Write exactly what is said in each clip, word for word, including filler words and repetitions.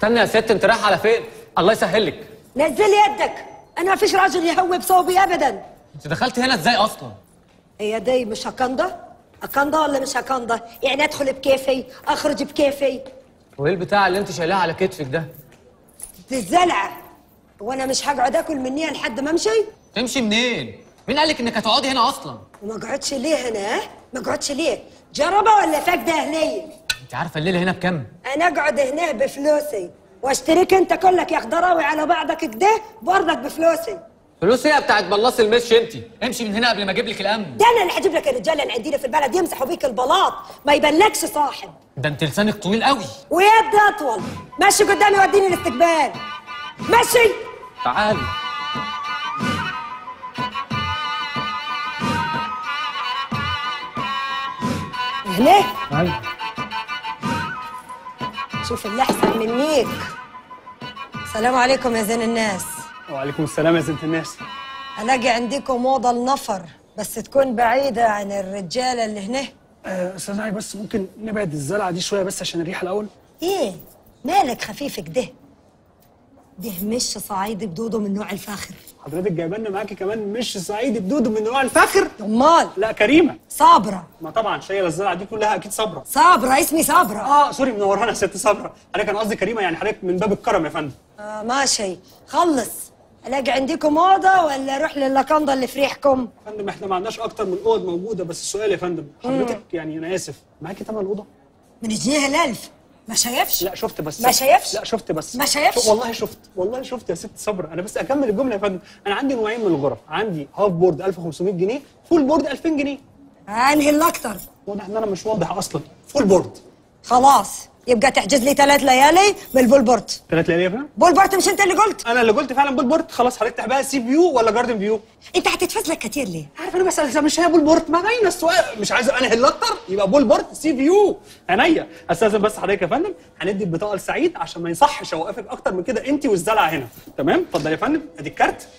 استنى يا ست، انت رايحه على فين؟ الله يسهل لك. نزلي يدك، انا ما فيش راجل يهوي بصوبي ابدا. انت دخلتي هنا ازاي اصلا؟ هي دي مش هكنده؟ هكنده ولا مش هكنده؟ يعني ادخل بكيفي اخرج بكيفي. وايه البتاع اللي انت شايلاه على كتفك ده؟ دي الزلعه. وانا مش هقعد اكل منيها لحد ما امشي؟ تمشي منين؟ مين قالك انك هتقعدي هنا اصلا؟ وما اقعدش ليه هنا؟ ها؟ ما اقعدش ليه؟ جربه ولا فاقده هنيه؟ انت عارفه الليله هنا بكام؟ انا اقعد هنا بفلوسي واشتريك انت كلك يا خضراوي على بعضك كده برضك بفلوسي. فلوس ايه بتاعت بلاص المش؟ انت امشي من هنا قبل ما اجيب لك الامن. ده انا اللي هجيب لك الرجاله اللي عندنا في البلد يمسحوا بيك البلاط ما يبانلكش صاحب. ده انت لسانك طويل قوي. ويد اطول. مشي قدامي وديني الاستقبال. مشي. تعالي. هنا؟ ايوه. شوف اللي احسن منيك. السلام عليكم يا زين الناس. وعليكم السلام يا زينة الناس. الاقي عندكم موضه النفر بس تكون بعيده عن الرجاله اللي هنا. آه، استاذ علي بس ممكن نبعد الزلعه دي شويه بس عشان الريحه الاول. ايه مالك خفيف كده؟ ده مش صعيدي بدوده من نوع الفاخر. حضرتك جايبه لنا معاكي كمان مش صعيدي بدودو من نوع الفاخر؟ امال؟ لا كريمه. صابره. ما طبعا شايله الزلعه دي كلها اكيد صبره. صابره اسمي صابره. اه سوري منورانا يا ست صبره. انا كان قصدي كريمه، يعني حضرتك من باب الكرم يا فندم. آه ماشي خلص. الاقي عندكم موضه ولا اروح لللاكاندا اللي في ريحكم؟ يا فندم احنا ما عندناش اكتر من اوض موجوده، بس السؤال يا فندم حضرتك يعني انا اسف معاكي ثمن الاوضه؟ من جنيه الالف. ما شايفش؟ لا شفت بس. ما شايفش؟ لا شفت بس. ما شايفش؟ والله شفت والله شفت يا ست صبر. انا بس اكمل الجمله يا فندم. انا عندي نوعين من الغرف، عندي هاف بورد ألف وخمسمية جنيه، فول بورد ألفين جنيه. انهي الاكتر؟ واضح ان انا مش واضح اصلا. فول بورد. خلاص يبقى تحجز لي ثلاث ليالي بالبولبورت. ثلاث ليالي يا فندم؟ بولبورت مش انت اللي قلت؟ انا اللي قلت فعلا بولبورت. خلاص حضرتك تحبها سي فيو ولا جاردن فيو؟ انت هتتفزلك كتير ليه؟ عارف انا بسال اذا مش هي بولبورت، ما باين السؤال. مش عايز انهي اكتر يبقى بولبورت سي فيو. عينيا. استاذن بس حضرتك يا فندم هندي البطاقه لسعيد عشان ما يصحش اوقفك اكتر من كده انت والزلعه هنا. تمام؟ اتفضل يا فندم ادي الكارت.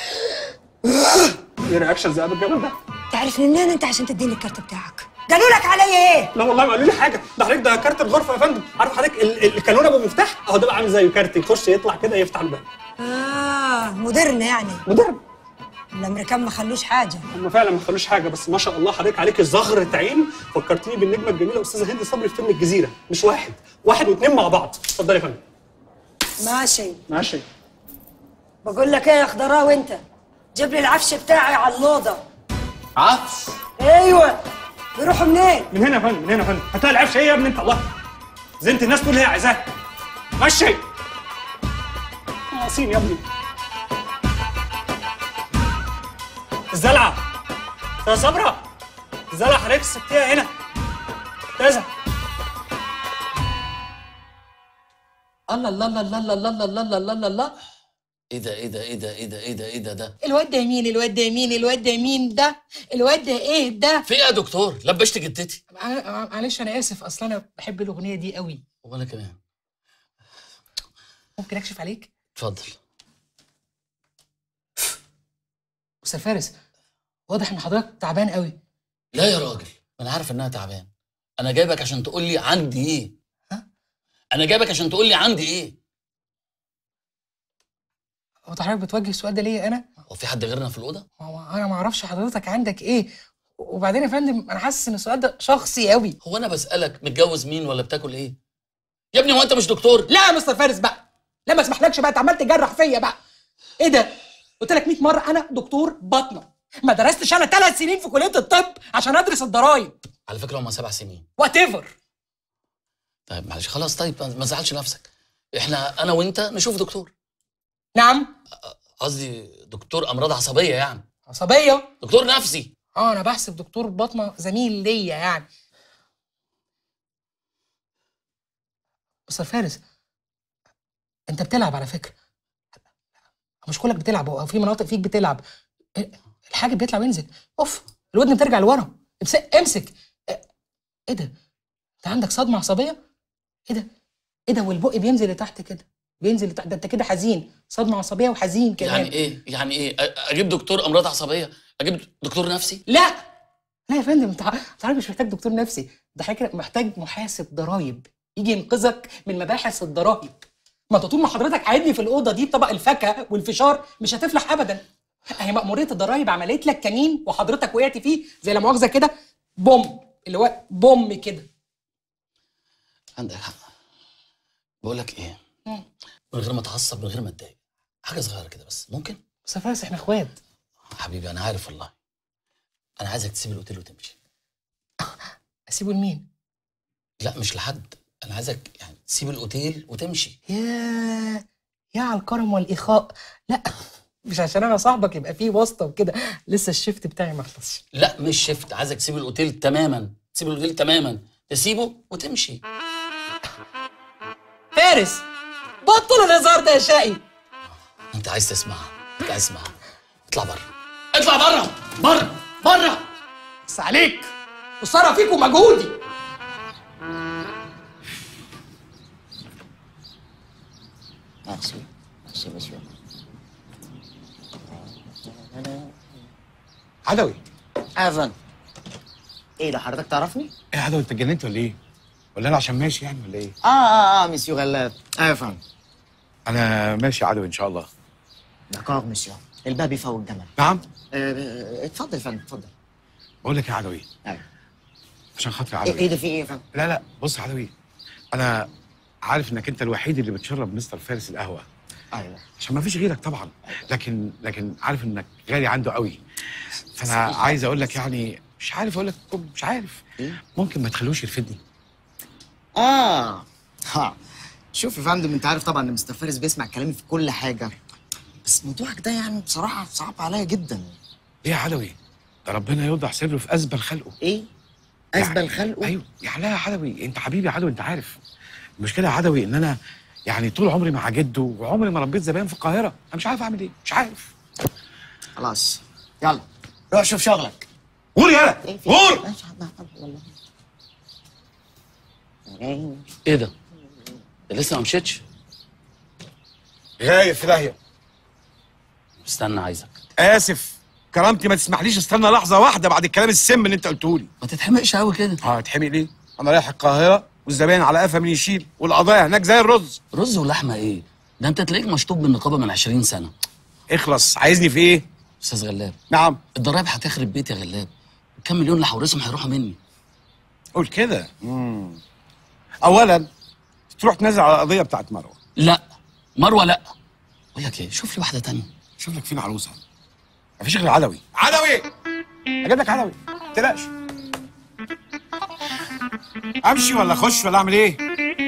ايه رياكشن زي الجبل ده؟ تعرفني منين انت عشان تديني الكارت بتاعك؟ قالوا لك عليا ايه؟ لا والله ما قالوا لي حاجه. ده حضرتك ده كارت الغرفه يا فندم. عارف حضرتك الكالون ابو مفتاح اهو ده بقى عامل زي كارت يخش يطلع كده يفتح الباب. اه مودرن يعني. مودرن. الامريكان ما خلوش حاجه. هم فعلا ما خلوش حاجه، بس ما شاء الله حضرتك عليك زغرة عين. فكرتيني بالنجمه الجميله استاذه هند صبري في فيلم الجزيره. مش واحد واحد واثنين مع بعض. اتفضلي يا فندم. ماشي ماشي. بقول لك ايه يا خضراوي انت؟ جيب لي العفش بتاعي على الاوضه. عفش؟ ايوه. بيروحوا منين؟ من هنا يا فندم. من هنا يا فندم. هتلاقي العفش ايه يا ابني انت؟ الله زينة الناس تقول هي عايزاه. مشي ناقصين يا ابني. الزلعه يا صبرا. الزلعه حضرتك سبتيها هنا. كذا. الله الله الله الله الله الله الله الله الله الله. ايه ده ايه ده ايه ده ايه ده ايه ده ايه ده ده الواد ده مين؟ الواد ده مين؟ الواد ده مين ده؟ الواد ده ايه ده؟ في ايه يا دكتور؟ لبشت جدتي. معلش انا اسف، اصل انا بحب الاغنيه دي قوي. وانا كمان. ممكن اكشف عليك؟ اتفضل. استاذ فارس واضح ان حضرتك تعبان قوي. لا يا راجل انا عارف انها تعبان. انا جايبك عشان تقول لي عندي ايه. ها؟ انا جايبك عشان تقول لي عندي ايه. هو حضرتك بتوجه السؤال ده ليا انا؟ هو في حد غيرنا في الاوضه؟ هو انا ما اعرفش حضرتك عندك ايه. وبعدين يا فندم انا حاسس ان السؤال ده شخصي قوي. هو انا بسالك متجوز مين ولا بتاكل ايه؟ يا ابني هو انت مش دكتور؟ لا يا مستر فارس بقى، لا ما اسمحلكش بقى، انت عمال تجرح فيا بقى. ايه ده؟ قلت لك مية مره انا دكتور باطنه. ما درستش انا ثلاث سنين في كليه الطب عشان ادرس الضرايب. على فكره هم سبع سنين. وات ايفر. طيب معلش خلاص. طيب ما تزعلش نفسك. احنا انا وانت نشوف دكتور. نعم؟ قصدي دكتور امراض عصبيه يعني. عصبيه؟ دكتور نفسي. اه انا بحسب دكتور باطنه زميل ليا يعني. استاذ فارس انت بتلعب على فكره. مش كلك بتلعب، هو في مناطق فيك بتلعب. الحاجب بيطلع وينزل. اوف الودن بترجع لورا. امسك. ايه ده؟ انت عندك صدمه عصبيه؟ ايه ده؟ ايه ده؟ والبق بينزل لتحت كده. بينزل لتحت. ده انت كده حزين. صدمه عصبيه وحزين كمان. يعني ايه؟ يعني ايه؟ اجيب دكتور امراض عصبيه؟ اجيب دكتور نفسي؟ لا لا يا فندم، انت عارف مش محتاج دكتور نفسي. ده حضرتك محتاج محاسب ضرايب يجي ينقذك من مباحث الضرايب. ما انت طول ما حضرتك قاعدني في الاوضه دي بطبق الفاكهه والفشار مش هتفلح ابدا. هي مأمورية الضرايب عملت لك كمين وحضرتك وقعت فيه زي لا مؤاخذه كده بوم، اللي هو بوم كده. عندك حق. بقول لك ايه؟ مم. من غير ما اتعصب، من غير ما اتضايق، حاجه صغيره كده بس، ممكن؟ بس يا فارس احنا اخوات. حبيبي انا عارف والله. انا عايزك تسيب الاوتيل وتمشي. اسيبه لمين؟ لا مش لحد، انا عايزك يعني تسيب الاوتيل وتمشي. يا يا على الكرم والاخاء. لا مش عشان انا صاحبك يبقى فيه واسطه وكده، لسه الشيفت بتاعي ما خلصش. لا مش شفت، عايزك تسيب الاوتيل تماما، تسيب الاوتيل تماما، تسيبه وتمشي. فارس بطل الهزار ده يا شقي. انت عايز تسمعها، انت عايز تسمعها. اطلع بره، اطلع بره، بره بره. بس عليك وصرف فيك ومجهودي. Merci. Merci, monsieur. عدوي. ايفن. ايه ده حضرتك تعرفني؟ ايه يا عدوي انت اتجننت ولا ايه؟ ولا انا عشان ماشي يعني ولا ايه؟ اه اه اه مسيو غلاب. ايفن. انا ماشي يا عدوي ان شاء الله. دكار مسيو. الباب يفوق الجمل. نعم؟ اه اتفضل يا فندم اتفضل. بقول لك يا عدوي. ايوه. عشان خاطري يا ايه عدوي. ايه ده في ايه يا فندم؟ لا لا بص يا عدوي، انا عارف انك انت الوحيد اللي بتشرب مستر فارس القهوه. ايوه. عشان ما فيش غيرك طبعا، لكن لكن عارف انك غالي عنده قوي. فانا عايز اقول لك يعني مش عارف اقول لك مش عارف. إيه؟ ممكن ما تخلوش يرفدني. اه ها شوف يا فندم، انت عارف طبعا ان مستر فارس بيسمع كلامي في كل حاجه، بس موضوعك ده يعني بصراحه صعب عليا جدا. ليه يا عدوي؟ ده ربنا يوضح سره في ازبل خلقه. ايه؟ ازبل خلقه؟ ايوه يعني لا يا عدوي، انت حبيبي يا عدوي، انت عارف المشكله يا عدوي ان انا يعني طول عمري مع جده وعمري ما ربيت زباين في القاهره، انا مش عارف اعمل ايه، مش عارف. خلاص يلا روح شوف شغلك. غور يالا ايه في غور. ماشي والله. ايه ده؟ ده لسه ما مشيتش؟ غايب في داهيه. استنى عايزك. اسف، كرامتي ما تسمحليش استنى لحظه واحده بعد الكلام السم اللي انت قلته لي. ما تتحمقش قوي كده. اه اتحمق ليه؟ انا رايح القاهره والزباين على قفا من يشيل، والقضايا هناك زي الرز. رز ولحمه ايه؟ ده انت تلاقيك مشطوب بالنقابه من عشرين سنه. اخلص، عايزني في ايه؟ استاذ غلاب. نعم. الضرايب هتخرب بيت يا غلاب. كام مليون اللي هورثهم هيروحوا مني. قول كده. امم اولا تروح تنزل على القضيه بتاعت مروه. لا مروه لا. بقول لك ايه، شوف لي واحده تانية. شوف لك فين عروسه. مفيش غير عدوي. عدوي اجيب لك عدوي ما تقلقش. امشي ولا اخش ولا اعمل ايه؟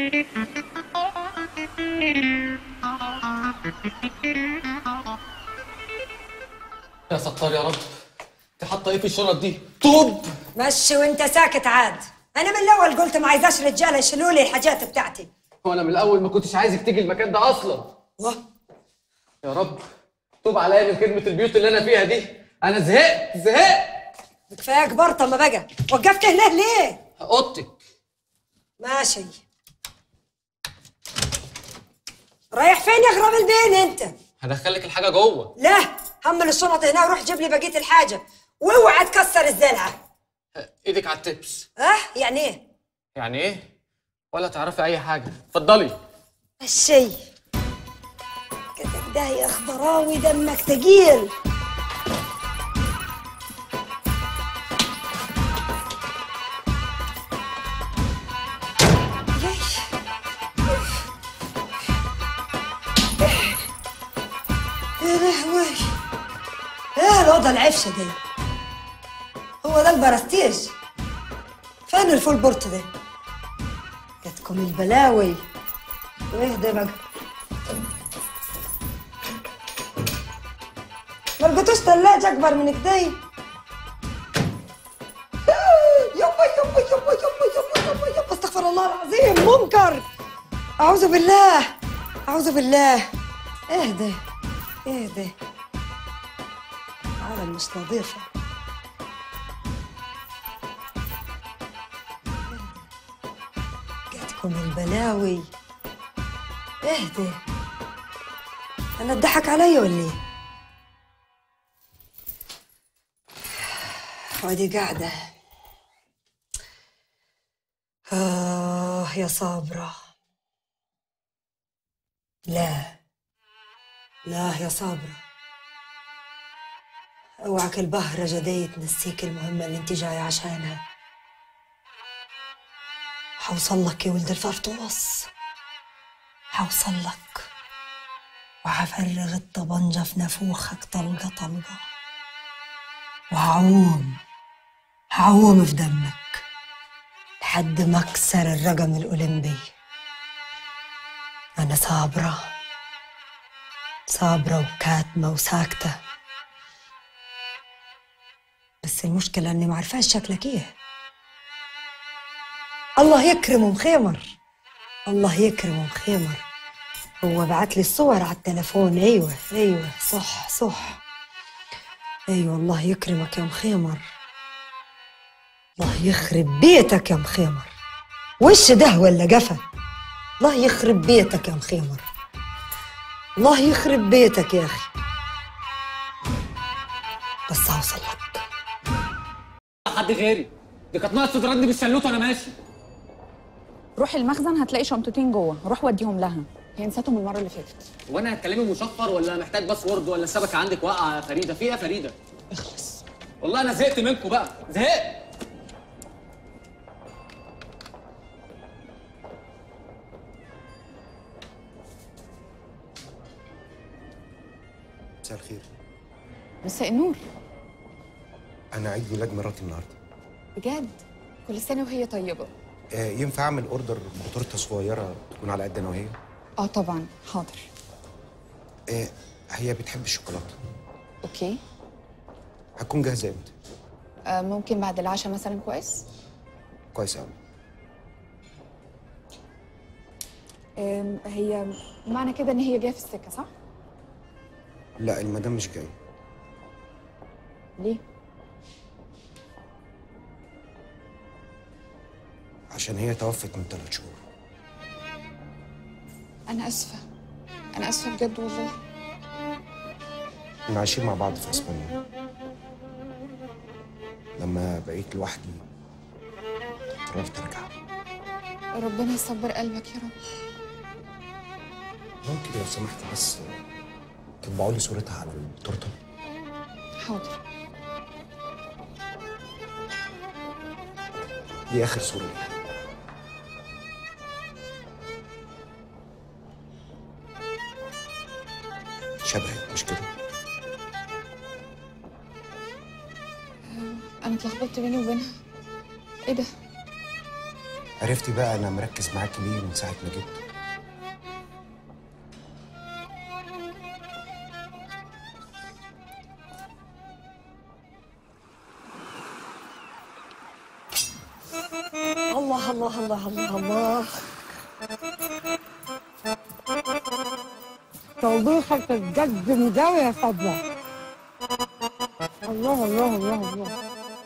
يا ستار يا رب، انت حاطه ايه في الشنط دي؟ طوب. مشي وانت ساكت عاد. انا من الاول قلت ما عايزاش رجاله يشيلوا لي الحاجات بتاعتي. وانا من الاول ما كنتش عايزك تيجي المكان ده اصلا. واه يا رب توب عليا من خدمه البيوت اللي انا فيها دي. انا زهقت زهقت. كفايه كبرت ما بقى. وقفت هنا ليه؟ اوضتك. ماشي. رايح فين يا غراب البين انت؟ هدخلك الحاجه جوه. لا، حمل الشنط هنا وروح جيب لي بقيه الحاجه، واوعى تكسر الزلعه. ايدك على التبس. اه يعني ايه؟ يعني ايه؟ ولا تعرفي اي حاجه. اتفضلي. الشي كده ده يا خضراوي دمك تقيل. يا لهوي، ايه الوضع العفشه دي؟ هو ده البرستيج؟ فين الفول بورت ده؟ جاتكم البلاوي. وايه ده بقى؟ ما لقيتوش ثلاجة أكبر من كده؟ يابا يابا يابا يابا يابا يابا يابا استغفر الله العظيم، منكر. أعوذ بالله أعوذ بالله. إيه ده؟ إيه ده؟ عالم مش نظيفة. جاتكم البلاوي. إيه ده؟ أنا اتضحك علي ولا إيه؟ وادي قاعدة. آه يا صابرة. لا لا يا صابرة، اوعك البهرجة دي تنسيك المهمة اللي انت جاية عشانها. حوصل لك يا ولد الفرطوس، حوصل لك وحفرغ الطبنجة في نافوخك طلقة طلقة، وهعوم هعوم في دمك لحد ما اكسر الرقم الأولمبي. أنا صابرة صابرة وكاتمة وساكتة، بس المشكلة إني ما عارفاش شكلك إيه. الله يكرمه مخيمر، الله يكرمه مخيمر. هو بعت لي الصور على التليفون. أيوة أيوة صح صح، أيوة. الله يكرمك يا مخيمر، الله يخرب بيتك يا مخيمر. وش ده ولا قفا؟ الله يخرب بيتك يا مخيمر، الله يخرب بيتك يا أخي. بس هوصل لك. حد غيري، دي كانت ناقص تضربني بالشلوت وانا ماشي. روح المخزن هتلاقي شنطتين جوه، روح وديهم لها، هي نسيتهم المره اللي فاتت. وانا هتكلمي مشفر ولا محتاج باسورد ولا الشبكه عندك واقعه يا فريده؟ في ايه يا فريده؟ اخلص. والله انا زهقت منكم بقى، زهقت. مساء الخير. مساء النور. انا عيد ميلاد مراتي النهارده. بجد؟ كل سنه وهي طيبه. آه ينفع اعمل اوردر بتورته صغيره تكون على قد انا وهي؟ اه طبعا، حاضر. آه هي بتحب الشوكولاته. اوكي. هتكون جاهزه امتى؟ آه ممكن بعد العشاء مثلا. كويس. كويس قوي. آه هي معنى كده ان هي جايه في السكه، صح؟ لا المدام مش جايه. ليه؟ عشان هي توفت من ثلاث شهور. انا اسفه، انا اسفه بجد والله. كنا عايشين مع بعض في اسبانيا. لما بقيت لوحدي قررت ارجع. ربنا يصبر قلبك يا رب. ممكن لو سمحت بس تطبعوا لي صورتها على التورته؟ حاضر. دي اخر صوره ليها. شبهك مش كده؟ انا اتلخبطت بيني وبينها. ايه ده؟ عرفتي بقى انا مركز معاكي ليه من ساعه ما جيت؟ الله الله الله الله الله. توبيخك بجد مداوي يا صبرا. الله الله الله الله.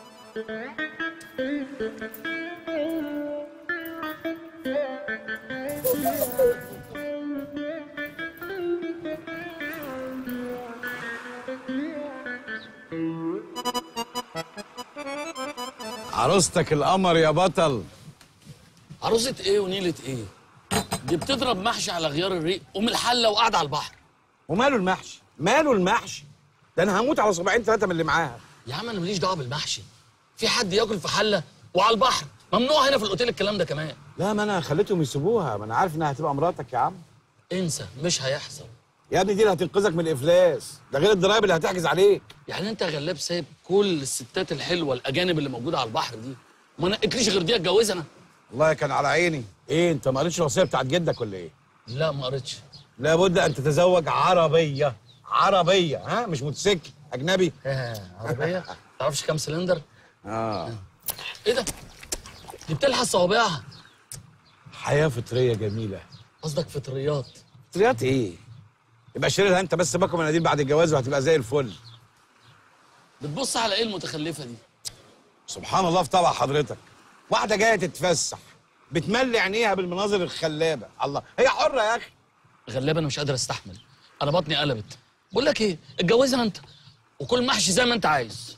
عروستك القمر يا بطل. عروسة ايه ونيلة ايه؟ دي بتضرب محشي على غيار الريق ام الحله وقاعده على البحر. وماله المحشي؟ ماله المحشي؟ ده انا هموت على صباعين ثلاثه من اللي معاها. يا عم انا ماليش دعوه بالمحشي. في حد ياكل في حله وعلى البحر؟ ممنوع هنا في الاوتيل الكلام ده كمان. لا ما انا خليتهم يسيبوها، ما انا عارف انها هتبقى مراتك يا عم. انسى، مش هيحصل. يا ابني دي اللي هتنقذك من الافلاس، ده غير الضرايب اللي هتحجز عليك. يعني انت يا غلاب سايب كل الستات الحلوه الاجانب اللي موجوده على البحر دي ما نقتليش غير دي اتجوزها انا؟ والله كان على عيني. ايه انت ما قريتش الوصيه بتاعت جدك ولا ايه؟ لا ما قريتش. لابد ان تتزوج عربيه. عربيه ها، مش موتوسيكل اجنبي. اه عربيه؟ تعرفش كام سلندر؟ اه. ايه ده؟ دي بتلحس صوابعها. حياه فطريه جميله. قصدك فطريات؟ فطريات ايه؟ يبقى شيلها انت بس باكو مناديل بعد الجواز وهتبقى زي الفل. بتبص على ايه المتخلفه دي؟ سبحان الله في طبع حضرتك. واحده جايه تتفسح بتملي عينيها بالمناظر الخلابه. الله، هي حره يا اخي. غلابه انا مش قادر استحمل، انا بطني قلبت. بقول لك ايه، اتجوزها انت وكل محشي زي ما انت عايز.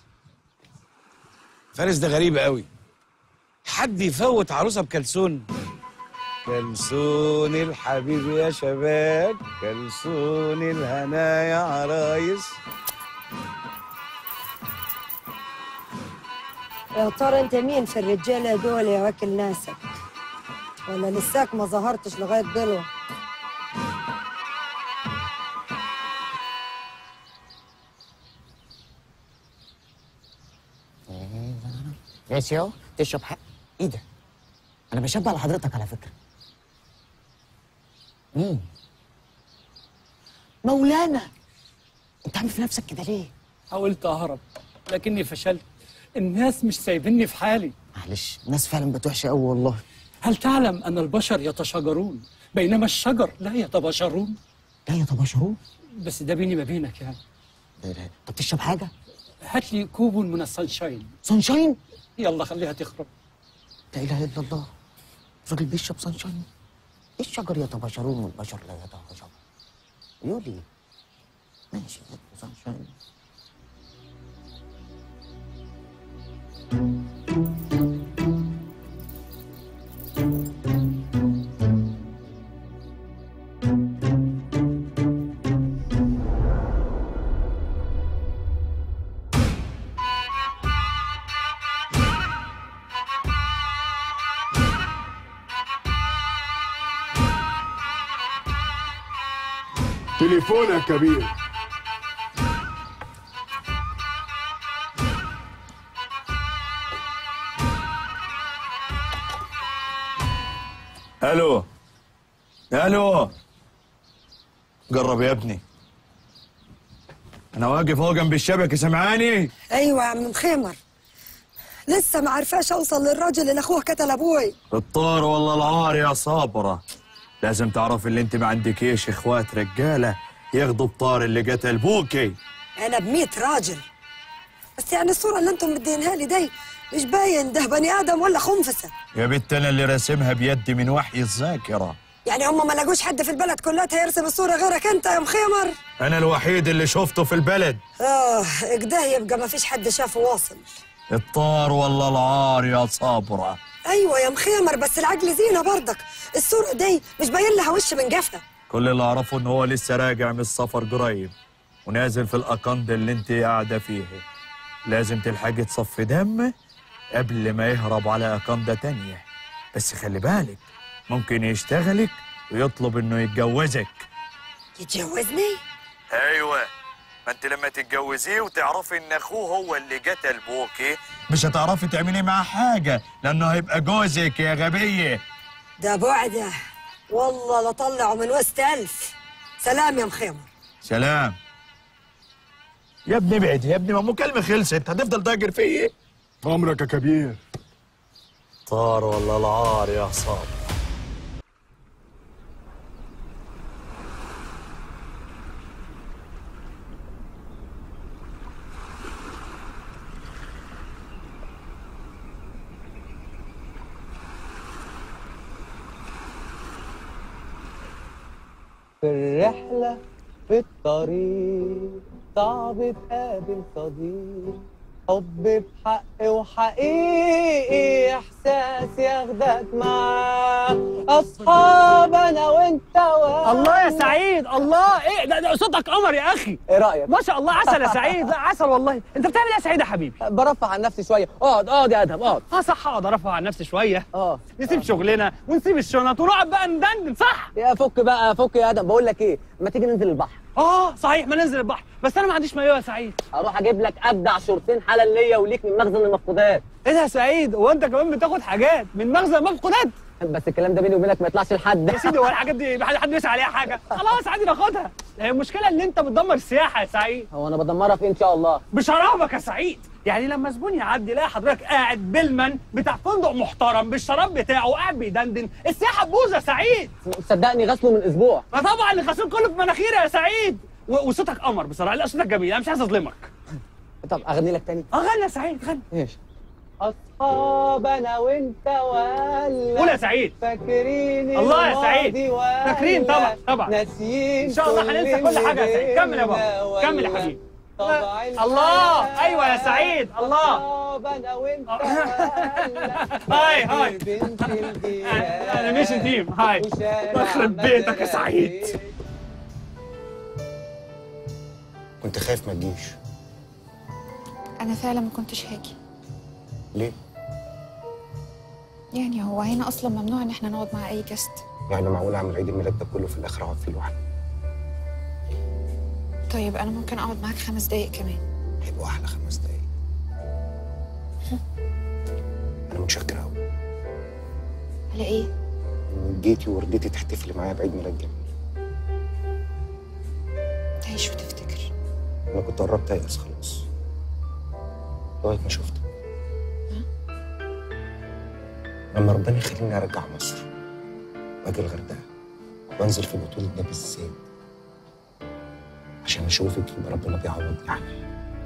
فارس ده غريب قوي، حد يفوت عروسه بكلسون؟ كلسون الحبيب يا شباب، كلسون الهنا يا عرايس. يا ترى انت مين في الرجاله دول يا واكل ناسك؟ ولا لساك ما ظهرتش لغايه دلوقتي؟ يا سيو تشرب حق. ايه ده؟ انا بشبه على حضرتك على فكره. مين؟ مولانا. انت عامل في نفسك كده ليه؟ حاولت اهرب لكني فشلت. الناس مش سايبيني في حالي. معلش، الناس فعلا بقت وحشه قوي والله. هل تعلم ان البشر يتشاجرون بينما الشجر لا يتباشرون؟ لا يتباشرون؟ بس ده بيني ما بينك يعني. ده ده طب تشرب حاجه؟ هات لي كوب من السانشاين. سانشاين؟ يلا خليها تخرب. لا اله الا الله. الراجل بيشرب سانشاين؟ ايه الشجر يتباشرون والبشر لا يتباشرون؟ يولي ماشي سانشاين. تليفون يا كبير. الو الو، قرب يا ابني، انا واقف اهو جنب الشبكه، سمعاني؟ ايوه يا عم مخيمر، لسه ما عرفاش اوصل للراجل اللي اخوه قتل ابوي. الطار والله العار يا صابره، لازم تعرف اللي انت ما عندكيش اخوات رجاله ياخدوا الطار اللي قتل بوكي. انا بميت راجل، بس يعني الصوره اللي انتم مدينها لي دي مش باين ده بني ادم ولا خنفسه. يا بنت انا اللي راسمها بيدي من وحي الذاكره. يعني هم ما لقوش حد في البلد كلها يرسم الصوره غيرك انت يا مخيمر؟ انا الوحيد اللي شفته في البلد. اه كده يبقى ما فيش حد شافه واصل. الطار والله العار يا صابره. ايوه يا مخيمر، بس العقل زينه برضك، الصوره دي مش باين لها وش من جفه. كل اللي اعرفه ان هو لسه راجع من السفر قريب ونازل في الاقند اللي انت قاعده فيه. لازم تلحقي تصفي دم قبل ما يهرب على اقندة تانية، بس خلي بالك ممكن يشتغلك ويطلب انه يتجوزك. يتجوزني؟ ايوه، ما انت لما تتجوزيه وتعرفي ان اخوه هو اللي قتل بوكي مش هتعرفي تعملي معاه حاجه لانه هيبقى جوزك يا غبيه. ده بعده والله لطلعه من وسط الف. سلام يا مخيمر. سلام يا ابني، ابعد يا ابني، ما مكالمه خلصت هتفضل تاجر فيا. امرك يا كبير. طار والله العار يا صاب. في الرحلة في الطريق صعب تقابل صديق، حب بحق وحقيقي احساس ياخدك معاه، اصحاب انا وانت و الله يا سعيد، الله ايه ده, ده صوتك قمر يا اخي. ايه رايك؟ ما شاء الله، عسل يا سعيد. لا عسل والله. انت بتعمل ايه يا سعيد يا حبيبي؟ برفع عن نفسي شويه. اقعد اقعد يا ادهم اقعد. اه صح، اقعد ارفع عن نفسي شويه. اه نسيب شغلنا ونسيب الشنط ونقعد بقى ندندن، صح؟ يا فك بقى فك يا ادهم، بقول لك ايه، ما تيجي ننزل البحر؟ اه صحيح، ما ننزل البحر، بس انا ما عنديش مايوه يا سعيد. اروح اجيب لك ابدع شورتين حلال ليا وليك من مخزن المفقودات. ايه ده يا سعيد؟ هو انت كمان بتاخد حاجات من مخزن المفقودات؟ بس الكلام ده بيني وبينك ما يطلعش لحد. يا سيدي هو الحاجات دي حد حد يسأل عليها حاجه؟ خلاص عادي ناخدها. هي المشكله ان انت بتدمر السياحه يا سعيد. هو انا بدمرها في ان شاء الله؟ بشرابك يا سعيد. يعني لما زبون يعدي يلاقي حضرتك قاعد بالمن بتاع فندق محترم بالشراب بتاعه وقاعد بيدندن، السياحه تبوظ يا سعيد. صدقني غسله من اسبوع. ما طبعا الغسيل كله في مناخيري يا سعيد. و- وصوتك قمر بصراحه. لا صوتك جميل، انا مش عايز اظلمك. طب اغني لك تاني؟ اه غني يا سعيد، غني. ماشي. اصحاب انا وانت ولا قول يا سعيد. فاكرين الله يا سعيد، ولا فاكرين طبعا طبعا. ناسيين ان شاء الله هننسى كل حاجه يا سعيد. كمل يا بابا، كمل يا حبيبي. الله، ايوه يا سعيد، الله. يابا انا وانت هاي هاي بنت الجيران انا مش انتيم. هاي يخرب بيتك يا سعيد. كنت خايف ما تجيش. انا فعلا ما كنتش هاجي. ليه؟ يعني هو هنا اصلا ممنوع ان احنا نقعد مع اي جست. يعني معقول اعمل عيد الميلاد ده كله في الاخر اقعد فيه لوحدي؟ طيب انا ممكن اقعد معاك خمس دقايق كمان. هيبقوا احلى خمس دقايق. انا متشكر قوي. على ايه؟ انك جيتي ورضيتي تحتفلي معايا بعيد ميلاد جميل. تعيش وتفتكر. انا كنت قربت ايأس خلاص لغايه ما شفتك. لما ربنا يخليني ارجع مصر واجي الغردقه وانزل في البطوله ده بالذات عشان اشوفك يبقى ربنا بيعوضني يعني.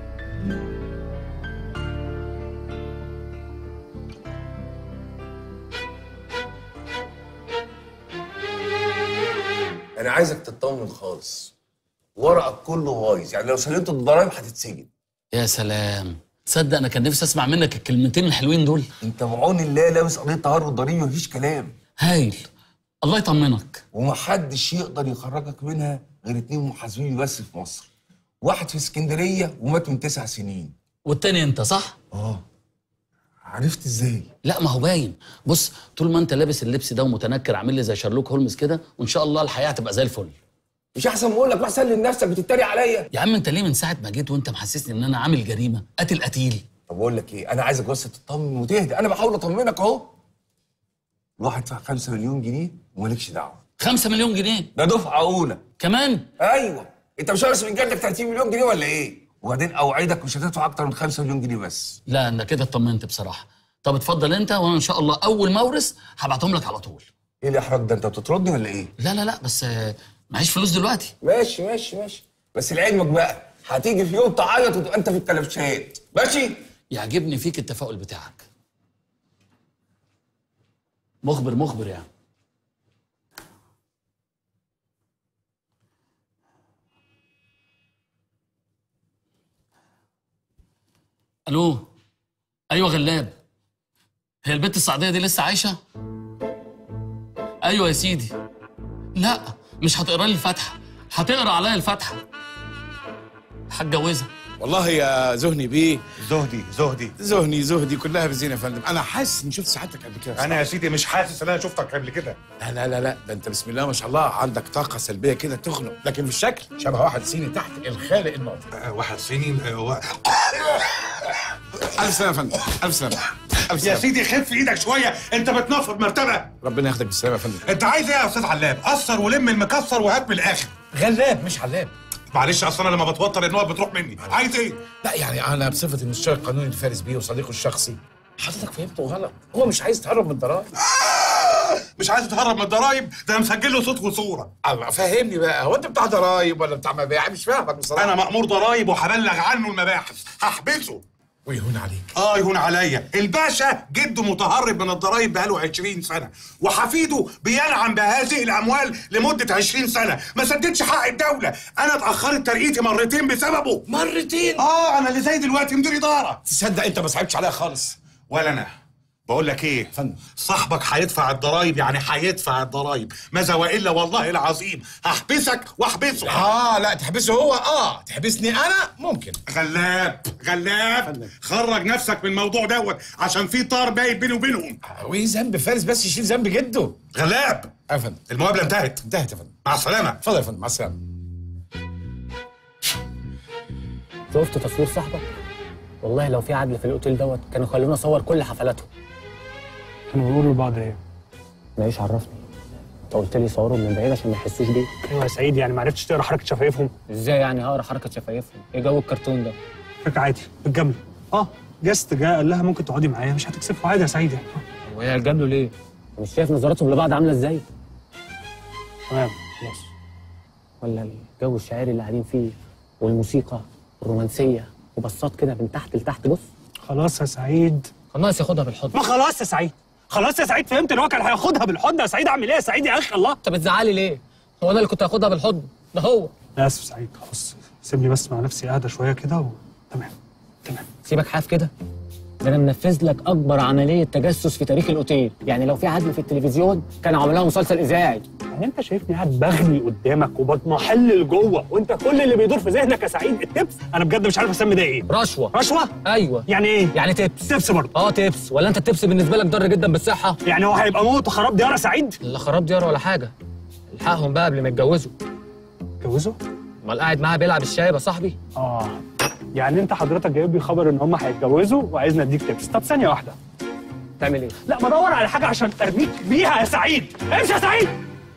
انا عايزك تطمن خالص، ورقك كله بايظ، يعني لو سلمت الضرايب هتتسجن. يا سلام، تصدق انا كان نفسي اسمع منك الكلمتين الحلوين دول. انت بعون الله لابس قضيه تهرب ضريبي مفيش كلام. هايل، الله يطمنك. ومحدش يقدر يخرجك منها غير اتنين محاسبين بس في مصر، واحد في اسكندريه ومات من تسع سنين. والتاني انت صح؟ اه. عرفت ازاي؟ لا ما هو باين. بص، طول ما انت لابس اللبس ده ومتنكر عامل لي زي شارلوك هولمز كده، وان شاء الله الحياه هتبقى زي الفل. مش احسن ما اقول لك بقى سلم نفسك بتتريق عليا؟ يا عم انت ليه من ساعه ما جيت وانت محسسني ان انا عامل جريمه قاتل قتيل؟ طب اقول لك ايه، انا عايزك بس تطمن وتهدى، انا بحاول اطمنك اهو. الواحد يدفع خمسة مليون جنيه ومالكش دعوه. خمسة مليون جنيه؟ ده دفعه اولى كمان؟ ايوه، انت مش عارف من جدك ثلاثين مليون جنيه ولا ايه؟ وبعدين اوعدك مش هتدفع اكتر من خمسة مليون جنيه بس. لا انا كده اطمنت بصراحه. طب اتفضل انت، وانا ان شاء الله اول ما اورث هبعتهم لك على طول. ايه الاحراج ده، انت بتطردني ولا ايه؟ لا لا لا، بس معيش فلوس دلوقتي. ماشي ماشي ماشي، بس لعلمك بقى هتيجي في يوم تعيط وتبقى انت في الكلبشات، ماشي؟ يعجبني فيك التفاؤل بتاعك. مخبر مخبر يعني. الو، ايوه غلاب، هي البت السعديه دي لسه عايشه؟ ايوه يا سيدي. لا مش هتقرا لي الفاتحه، هتقرا عليا الفاتحه. هتجوزها. والله يا زهني بيه، زهدي زهدي زهني زهدي كلها بزين يا فندم. انا حاسس اني شفت سعادتك قبل كده. انا يا سيدي مش حاسس ان انا شفتك قبل كده. لا لا لا لا، ده انت بسم الله ما شاء الله عندك طاقه سلبيه كده تخنق، لكن في الشكل شبه واحد صيني تحت الخالق الناطق. آه واحد صيني. آه و... الف سلامه يا فندم، الف سلامه، الف سلامه. يا سيدي خف ايدك شويه، انت بتنفض مرتبه. ربنا ياخدك بالسلامه يا فندم. انت عايز ايه يا استاذ علاب؟ قصر ولم المكسر وهات من الاخر. غلاب مش علاب. معلش اصل انا لما بتوتر النوع بتروح مني. عايز ايه؟ لا يعني انا بصفتي المستشار القانوني لفارس بيه وصديقه الشخصي، حضرتك فهمته غلط، هو مش عايز تهرب من الضرايب. مش عايز تهرب من الضرايب؟ ده انا مسجل له صوت وصوره. الله فهمني بقى، هو انت بتاع ضرايب ولا بتاع مبيع؟ مش فاهمك بصراحه. انا مأمور ضرايب وهبلغ عنه المباحث، هحبسه. ويهون عليك. اه يهون عليا. الباشا جده متهرب من الضرايب بقاله عشرين سنه، وحفيده بينعم بهذه الاموال لمده عشرين سنه، ما سددش حق الدوله. انا اتاخرت ترقيتي مرتين بسببه. مرتين؟ اه انا اللي زي دلوقتي مدير اداره. تصدق انت ما صعبتش عليا خالص. ولا انا. بقول لك ايه فندم، صاحبك هيدفع الضرايب، يعني هيدفع الضرايب، ماذا والا والله العظيم هحبسك واحبسه. اه لا تحبسه هو، اه تحبسني انا ممكن. غلاب غلاب فندم. خرج نفسك من الموضوع دوت عشان في طار باين بيني وبينهم. وايه ذنب فارس بس يشيل ذنب جده؟ غلاب يا فندم المقابله انتهت. انتهت يا فندم، مع السلامه. اتفضل يا فندم، مع السلامه. شفت تصوير صاحبك؟ والله لو في عدل في الاوتيل دوت كانوا خلونا نصور كل حفلاتهم. كانوا بيقولوا لبعض ايه؟ ما ايش عرفني؟ انت قلت لي صورهم من بعيد عشان ما يحسوش بيه. ايوه يا سعيد، يعني ما عرفتش تقرا حركه شفايفهم؟ ازاي يعني هقرا حركه شفايفهم؟ ايه جو الكرتون ده؟ فكرة عادي بالجمله. اه جست جه قال لها ممكن تقعدي معايا مش هتكسفوا، عادي يا سعيد يعني. وهي الجمله ليه؟ مش شايف نظراتهم لبعض عامله ازاي؟ تمام خلاص. ولا الجو الشاعري اللي قاعدين فيه والموسيقى الرومانسيه وبصات كده من تحت لتحت. بص خلاص يا سعيد. كان ناقص ياخدها بالحضن. ما خلاص يا سعيد، خلاص يا سعيد فهمت ان هو كان هياخدها بالحضن. يا سعيد اعمل ايه يا سعيد يا اخي؟ الله انت بتزعلي ليه؟ هو انا اللي كنت هاخدها بالحضن، ده هو. لا اسف سعيد، خلاص سيبني بس مع نفسي اهدى شويه كده و... تمام تمام. سيبك حاف كده. ده انا منفذ لك اكبر عمليه تجسس في تاريخ الاوتيل، يعني لو في عدل في التلفزيون كان عملوها مسلسل اذاعي. يعني انت شايفني قاعد بغلي قدامك وبتمحلل جوه، وانت كل اللي بيدور في ذهنك يا سعيد التبس؟ انا بجد مش عارف اسمي ده ايه. رشوه. رشوه؟ ايوه. يعني ايه؟ يعني تبس. تبس برضه؟ اه تبس. ولا انت التبس بالنسبه لك ضار جدا بالصحه؟ يعني هو هيبقى موت وخراب ديار يا سعيد؟ لا خراب ديار ولا حاجه، الحقهم بقى قبل ما يتجوزوا. يتجوزوا؟ امال قاعد معاها بيلعب الشاي يا صاحبي؟ اه يعني انت حضرتك جايب لي خبر ان هم هيتجوزوا وعايزني اديك تبس. طب ثانيه واحده، تعمل ايه؟ لا بدور على حاجه عشان ارميك بيها يا سعيد. امشي يا سعيد.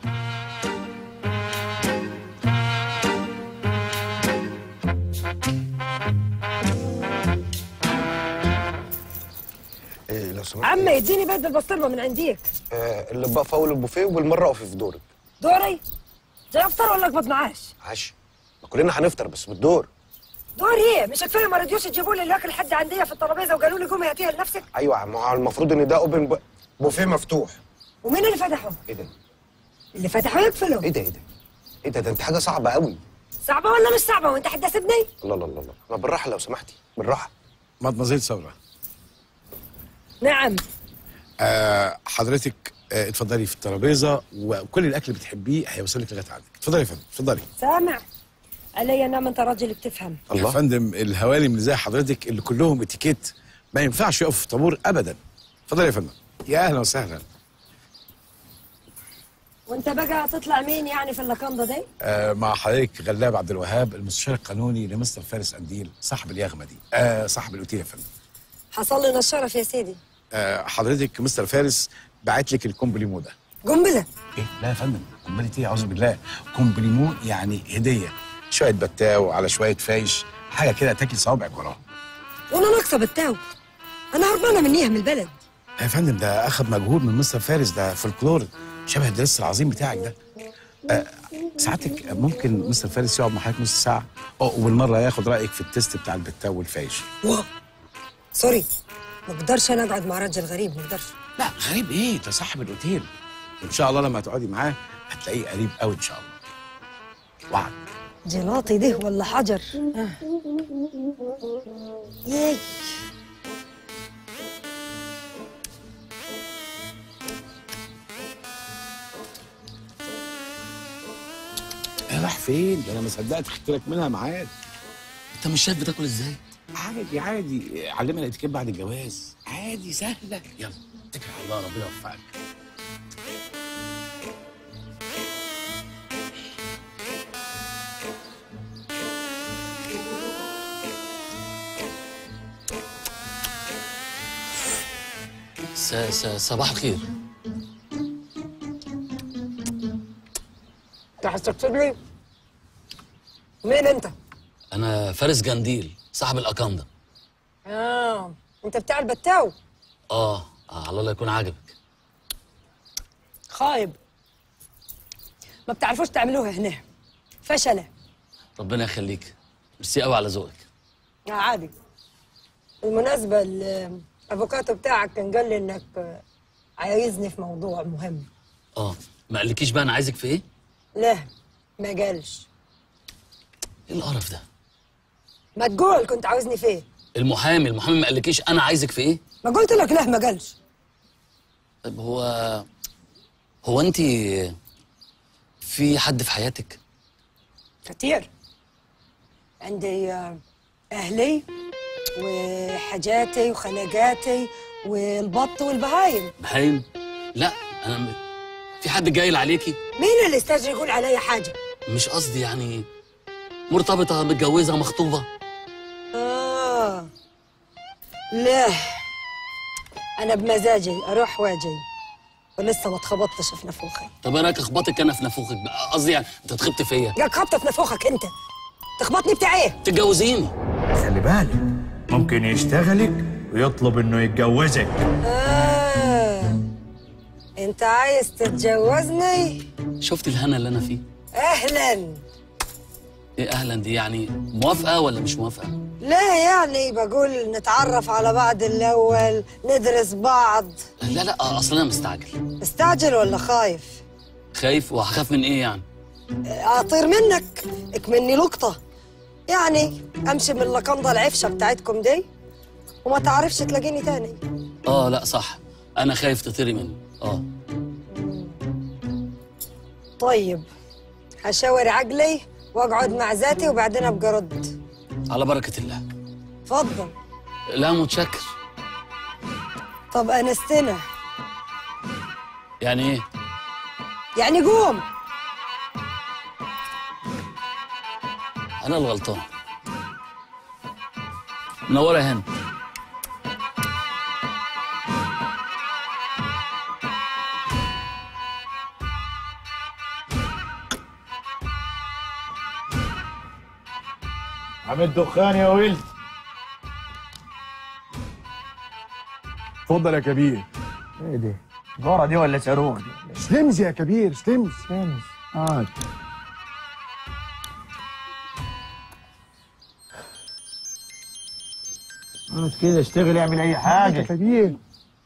إيه لو سمحت. عم يديني بيض البسطرمه من عنديك. آه اللي بقى في اول البوفيه وبالمره اقفي في دورك. دوري؟ زي افطر ولا اقبض معاش؟ عاش. ما كلنا هنفطر بس بالدور. دور ايه؟ مش كفايه ما رضيوش يجيبوا لي الاكل لحد عندي في الترابيزه وقالوا لي قومي هاتيها لنفسك؟ ايوه ما هو المفروض ان ده اوبن ب... بوفيه مفتوح. ومين اللي فتحه؟ ايه ده؟ اللي فتحه يقفلوا. ايه ده ايه ده؟ ايه ده ده انت حاجه صعبه قوي. صعبه ولا مش صعبه وانت هتحاسبني؟ الله الله الله الله. ما بالراحه لو سمحتي بالراحه. مدمزيل ثوره. نعم. آه حضرتك آه اتفضلي في الترابيزه، وكل الاكل اللي بتحبيه هيوصل لك لغايه عندك. اتفضلي يا فندم اتفضلي. سامع؟ علي نعم انت راجل بتفهم. الله يا فندم، الهوالم اللي زي حضرتك اللي كلهم اتيكيت ما ينفعش يقفوا في طابور ابدا. اتفضلي يا فندم. يا اهلا وسهلا. وانت بقى هتطلع مين يعني في اللقندة دي؟ آه مع حضرتك غلاب عبد الوهاب، المستشار القانوني لمستر فارس قنديل صاحب اليغمه دي. آه صاحب الاوتيل يا فندم. حصل لنا الشرف يا سيدي. آه حضرتك مستر فارس بعت لك الكومبليمو ده. قنبله؟ ايه؟ لا يا فندم، قنبله ايه؟ اعوذ بالله. كومبليمو يعني هديه، شويه بتاو على شويه فايش، حاجه كده تاكل صوابعك وراها. وانا ناقصه بتاو؟ انا هربانه منيها من البلد. يا فندم ده اخذ مجهود من مستر فارس، ده فولكلور شبه الدرس العظيم بتاعك ده. أه ساعتك ممكن مستر فارس يقعد مع حضرتك نص ساعه، اه وبالمره ياخد رايك في التيست بتاع البتاو والفايش. واو سوري، ما اقدرش انا اقعد مع راجل غريب، ما اقدرش. لا غريب ايه؟ ده صاحب الاوتيل، ان شاء الله لما تقعدي معاه هتلاقيه قريب قوي ان شاء الله. وعد. جلاطي ده ولا حجر؟ آه. ياي راح فين؟ ده انا ما صدقت خدت لك منها ميعاد. انت مش شايف بتاكل ازاي؟ عادي عادي، علمنا الاتيكيت بعد الجواز، عادي سهله. يلا اتكل على الله، ربنا يوفقك. س س صباح الخير. انت هتكتب لي؟ مين انت؟ انا فارس جنديل صاحب الاكاندا. اه انت بتاع البتاو؟ اه على الله يكون عاجبك. خايب، ما بتعرفوش تعملوها هنا، فشله. ربنا يخليك، ميرسي قوي على ذوقك. آه عادي. بالمناسبه الافوكاتو بتاعك كان قال لي انك عايزني في موضوع مهم. اه ما قالكيش بقى انا عايزك في ايه؟ لا ما قالش. ايه القرف ده؟ ما تقول كنت عاوزني في ايه؟ المحامي المحامي ما قالكيش انا عايزك في ايه؟ ما قلت لك لا ما قالش. طيب هو هو انت في حد في حياتك؟ كتير. عندي اهلي وحاجاتي وخلاجاتي والبط والبهايم. بهايم؟ لا انا م... في حد جايل عليكي؟ مين اللي استاجر يقول عليا حاجه؟ مش قصدي يعني مرتبطه متجوزه مخطوبه. اه لا انا بمزاجي اروح واجي ولسه ما اتخبطتش في نافوخي. طب انا اخبطك انا في نافوخك بقى، قصدي يعني انت اتخبط فيا. ياك خبطه في نافوخك انت، تخبطني بتاع ايه؟ تتجوزيني. خلي بالك ممكن يشتغلك ويطلب انه يتجوزك. آه. انت عايز تتجوزني؟ شفت الهنا اللي انا فيه؟ اهلا. ايه اهلا دي؟ يعني موافقه ولا مش موافقه؟ لا يعني بقول نتعرف على بعض الاول، ندرس بعض. لا لا اصل انا مستعجل. مستعجل ولا خايف؟ خايف. وهخاف من ايه يعني؟ اطير منك اكمني لقطه، يعني امشي من اللقنده العفشه بتاعتكم دي وما تعرفش تلاقيني تاني. اه لا صح، انا خايف تطيري مني. اه طيب هشاور عقلي واقعد مع ذاتي وبعدين ابقى رد. على بركه الله. اتفضل. لا متشكر. طب انستنا. يعني ايه؟ يعني قوم. انا الغلطان. منوره يا هند. عامل دخان يا ولد. اتفضل يا كبير. ايه دي؟ جارة دي ولا صاروخ دي؟ سلمز يا كبير، سلمز. سلمز. اه اقعد كده اشتغل، اعمل اي حاجة يا كبير.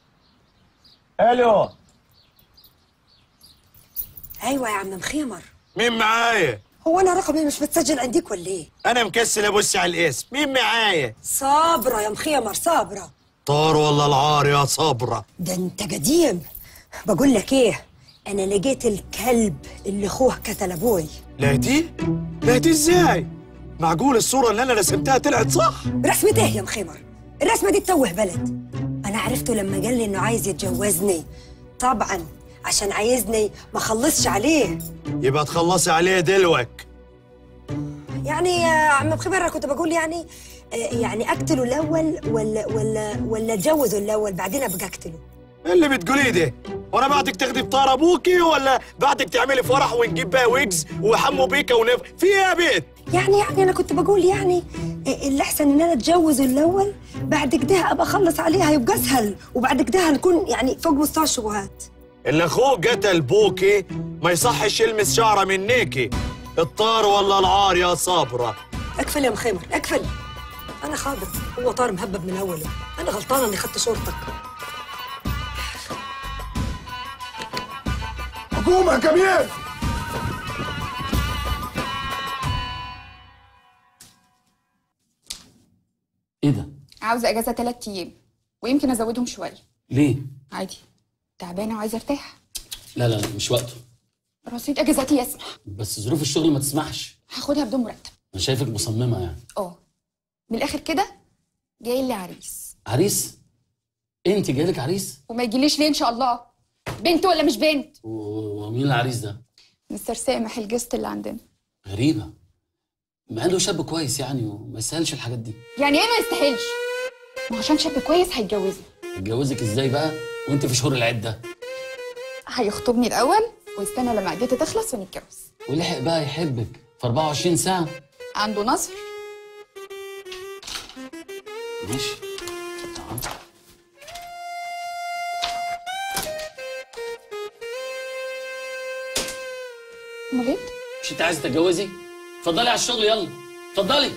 الو. ايوه يا عم مخيمر. مين معايا؟ هو انا رقمي مش متسجل عندك ولا ايه؟ انا مكسل ابص على الاسم. مين معايا؟ صابره يا مخيمر، صابره. طار ولا العار يا صبرة؟ ده انت قديم. بقول لك ايه، انا لقيت الكلب اللي اخوه قتل ابوي. لقيتيه؟ لقيتيه ازاي؟ معقول الصورة اللي انا رسمتها طلعت صح؟ رسمة ايه يا مخيمر؟ الرسمة دي تتوه بلد. انا عرفته لما قال لي انه عايز يتجوزني، طبعا عشان عايزني ما اخلصش عليه. يبقى تخلصي عليه دلوك. يعني يا عم مخيمر انا كنت بقول يعني يعني اقتله الاول ولا ولا ولا اتجوزه الاول بعدين ابقى اقتله. ايه اللي بتقوليه ده؟ وانا بعدك تاخدي بطار ابوكي ولا بعدك تعملي فرح ونجيب بقى ويجز وحمو بيكا ونف في ايه يا بيت؟ يعني يعني انا كنت بقول يعني اللي احسن ان انا اتجوزه الاول بعد كده ابقى اخلص عليه، هيبقى اسهل، وبعد كده هنكون يعني فوق مستوى الشبهات. اللي اخوك قتل بوكي ما يصحش يلمس شعره منيكي. الطار ولا العار يا صابره؟ اقفل يا مخيمر اقفل. انا خاضر، هو طار مهبب من اوله. انا غلطانه اني خدت شورتك. قوم يا كبير. ايه ده؟ عاوزه اجازه ثلاث ايام ويمكن ازودهم شويه. ليه؟ عادي، تعبانه وعايزه ارتاح. لا لا لا مش وقته. رصيد اجازاتي يسمح. بس ظروف الشغل ما تسمحش. هاخدها بدون مرتب. انا شايفك مصممه يعني. اه من الاخر كده جاي لي عريس. عريس؟ انت جايلك عريس؟ وما يجيليش ليه ان شاء الله؟ بنت ولا مش بنت؟ و- ومين العريس ده؟ مستر سامح الجست اللي عندنا. غريبه، مع انه شاب كويس يعني وما يستاهلش الحاجات دي. يعني ايه ما يستاهلش؟ ما عشان شاب كويس هيتجوزني. يتجوزك ازاي بقى وانت في شهور العده؟ هيخطبني الاول ويستنى لما عدتي تخلص ونتجوز. ولحق بقى يحبك في أربعة وعشرين ساعه. عنده نصر. ماشي. تعال. امال ايه؟ مش انت عايزه تتجوزي؟ اتفضلي على الشغل يلا، اتفضلي.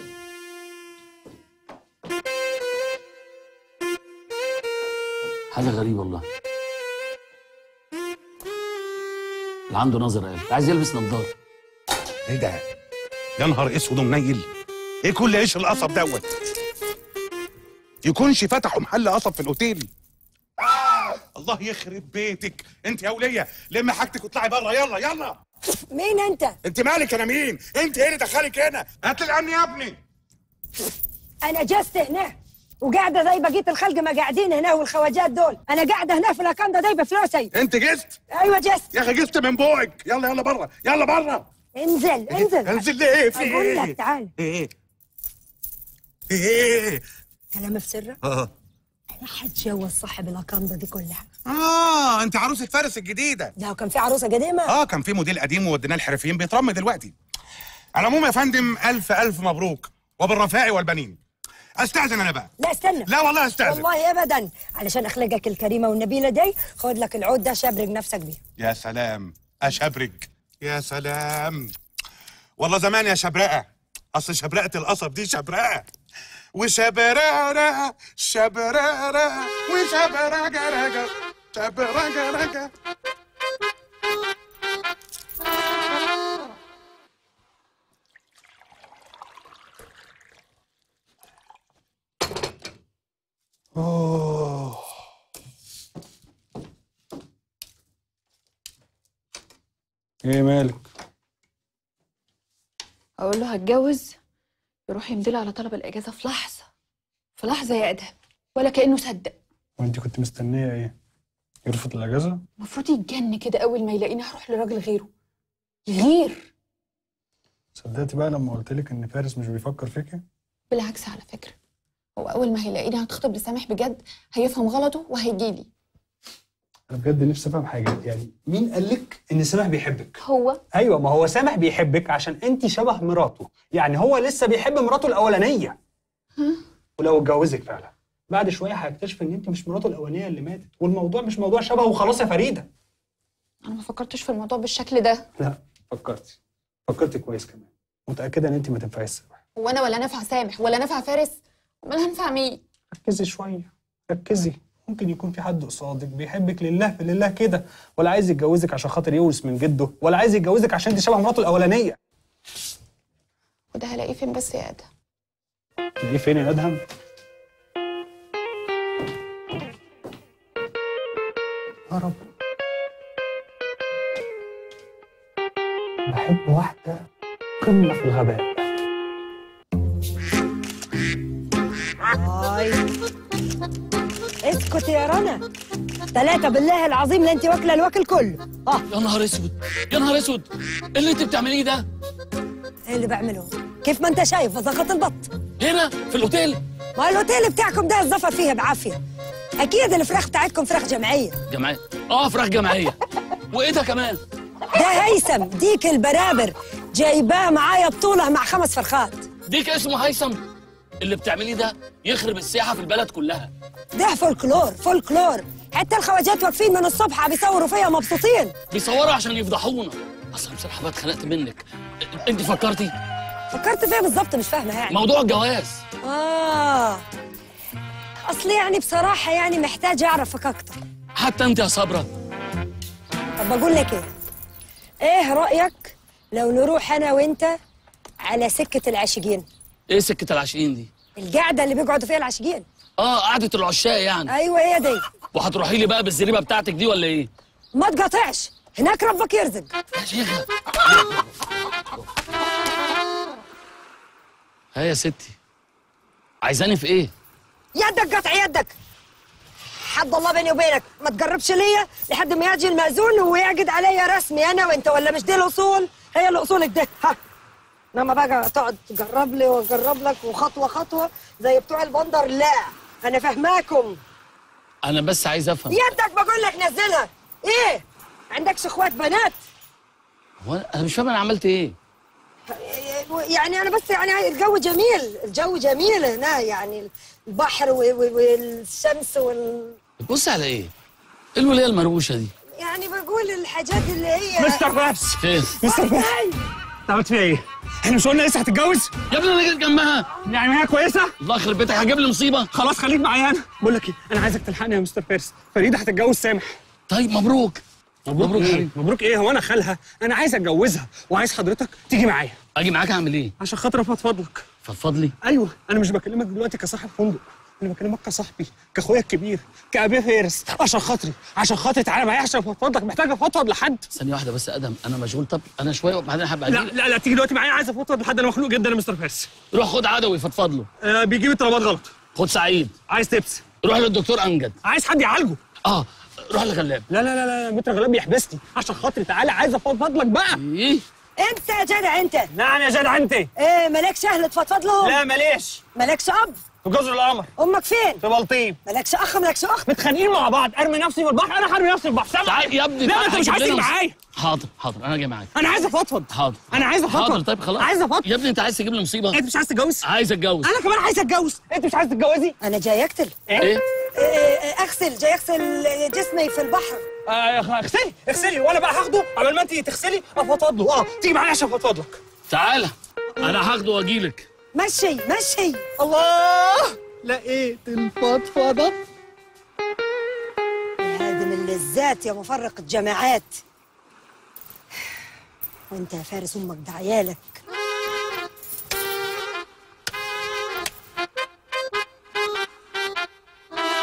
حاجه غريبه والله. اللي عنده نظر قال عايز يلبس نظاره. ايه ده؟ يا نهار اسود ومنيل. ايه كل عيش القصب دوت؟ يكونش فتحوا محل قصب في الاوتيل. آه! الله يخرب بيتك، انت يا وليه لمي حاجتك واطلعي بره يلا يلا. مين انت؟ انت مالك انا مين؟ انت ايه اللي دخلك هنا؟ هات لي الامن يا ابني. انا جست هنا وقاعده زي بقيه الخلق ما قاعدين هنا والخواجات دول. انا قاعده هنا في الاكاندا داي بفلوسي. انت جست؟ ايوه جست. يا اخي جست من بوعك. يلا يلا بره يلا بره. انزل انزل. انزل ليه؟ في ايه؟ اقول لك تعال. ايه ايه؟ كلام في سرك؟ اه انا هتجوز صاحب الاكاندا دي كلها. اه انت عروسه فارس الجديده. ده كان في عروسه قديمه؟ اه كان في موديل قديم ووديناه الحرفيين بيترمي دلوقتي. على العموم يا فندم الف الف مبروك وبالرفاء والبنين. استاذن انا بقى. لا استنى. لا والله استاذن. والله ابدا، علشان اخلاقك الكريمه والنبيله دي خد لك العود ده شبرق نفسك بيه. يا سلام اشبرج. يا سلام والله زمان يا شبرقه. اصل شبرقه القصب دي شبرقه وشبرقه شبرقه وشبرقه شبرقه. ايه مالك؟ اقول له هتجوز يروح يمضيلي على طلب الاجازه في لحظه، في لحظه يا ادهم، ولا كانه صدق. وانت كنت مستنيه ايه؟ يرفض الاجازه؟ المفروض يتجن كده اول ما يلاقيني هروح لراجل غيره، يغير. صدقتي بقى لما قلت لك ان فارس مش بيفكر فيكي؟ بالعكس على فكره، هو اول ما هيلاقيني هتخطب لسامح بجد هيفهم غلطه وهيجيلي. انا بجد نفسي افهم حاجه، يعني مين قال لك ان سامح بيحبك؟ هو ايوه، ما هو سامح بيحبك عشان انت شبه مراته، يعني هو لسه بيحب مراته الاولانيه. ولو اتجوزك فعلا بعد شويه هيكتشف ان انت مش مراته الاولانيه اللي ماتت، والموضوع مش موضوع شبه وخلاص يا فريده. انا ما فكرتش في الموضوع بالشكل ده. لا فكرتي، فكرتي كويس كمان. متاكده ان انت ما تنفعيش سامح. هو انا ولا نافع سامح ولا نافع فارس؟ امال هنفع مين؟ ركزي شويه، ركزي. ممكن يكون في حد قصادك بيحبك لله في لله كده، ولا عايز يتجوزك عشان خاطر يورث من جده، ولا عايز يتجوزك عشان انت شبه مراته الاولانيه. وده هلاقيه فين بس يا ادهم؟ تلاقيه فين يا ادهم؟ يا رب. بحب واحده قمه في الغباء. هاي اسكت يا رنا. ثلاثة بالله العظيم لا انت واكله الواكل كله. اه يا نهار اسود، يا نهار اسود، ايه اللي انت بتعمليه ده؟ ايه اللي بعمله؟ كيف ما انت شايف وزغط البط. هنا في الاوتيل؟ ما الاوتيل بتاعكم ده الزفر فيها بعافيه. اكيد الفراخ بتاعتكم فراخ جمعيه. جمعيه؟ اه فراخ جمعيه. وايه ده كمان؟ ده هيثم ديك البرابر، جايباه معايا بطوله مع خمس فرخات. ديك اسمه هيثم؟ اللي بتعمليه ده يخرب السياحه في البلد كلها. ده فولكلور فولكلور، حتى الخواجات واقفين من الصبح بيصوروا فيها مبسوطين. بيصوروا عشان يفضحونا. اصلا بصراحه بقى اتخنقت منك. انت فكرتي؟ فكرت فيها بالظبط مش فاهمه يعني. موضوع الجواز. اه اصل يعني بصراحه يعني محتاجه اعرفك اكتر. حتى انت يا صبرا. طب بقول لك ايه، ايه رايك لو نروح انا وانت على سكه العاشقين؟ ايه سكه العاشقين دي؟ القعده اللي بيقعدوا فيها العاشقين. اه قعده العشاق يعني. ايوه هي دي. وهتروحي لي بقى بالزريبه بتاعتك دي ولا ايه؟ ما تقاطعش، هناك ربك يرزق. يا شيخه. ها يا ستي، عايزاني في ايه؟ يدك قطع يدك. حد الله بيني وبينك ما تقربش ليا لحد ما يجي المأذون ويعقد عليا رسمي انا وانت، ولا مش دي الاصول؟ هي الاصول كده. ها انما بقى تقعد تقرب لي واقرب لك وخطوه خطوه زي بتوع البندر، لا انا فاهماكم. انا بس عايز افهم. يدك بقول لك نزلها. ايه عندكش اخوات بنات؟ هو انا مش فاهم انا عملت ايه. يعني انا بس يعني الجو جميل، الجو جميل هنا، يعني البحر والشمس وال بتبص على ايه؟ ايه الولايه المروشه دي؟ يعني بقول الحاجات اللي هي مستر بابس. فين؟ مستر بابس انت عملت فيها ايه؟ احنا مش قلنا لسه هتتجوز؟ يا ابني انا جيت جنبها. يعني ما هي كويسه؟ الله يخرب بيتك هجيب لي مصيبه. خلاص خليك معايا انا. بقول لك ايه، انا عايزك تلحقني يا مستر فارس، فريده هتتجوز سامح. طيب مبروك. مبروك, مبروك ايه؟ مبروك ايه؟ هو انا خالها؟ انا عايز اتجوزها وعايز حضرتك تيجي معايا. اجي معاك اعمل ايه؟ عشان خاطر افضفض لك. فضفض لي؟ ايوه، انا مش بكلمك دلوقتي كصاحب فندق، انا بكلمك كصاحبي، كاخويا الكبير، كابي فارس، عشان خاطري، عشان خاطري تعالى معايا عشان افضفض لك، محتاج افضفض لحد. ثانيه واحده بس يا ادم، انا مشغول. طب انا شويه وبعدين هبقى لا لا لا تيجي دلوقتي معايا، عايز افضفض لحد، انا مخنوق جدا يا مستر فارس. روح خد عدوي فضفض له. آه بيجيب الطلبات غلط. خد سعيد. عايز تبس. روح للدكتور امجد. عايز حد يعالجه. اه روح لغلاب. لا لا لا لا متر غلاب بيحبسني، عشان خاطري تعالى عايز افضفض لك بقى. ايه؟ انت يا جدع انت. نعم يا جدع انت. ايه مالكش اهل تفضفض لهم؟ لا ماليش. مالكش اب؟ في جزر القمر. امك فين؟ في بلطيم. مالكش اخ مالكش اخت؟ متخانقين مع بعض، ارمي نفسي في البحر، انا هرمي نفسي في البحر. تعال يا ابني. لا انت مش عايز تيجي معايا. حاضر حاضر انا جاي معاك. انا عايز افضفض. حاضر انا عايز افضفض. حاضر طيب خلاص. عايز افضفض. يا ابني انت عايز تجيب لي مصيبه؟ انت مش عايز تتجوز؟ عايز اتجوز. انا كمان عايز اتجوز. انت مش عايز تتجوزي؟ انا جاي اقتل. ايه؟ ايه؟ اغسل، جاي اغسل جسمي في البحر. آه اغسلي اغسلي وانا بقى هاخده قبل ما انت تغسلي افضفض له. اه تيجي معايا عشان افضفض لك. تعالى انا هاخده واجيلك. مشي مشي. الله لقيت الفضفضه. يا هادم اللذات يا مفرق الجماعات. وانت يا فارس امك ده عيالك.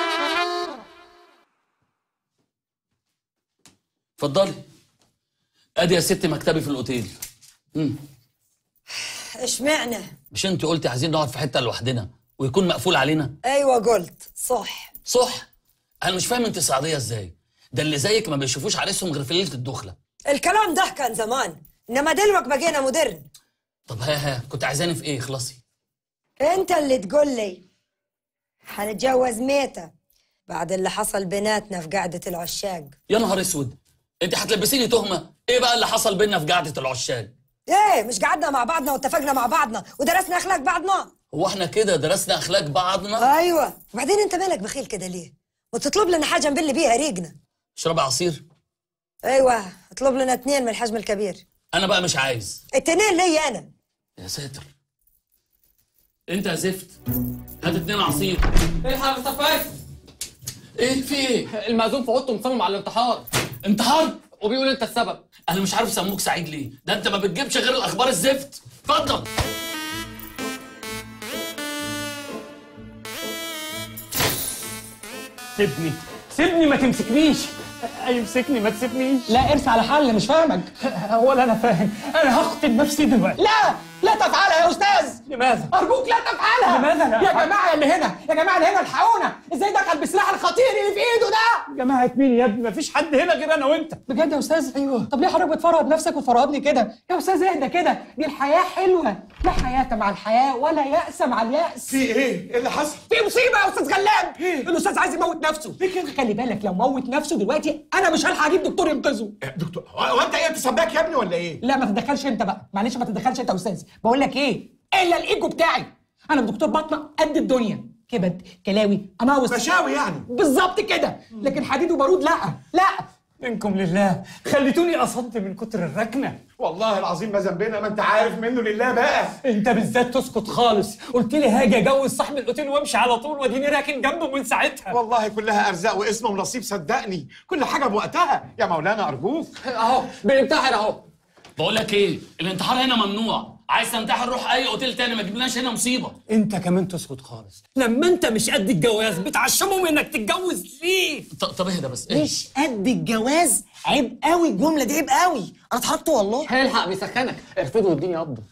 اتفضلي. ادي يا ستي مكتبي في الاوتيل. امم اشمعنى؟ مش انت قلتي عايزين نقعد في حته لوحدنا ويكون مقفول علينا؟ ايوه قلت صح. صح. انا مش فاهم انت سعوديه ازاي؟ ده اللي زيك ما بيشوفوش عريسهم غير في ليله الدخله. الكلام ده كان زمان، انما دلوقتي بقينا مودرن. طب ها ها كنت عايزاني في ايه؟ خلصي. انت اللي تقول لي هنتجوز ميتة بعد اللي حصل بيناتنا في قعدة العشاق. يا نهار اسود، انت هتلبسيني تهمه؟ ايه بقى اللي حصل بينا في قعده العشاق؟ ايه مش قعدنا مع بعضنا واتفقنا مع بعضنا ودرسنا اخلاق بعضنا؟ هو احنا كده درسنا اخلاق بعضنا؟ ايوه. وبعدين انت مالك بخيل كده ليه؟ وتطلب لنا حاجه نبل بيها ريقنا. اشربي عصير. ايوه اطلب لنا اتنين من الحجم الكبير. انا بقى مش عايز. اتنين ليا انا. يا ساتر. انت يا زفت هات اتنين عصير. الحق يا صفاك. ايه في ايه؟ المأذون في اوضته مصمم على الانتحار. انتحار؟ وبيقول انت السبب. انا مش عارف سموك سعيد ليه؟ ده انت ما بتجيبش غير الاخبار الزفت. اتفضل. سيبني سيبني ما تمسكنيش. يمسكني ما تسيبنيش. لا ارسى على حل، مش فاهمك. ولا انا فاهم، انا هقتل نفسي دلوقتي. لا لا تفعلها يا استاذ. لماذا؟ ارجوك لا تفعلها. لماذا لا؟ يا جماعه اللي هنا، يا جماعه اللي هنا الحقونا، ازاي دخل بالسلاح الخطير اللي في ايده ده؟ جماعه مين يا ابني؟ مفيش حد هنا غير انا وانت. بجد يا استاذ؟ ايوه. طب ليه حضرتك بتفرهد نفسك وتفرهدني كده؟ يا استاذ اهدى كده، دي الحياه حلوه، لا حياه مع الحياه ولا يأس مع اليأس. في ايه؟ ايه اللي حصل؟ في مصيبه يا استاذ غلاب. ايه؟ الاستاذ عايز يموت نفسه. ليه كده؟ خلي بالك لو موت نفسه دلوقتي انا مش هلحق اجيب دكتور ينقذه. دكتور هو انت ايه بتسباك يا ابني ولا ايه؟ لا ما تتدخلش انت بقى، معلش ما تتدخلش انت يا استاذ. بقول لك ايه؟ الا الايجو بتاعي. انا دكتور باطنه قد الدنيا، كبد كلاوي اناوس مشاوي يعني. بالظبط كده، لكن حديد وبارود لا لا. منكم لله، خليتوني اصد من كتر الركنه. والله العظيم ما ذنبنا، ما انت عارف منه لله بقى. انت بالذات تسكت خالص، قلت لي هاجي اجوز صاحب الاوتيل وامشي على طول واديني راكن جنبه من ساعتها. والله كلها ارزاق واسم ونصيب، صدقني كل حاجه بوقتها يا مولانا ارجوك. اهو بننتحر اهو. بقول لك ايه؟ الانتحار هنا ممنوع. عايز تنتحر روح اي اوتيل تاني، ما تجيبلناش هنا مصيبه. انت كمان تسكت خالص، لما انت مش قد الجواز بتعشمهم انك تتجوز ليه؟ طب اهدى بس. ايه؟ مش قد الجواز؟ عيب قوي الجمله دي، عيب قوي. انا اتحركت والله. هيلحق بيسخنك، ارفضه واديني قبضه.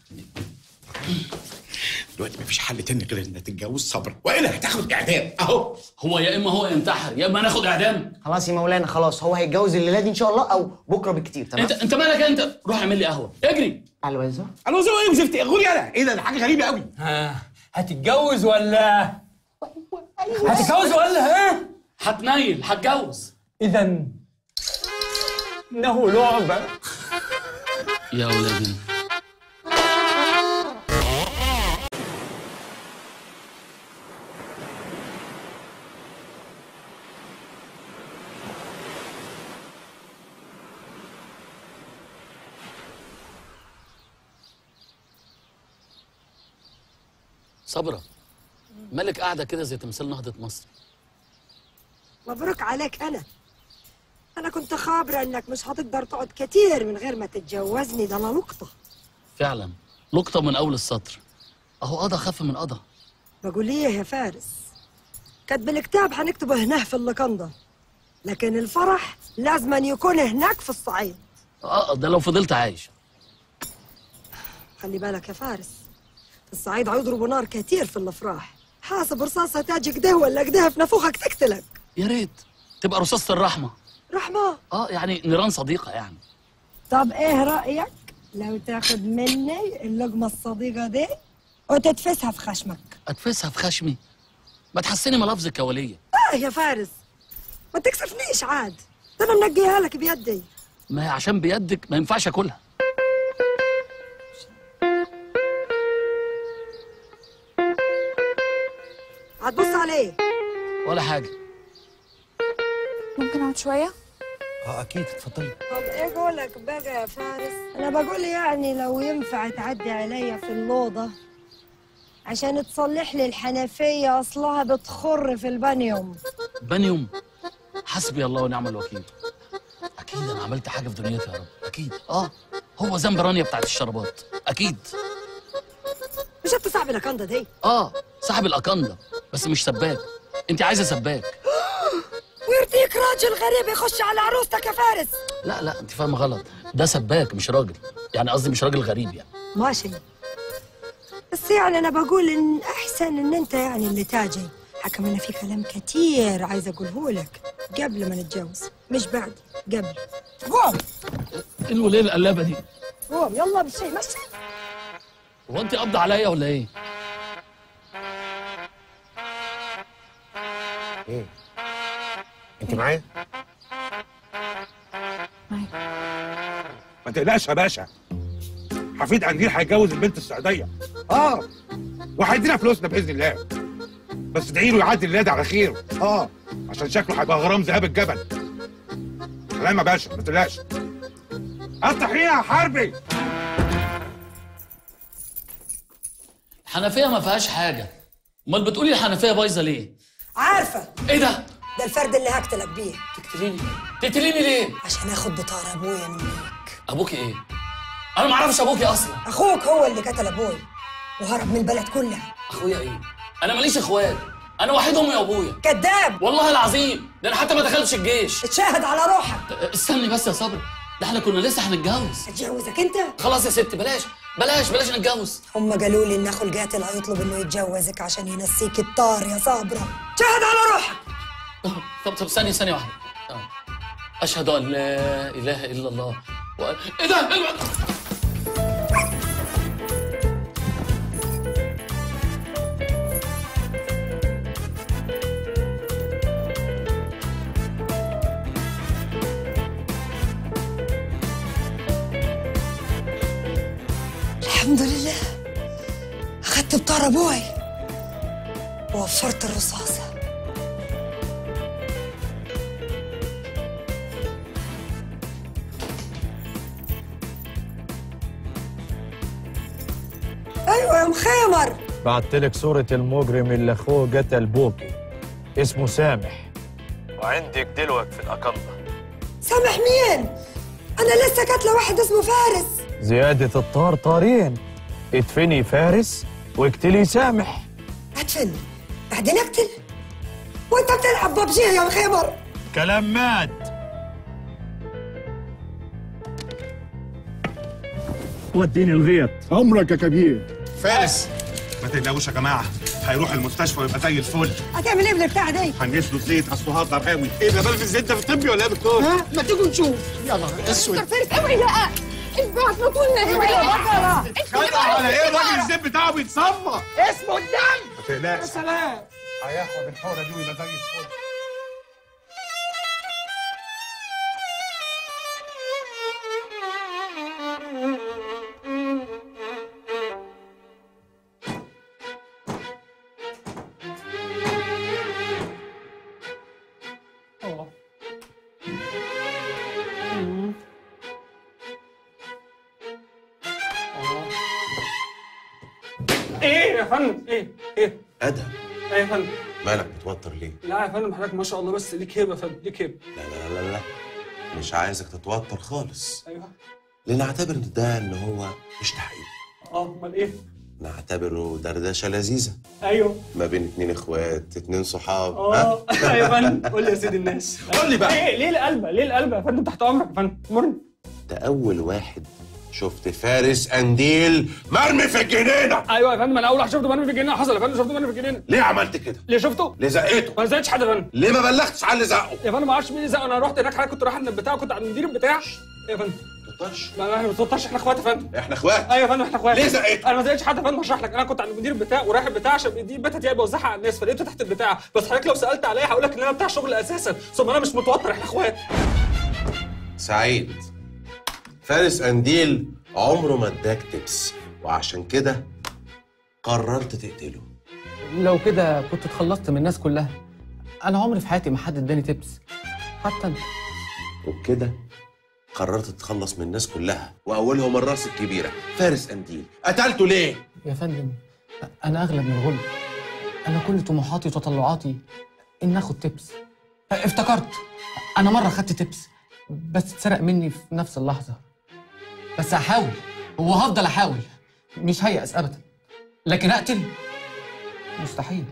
دلوقتي مفيش حل تاني غير انك تتجوز صبر، والا هتاخد اعدام اهو. هو يا اما هو ينتحر يا اما ناخد اعدام. خلاص يا مولانا خلاص، هو هيتجوز الليله دي ان شاء الله او بكره بالكتير. تمام. انت انت مالك انت؟ روح اعمل لي قهوه، اجري. الوزه الوزه ايه وزفت ايه؟ غوري انا ايه ده؟ ده حاجه غريبه قوي. ها هتتجوز ولا هتتجوز ولا ها؟ هتنيل هتجوز. اذا انه لعبه يا ولادي. صبرا، مالك قاعده كده زي تمثال نهضه مصر؟ مبروك عليك. انا انا كنت خابره انك مش هتقدر تقعد كتير من غير ما تتجوزني. ده انا لقطه فعلا، لقطه من اول السطر. اهو قضى خف من قضى. بقول ايه يا فارس؟ كاتب الكتاب هنكتبه هناه في اللقندة، لكن الفرح لازم أن يكون هناك في الصعيد. اه ده لو فضلت عايش. خلي بالك يا فارس، في الصعيد هيضربوا نار كتير في الافراح. حاسب رصاصه تاجي كده ولا كده في نافوخك تقتلك. يا ريت تبقى رصاصه الرحمه. رحمه؟ اه يعني نيران صديقه يعني. طب ايه رايك لو تاخد مني اللقمه الصديقه دي وتتفسها في خشمك؟ اتفسها في خشمي؟ ما تحسني ملافظك يا وليه. اه يا فارس ما تكسفنيش عاد، ده انا منقيها لك بيدي. ما هي عشان بيدك ما ينفعش اكلها. هتبص عليه؟ ولا حاجه. ممكن اقعد شويه؟ اه اكيد اتفضلي. طب ايه قولك بقى يا فارس؟ انا بقول يعني لو ينفع تعدي عليا في الاوضه عشان تصلح لي الحنفيه، اصلها بتخر في البانيوم. بانيوم؟ حسبي الله ونعم الوكيل. اكيد انا عملت حاجه في دنيتي يا رب، اكيد. اه هو ذنب رانيا بتاعت الشربات، اكيد. مش انت صاحب الاكنده دي؟ اه صاحب الاكنده بس مش سباك. انت عايزه سباك. ويرضيك راجل غريب يخش على عروستك يا فارس؟ لا لا انت فاهمه غلط. ده سباك مش راجل، يعني قصدي مش راجل غريب يعني. ماشي، بس يعني انا بقول ان احسن ان انت يعني اللي تاجي. حكم انا في كلام كتير عايزه اقوله لك قبل ما نتجوز، مش بعد، قبل. قوم ايه الوليه القلابه دي؟ قوم يلا بالشيء مشي. هو انت قبض عليا ولا ايه؟ ايه؟ انت معايا؟ ما تقلقش يا باشا، حفيد قنديل هيتجوز البنت السعوديه. اه وهيدينا فلوسنا باذن الله، بس ادعي له يعدي الليله على خير. اه عشان شكله هيبقى غرام ذهاب الجبل. سلام يا باشا، ما تقلقش. التحيه يا حربي. الحنفيه ما فيهاش حاجه، امال بتقولي الحنفيه بايظه ليه؟ عارفه ايه ده؟ ده الفرد اللي هقتلك بيه. تقتليني؟ تقتليني ليه؟ عشان اخد بطار ابويا منك. ابوكي ايه؟ انا ما اعرفش ابوكي اصلا. اخوك هو اللي قتل ابوي وهرب من البلد كلها. اخويا ايه؟ انا ماليش اخوات، انا وحيد امي وابويا. كذاب والله العظيم، ده انا حتى ما دخلتش الجيش. اتشاهد على روحك. استني بس يا صبري، ده احنا كنا لسه هنتجوز. اتجوزك انت؟ خلاص يا ستي بلاش بلاش بلاش نتجوز. هم قالوا لي ان اخو القاتل هيطلب انه يتجوزك عشان ينسيك الطار يا صابره. شاهد على روحك. طب طب ثانية ثانية واحدة. أشهد أن لا إله إلا الله و... إيه ده؟ إيه الو... الحمد لله أخدت بطار أبوي ووفرت الرصاصة. أيوة يا مخيمر. بعتلك صورة المجرم اللي أخوه قتل بوكي، اسمه سامح، وعندك دلوك في الأقمة. سامح مين؟ أنا لسه قاتلة واحد اسمه فارس. زيادة الطار طارين، ادفني فارس واقتلي سامح. أدفن بعدين أقتل؟ وأنت بتلعب ببجي يا مخيمر. كلام مات. وديني الغيط. عمرك يا كبير. فارس ما تقلقوش يا جماعه، هيروح المستشفى ويبقى زي الفل. هتعمل ايه بالبتاع دي؟ هنجيب له زيت، اصله هقدر قوي. ايه ده بلد الزيت ده في الطبي ولا ايه يا دكتور؟ ها؟ ما تيجوا نشوف. يا نهار اسود. دكتور فارس اوعي بقى، انتوا هتموتونا هنا يا بطلة. خايف على ايه؟ الراجل الزيت بتاعه بيتصفى. اسمه الدم. ما تقلقش. يا سلام. هياخد الحوره دي ويبقى زي الفل. ايه يا فندم؟ ايه ايه ادهم. ايه يا فندم؟ مالك متوتر ليه؟ لا يا فندم حضرتك ما شاء الله، بس ليك هيبه يا فندم، ليك هيبه. لا لا لا لا مش عايزك تتوتر خالص، ايوه. لنعتبر ان ده ان هو مش تحقيق. اه امال ايه؟ نعتبره دردشه لذيذه ايوه ما بين اتنين اخوات، اتنين صحاب. اه ايوه يا فندم. قول لي يا سيدي الناس. قول لي بقى. ايه ليه القلبه؟ ليه القلبه يا فندم؟ تحت امرك يا فندم، مرني. ده اول واحد شفت فارس قنديل مرمي في الجنينه. ايوه يا فندم، انا اول واحد شفته مرمي في الجنينه. حصل يا فندم، شفته مرمي في الجنينه. ليه عملت كده؟ ليه شفته؟ ليه زقيته؟ ما زقتش حد يا فندم. ليه ما بلغتش على اللي زقه؟ يا فندم ما اعرفش مين اللي زقه، انا رحت هناك حضرتك كنت رايح عند البتاع وكنت عند المدير بتاع. يا فندم ما تطرش. لا لا ما تطرش، احنا اخوات يا فندم. احنا اخوات؟ ايوه يا فندم احنا اخوات. ليه زقيته؟ انا ما زقتش حد يا فندم، هشرح لك. انا كنت عند المدير بتاع ورايح البتاع عشان دي بتاعتي يعني بوزعها على الناس، فلقيته تحت البتاع. بس حضرتك لو سالت عليا هقول لك ان انا بتاع شغل اساسا، ثم انا مش متوتر، احنا اخوات. سعيد، فارس قنديل عمره ما اداك تبس، وعشان كده قررت تقتله. لو كده كنت اتخلصت من الناس كلها. انا عمري في حياتي ما حد اداني تبس، حتى انت. وبكده قررت تتخلص من الناس كلها، واولهم الراس الكبيره فارس قنديل. قتلته ليه؟ يا فندم انا اغلب من الغل. انا كل طموحاتي وتطلعاتي ان اخد تبس. افتكرت انا مره خدت تبس بس اتسرق مني في نفس اللحظه. بس هحاول وهفضل احاول، مش هيأس ابدا، لكن اقتل مستحيل.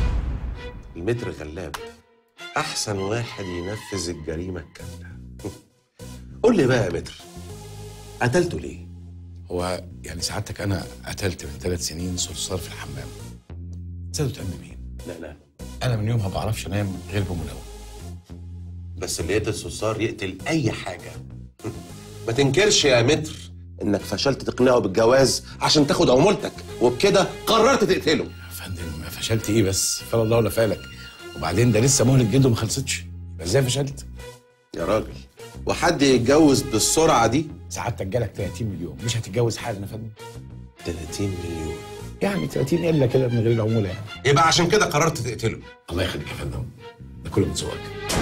المتر غلاب احسن واحد ينفذ الجريمه الكامله. قول لي بقى يا متر، قتلته ليه؟ هو يعني سعادتك انا قتلت من ثلاث سنين صرصار في الحمام. تصدق تأمن مين؟ لا لا انا من يومها ما بعرفش انام غير بمنوم. بس اللي يقتل صرصار يقتل اي حاجه. ما تنكرش يا متر انك فشلت تقنعه بالجواز عشان تاخد عمولتك، وبكده قررت تقتله. يا فندم فشلت ايه بس؟ فلا الله ولا فالك. وبعدين ده لسه مهلة جده ما خلصتش، ازاي فشلت؟ يا راجل وحد يتجوز بالسرعه دي؟ سعادتك جالك ثلاثين مليون، مش هتتجوز حالا يا فندم؟ ثلاثين مليون يعني ثلاثين الا كده من غير العموله يعني. يبقى عشان كده قررت تقتله. الله يخليك يا فندم، ده كله من ذوقك.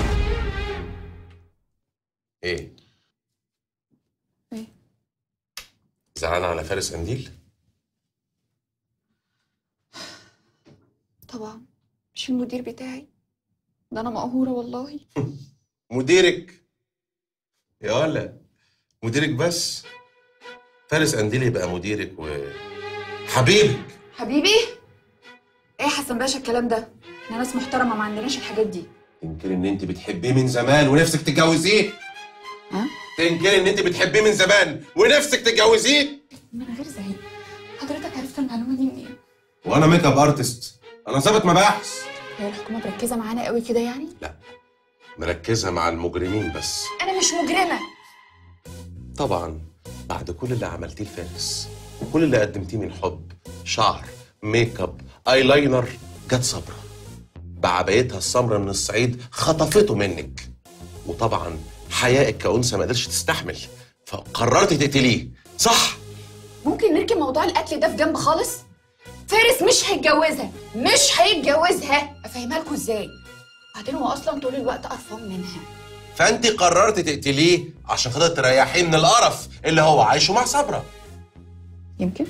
ايه؟ ايه؟ زعلان على فارس قنديل؟ طبعا مش المدير بتاعي ده، انا مقهوره والله. مديرك يا ولا مديرك بس؟ فارس قنديل يبقى مديرك وحبيبك. حبيبي؟ ايه يا حسن باشا الكلام ده؟ احنا ناس محترمه ما عندناش الحاجات دي. تنكري ان انت بتحبيه من زمان ونفسك تتجوزيه؟ ها؟ تنكري ان انت بتحبيه من زمان ونفسك تتجوزيه؟ من غير زعيق، حضرتك عرفت المعلومه دي منين؟ وانا ميك اب ارتست، انا ظابط مباحث. هي الحكومه مركزه معانا قوي كده يعني؟ لا مركزه مع المجرمين بس. انا مش مجرمه. طبعا بعد كل اللي عملتيه لفارس وكل اللي قدمتيه من حب، شعر، ميك اب، ايلاينر، جت صبرا بعبايتها السمراء من الصعيد خطفته منك، وطبعا حيائك كأنثى ما قدرش تستحمل فقررت تقتليه، صح؟ ممكن نركن موضوع القتل ده في جنب خالص؟ فارس مش هيتجوزها، مش هيتجوزها، افهمها لكم ازاي؟ بعدين هو اصلا طول الوقت قرفان منها. فانت قررت تقتليه عشان خاطر تريحيه من القرف اللي هو عايشه مع صبرا. يمكن.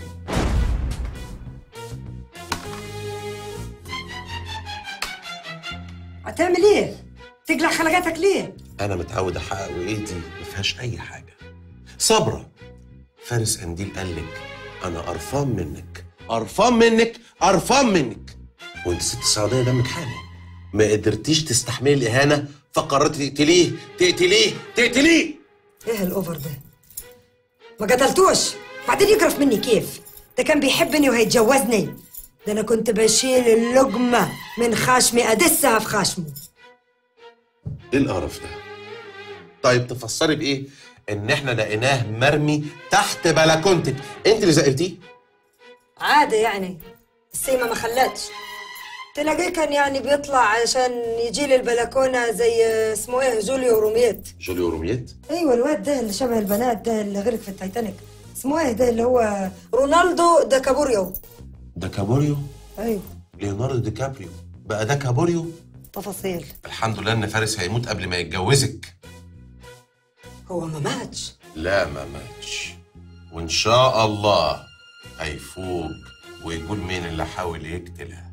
هتعمل ايه؟ تقلع خلقاتك ليه؟ انا متعود احقق وايدي ما فيهاش اي حاجه. صبرا فارس قنديل قال لك انا قرفان منك، قرفان منك، قرفان منك، وانت ست سعوديه دمك حامي ما قدرتيش تستحملي الاهانه فقررت تقتليه، تقتليه، تقتليه. ايه الاوفر ده؟ ما قتلتوش، بعدين يقرف مني كيف؟ ده كان بيحبني وهيتجوزني، ده انا كنت بشيل اللقمه من خشمي ادسها في خشمه. ايه القرف ده؟ طيب تفسري بايه ان احنا لقيناه مرمي تحت بلكونتك؟ انت اللي زقلتيه؟ عادي يعني، السيمه ما خلتش. تلاقيه كان يعني بيطلع عشان يجي لي البلكونه زي اسمه ايه، جوليو روميت. جوليو روميت؟ ايوه الواد ده اللي شبه البنات ده اللي غرق في التايتانيك، اسمه ايه ده اللي هو رونالدو دا كابوريو. دا كابوريو؟ ايوه ليوناردو دي كابريو بقى ده كابوريو؟ تفاصيل. الحمد لله ان فارس هيموت قبل ما يتجوزك. هو ما ماتش؟ لا ما ماتش، وان شاء الله هيفوق ويقول مين اللي حاول يقتلها.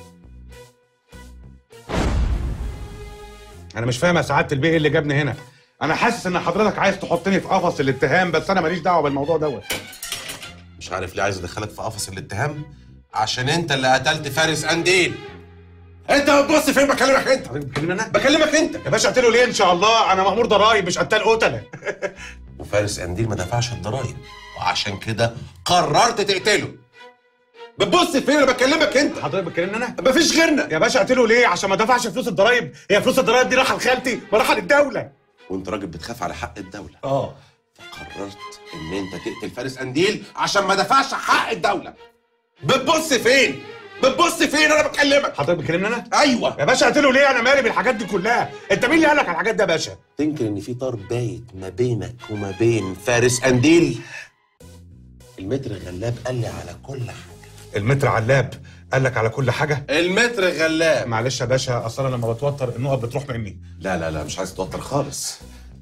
انا مش فاهم يا سعاده البيه ايه اللي جابني هنا. انا حاسس ان حضرتك عايز تحطني في قفص الاتهام، بس انا ماليش دعوه بالموضوع دوت. مش عارف ليه عايز ادخلك في قفص الاتهام؟ عشان انت اللي قتلت فارس قنديل. انت بتبص فين؟ بكلمك انت. بتكلمني انا؟ بكلمك انت يا باشا اقتله ليه ان شاء الله؟ انا مأمور ضرايب مش قتال قتله. وفارس قنديل ما دفعش الضرايب وعشان كده قررت تقتله. بتبص فين؟ انا بكلمك انت. حضرتك بتكلمني انا؟ مفيش غيرنا. يا باشا اقتله ليه؟ عشان ما دفعش فلوس الضرايب؟ هي فلوس الضرايب دي رايحه لخالتي ما رايحه للدوله. وانت راجل بتخاف على حق الدوله. اه فقررت ان انت تقتل فارس قنديل عشان ما دفعش حق الدوله. بتبص فين؟ بتبص فين؟ انا بكلمك. حضرتك بتكلمني انا؟ ايوه. يا باشا اقتله ليه؟ انا مالي بالحاجات دي كلها. انت مين اللي قال لك على الحاجات دي يا باشا؟ تنكر ان في طار بايت ما بينك وما بين فارس قنديل؟ المتر غلاب قال لي على كل حاجه. المتر علاب قال لك على كل حاجه؟ المتر غلاب. معلش يا باشا، اصل انا لما بتوتر النقط بتروح مني. لا لا لا مش عايز تتوتر خالص.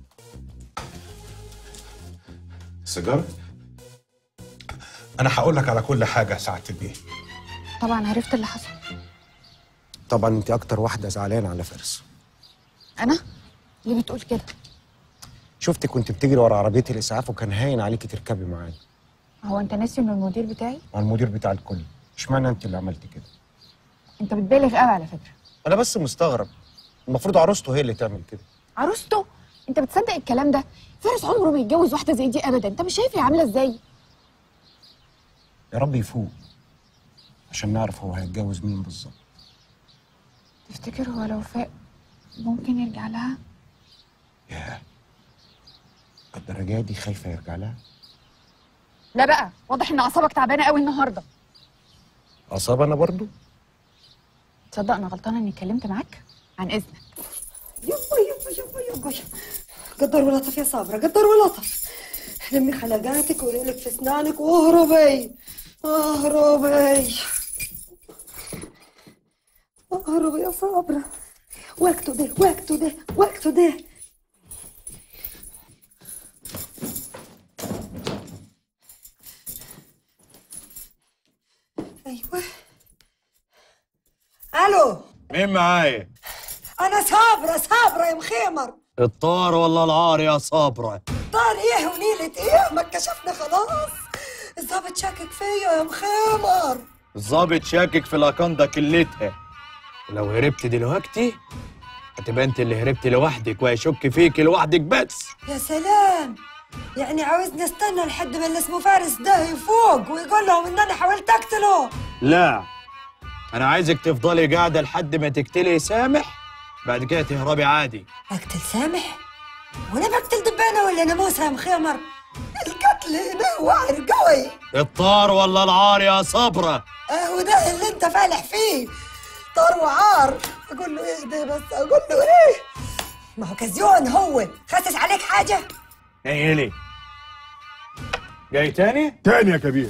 سيجاره؟ انا هقول لك على كل حاجه سعاده البيه. طبعا عرفت اللي حصل. طبعا انت اكتر واحده زعلانه على فارس. انا؟ ليه بتقول كده؟ شفتك كنت بتجري ورا عربيه الاسعاف وكان هاين عليكي تركبي معايا. هو انت ناسي انه المدير بتاعي؟ مع المدير بتاع الكل. اشمعنى انت اللي عملتي كده؟ انت بتبالغ قوي على فكره. انا بس مستغرب، المفروض عروسته هي اللي تعمل كده. عروسته؟ انت بتصدق الكلام ده؟ فارس عمره ما يتجوز واحده زي دي ابدا. انت مش شايف هي عامله ازاي؟ يا رب يفوق عشان نعرف هو هيتجوز مين بالظبط. تفتكر هو لو فاق ممكن يرجع لها؟ ياه، الدرجه دي خايفه يرجع لها؟ لا بقى، واضح ان اعصابك تعبانه قوي النهارده. اصاب انا برضو؟ تصدق انا غلطانه اني اتكلمت معاك؟ عن اذنك. يبا يبا يبا يبا قدر ولطف يا صابرة، قدر ولطف. لمي خلقاتك وريلك في اسنانك واهربي اهربي اهربي يا صابرة. وقته ده وقته ده وقته ده. ايوه. الو، مين معايا؟ انا صابرة صابرة يا مخيمر. الطار ولا العار يا صابرة؟ طار ايه ونيلة ايه؟ ما اتكشفنا خلاص. الظابط شاكك فيا يا مخيمر. الظابط شاكك في الاكوندا كلتها، ولو هربت دلوقتي هتبقى انت اللي هربت لوحدك وهيشك فيك لوحدك بس. يا سلام، يعني عاوزني استنى لحد ما اللي اسمه فارس ده يفوق ويقول لهم ان انا حاولت اقتله؟ لا، انا عايزك تفضلي قاعده لحد ما تقتلي سامح، بعد كده تهربي عادي. اقتل سامح؟ وانا بقتل دبانه ولا ناموسه يا مخيمر؟ القتل هنا وعر قوي. الطار ولا العار يا صبرة؟ اهو ده اللي انت فالح فيه، طار وعار. اقول له ايه ده بس؟ اقول له ايه؟ ما هو كزيون، هو خسس عليك حاجه؟ ايه لي جاي تاني؟ تاني يا كبير.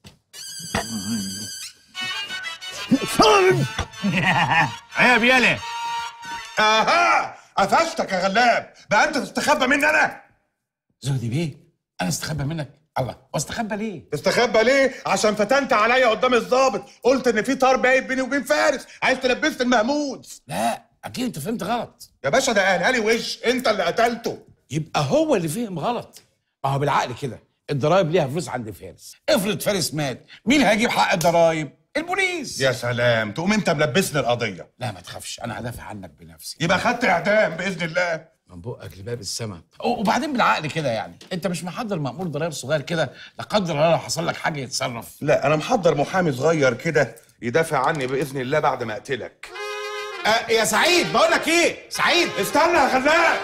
عيب يلي. اها، قفشتك يا غلاب. بقى انت تستخبى مني انا؟ زهدي بيه، انا استخبى منك؟ الله، واستخبى ليه؟ تستخبى ليه؟ عشان فتنت عليا قدام الضابط، قلت ان في طار بايت بيني وبين فارس، عايز تلبسني المهمود. لا، اكيد انت فهمت غلط يا باشا، ده قالها لي وش، انت اللي قتلته. يبقى هو اللي فهم غلط. ما هو بالعقل كده، الضرايب ليها فلوس عند فارس. افرض فارس مات، مين هيجيب حق الضرايب؟ البوليس. يا سلام، تقوم انت ملبسني القضيه. لا ما تخافش، انا هدافع عنك بنفسي. يبقى خدت اعدام باذن الله. من بقك لباب السما. وبعدين بالعقل كده، يعني انت مش محضر مأمور ضرايب صغير كده لا قدر الله لو حصل لك حاجه يتصرف؟ لا، انا محضر محامي صغير كده يدافع عني باذن الله بعد ما اقتلك. أه يا سعيد، بقول لك ايه؟ سعيد استنى يا غلاب.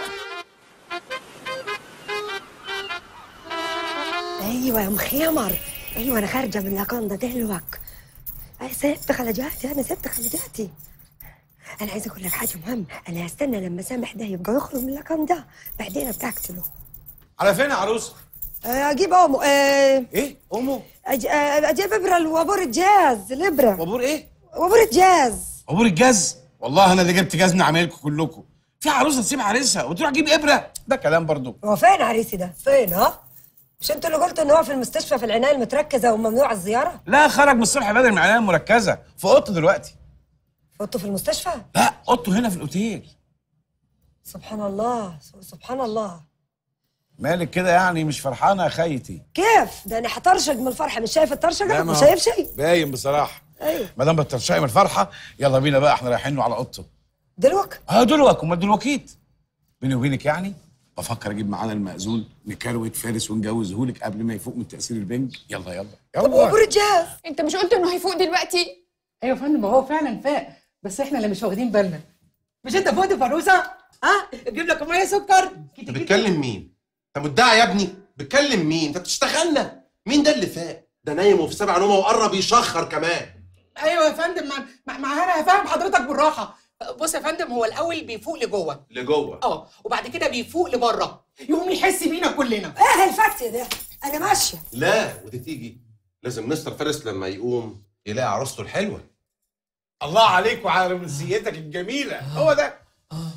ايوه يا مخيمر، ايوه انا خارجه من الاكوندا دلوك. انا سبت خلجاتي، انا سبت خلجاتي. انا عايزه اقول لك حاجه مهمه، انا هستنى لما سامح ده يبقى يخرج من الاكوندا، بعدين ابقى اقتله. على فين يا عروسه؟ اجيب امه. أه ايه امه؟ أج... اجيب ابره لوابور الجاز. الابره وابور ايه؟ وابور الجاز. وابور الجاز؟ والله انا اللي جبت جزن عمايلكم كلكم. في عروسه تسيب عريسها وتروح تجيب ابره؟ ده كلام برضو. هو فين عريسي ده؟ فين؟ ها؟ مش انتوا اللي قلتوا ان هو في المستشفى في العنايه المتركزه وممنوع الزياره؟ لا، خرج من الصبح بدري من العنايه المركزه، في اوضته دلوقتي. في اوضته في المستشفى؟ لا، اوضته هنا في الاوتيل. سبحان الله سبحان الله. مالك كده يعني مش فرحانه يا خيتي؟ كيف؟ ده انا هطرشق من الفرحه، مش شايف الطرشقه؟ لا، مش ما شايف شيء؟ باين بصراحه. ايوه ما دام بترشقي من الفرحه، يلا بينا بقى، احنا رايحين له على اوضته. دلوك؟ اه دلوك، امال دلوكيت. بيني وبينك يعني بفكر اجيب معانا المأذون نكروت فارس ونجوزهولك قبل ما يفوق من تأثير البنج. يلا يلا يلا. طب وابور الجهاز؟ انت مش قلت انه هيفوق دلوقتي؟ ايوه يا فندم، هو فعلا فاق، بس احنا اللي مش واخدين بالنا. مش انت فوق فروسه؟ ها؟ اجيب لك ميه سكر؟ انت بتكلم مين؟ انت مدعي يا ابني؟ بتكلم مين؟ انت بتشتغلنا؟ مين ده اللي فاق؟ ده نايم وفي سبع نومه وقرب يشخر كمان. ايوه يا فندم، ما ما انا هفهم حضرتك بالراحه. بص يا فندم، هو الاول بيفوق لجوه لجوه اه وبعد كده بيفوق لبره، يقوم يحس بينا كلنا. ايه الفكت ده؟ انا ماشيه. لا، ودي تيجي لازم مستر فارس لما يقوم يلاقي عروسته الحلوه. الله عليك وعلى رومانسيتك الجميله. هو ده. اه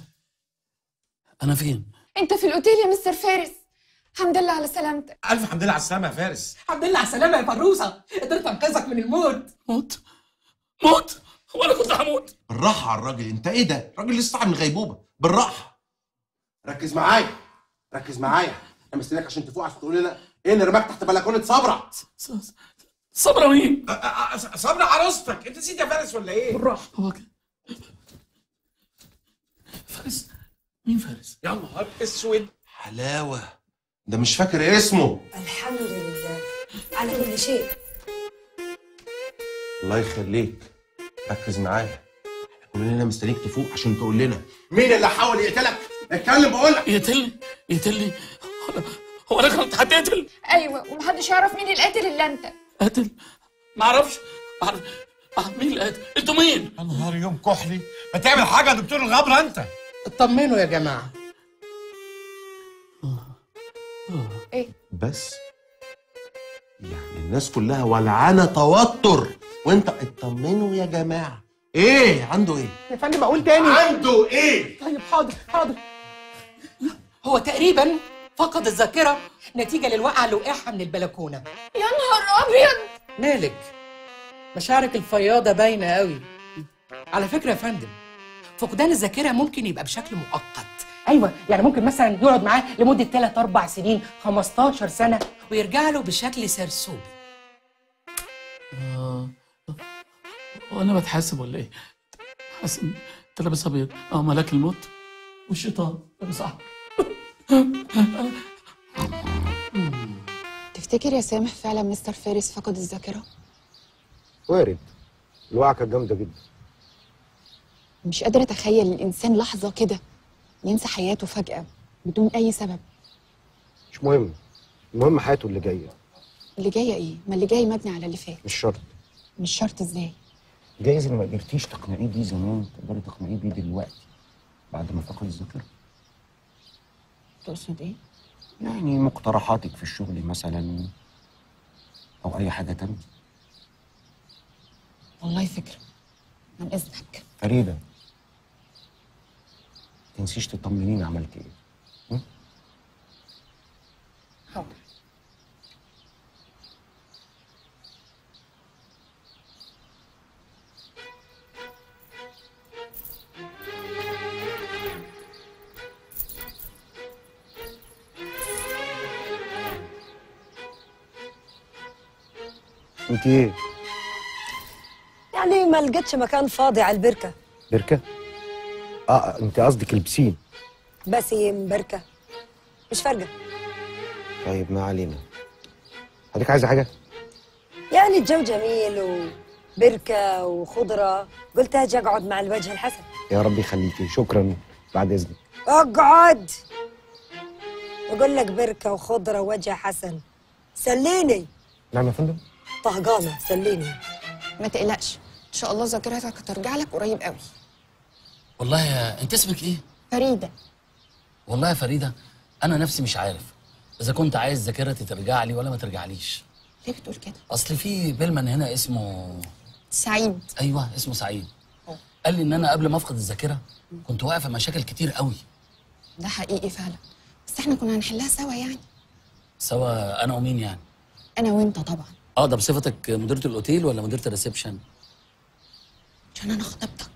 انا فين؟ انت في الاوتيل يا مستر فارس. الحمد لله على سلامتك. الف حمد لله على السلامه يا فارس. الحمد لله على السلامه يا فروسه، قدرت انقذك من الموت. موت؟ موت؟ هو انا كنت هموت؟ بالراحه على الراجل، انت ايه ده؟ الراجل لسه صاحي من غيبوبه، بالراحه. ركز معايا ركز معايا، انا مستنيك عشان تفوق عشان تقول لنا ايه اللي رماك تحت بلكونه صبرا. صبرا مين؟ صبرا عروستك. انت نسيت يا فارس ولا ايه؟ بالراحه. هو كده فارس مين فارس؟ يا نهار اسود حلاوه، ده مش فاكر اسمه. الحمد لله على كل شيء. الله يخليك، ركز معايا، كلنا مستنيك تفوق عشان تقول لنا مين اللي حاول يقتلك. اتكلم بقول لك. يقتلني يقتلني هو انا كنت هتقتل؟ ايوه، ومحدش يعرف مين القاتل الا انت. قاتل؟ معرفش معرف آه، مين اللي قاتل؟ انتوا مين؟ يا نهار يوم كحلي، ما تعمل حاجه يا دكتور الغبره انت. اطمنوا يا جماعه. ايه بس يعني الناس كلها ولعانه توتر وانت اطمنوا يا جماعه. ايه عنده ايه؟ يا فندم اقول تاني. عنده ايه؟ طيب حاضر حاضر. هو تقريبا فقد الذاكره نتيجه للوقعه اللي وقعها من البلكونه. يا نهار ابيض. مالك؟ مشاعرك الفياضه باينه قوي. على فكره يا فندم، فقدان الذاكره ممكن يبقى بشكل مؤقت. ايوه، يعني ممكن مثلا يقعد معاه لمده ثلاث اربع سنين، خمستاشر سنه، ويرجع له بشكل سرسوبي. اه هو انا بتحاسب ولا ايه؟ حاسب انت لابس ابيض. اه ملاك الموت والشيطان لابس احمر. تفتكر يا سامح فعلا مستر فارس فقد الذاكره؟ وارد. الوقعه كانت جامده جدا. مش قادره اتخيل الانسان لحظه كده ينسى حياته فجاه بدون اي سبب. مش مهم، المهم حياته اللي جايه. اللي جايه ايه؟ ما اللي جاي مبني على اللي فات. مش شرط. مش شرط ازاي؟ جايز اللي ما قدرتيش تقنعيه بيه زمان تقدري تقنعيه بيه دلوقتي بعد ما فقد الذاكره. تقصد ايه؟ يعني مقترحاتك في الشغل مثلا او اي حاجه تانية. والله فكره، عن اذنك. فريده، تنسيش تطمنيني عملت ايه. حاضر. انت ايه؟ يعني ما لقيتش مكان فاضي على البركه. بركه؟ اه انت قصدك البسين. بسيم بركه مش فارقه. طيب ما علينا. حضرتك عايزه حاجه؟ يعني الجو جميل وبركه وخضره، قلت اجي اقعد مع الوجه الحسن. يا رب يخليكي، شكرا، بعد اذنك. اقعد. بقول لك بركه وخضره ووجه حسن، سليني. نعم يا فندم. طهقانه، سليني. ما تقلقش، ان شاء الله ذاكرتك هترجع لك قريب قوي. والله يا انت اسمك ايه؟ فريده. والله يا فريده انا نفسي مش عارف اذا كنت عايز ذاكرتي ترجع لي ولا ما ترجعليش. ليه بتقول كده؟ اصل في بيلمان هنا اسمه سعيد. ايوه اسمه سعيد. أوه. قال لي ان انا قبل ما افقد الذاكره كنت واقع في مشاكل كتير قوي. ده حقيقي فعلا، بس احنا كنا هنحلها سوا يعني. سوا انا ومين يعني؟ انا وانت طبعا. اه ده بصفتك مديرة الاوتيل ولا مديرة الريسبشن؟ عشان انا خطيبتك.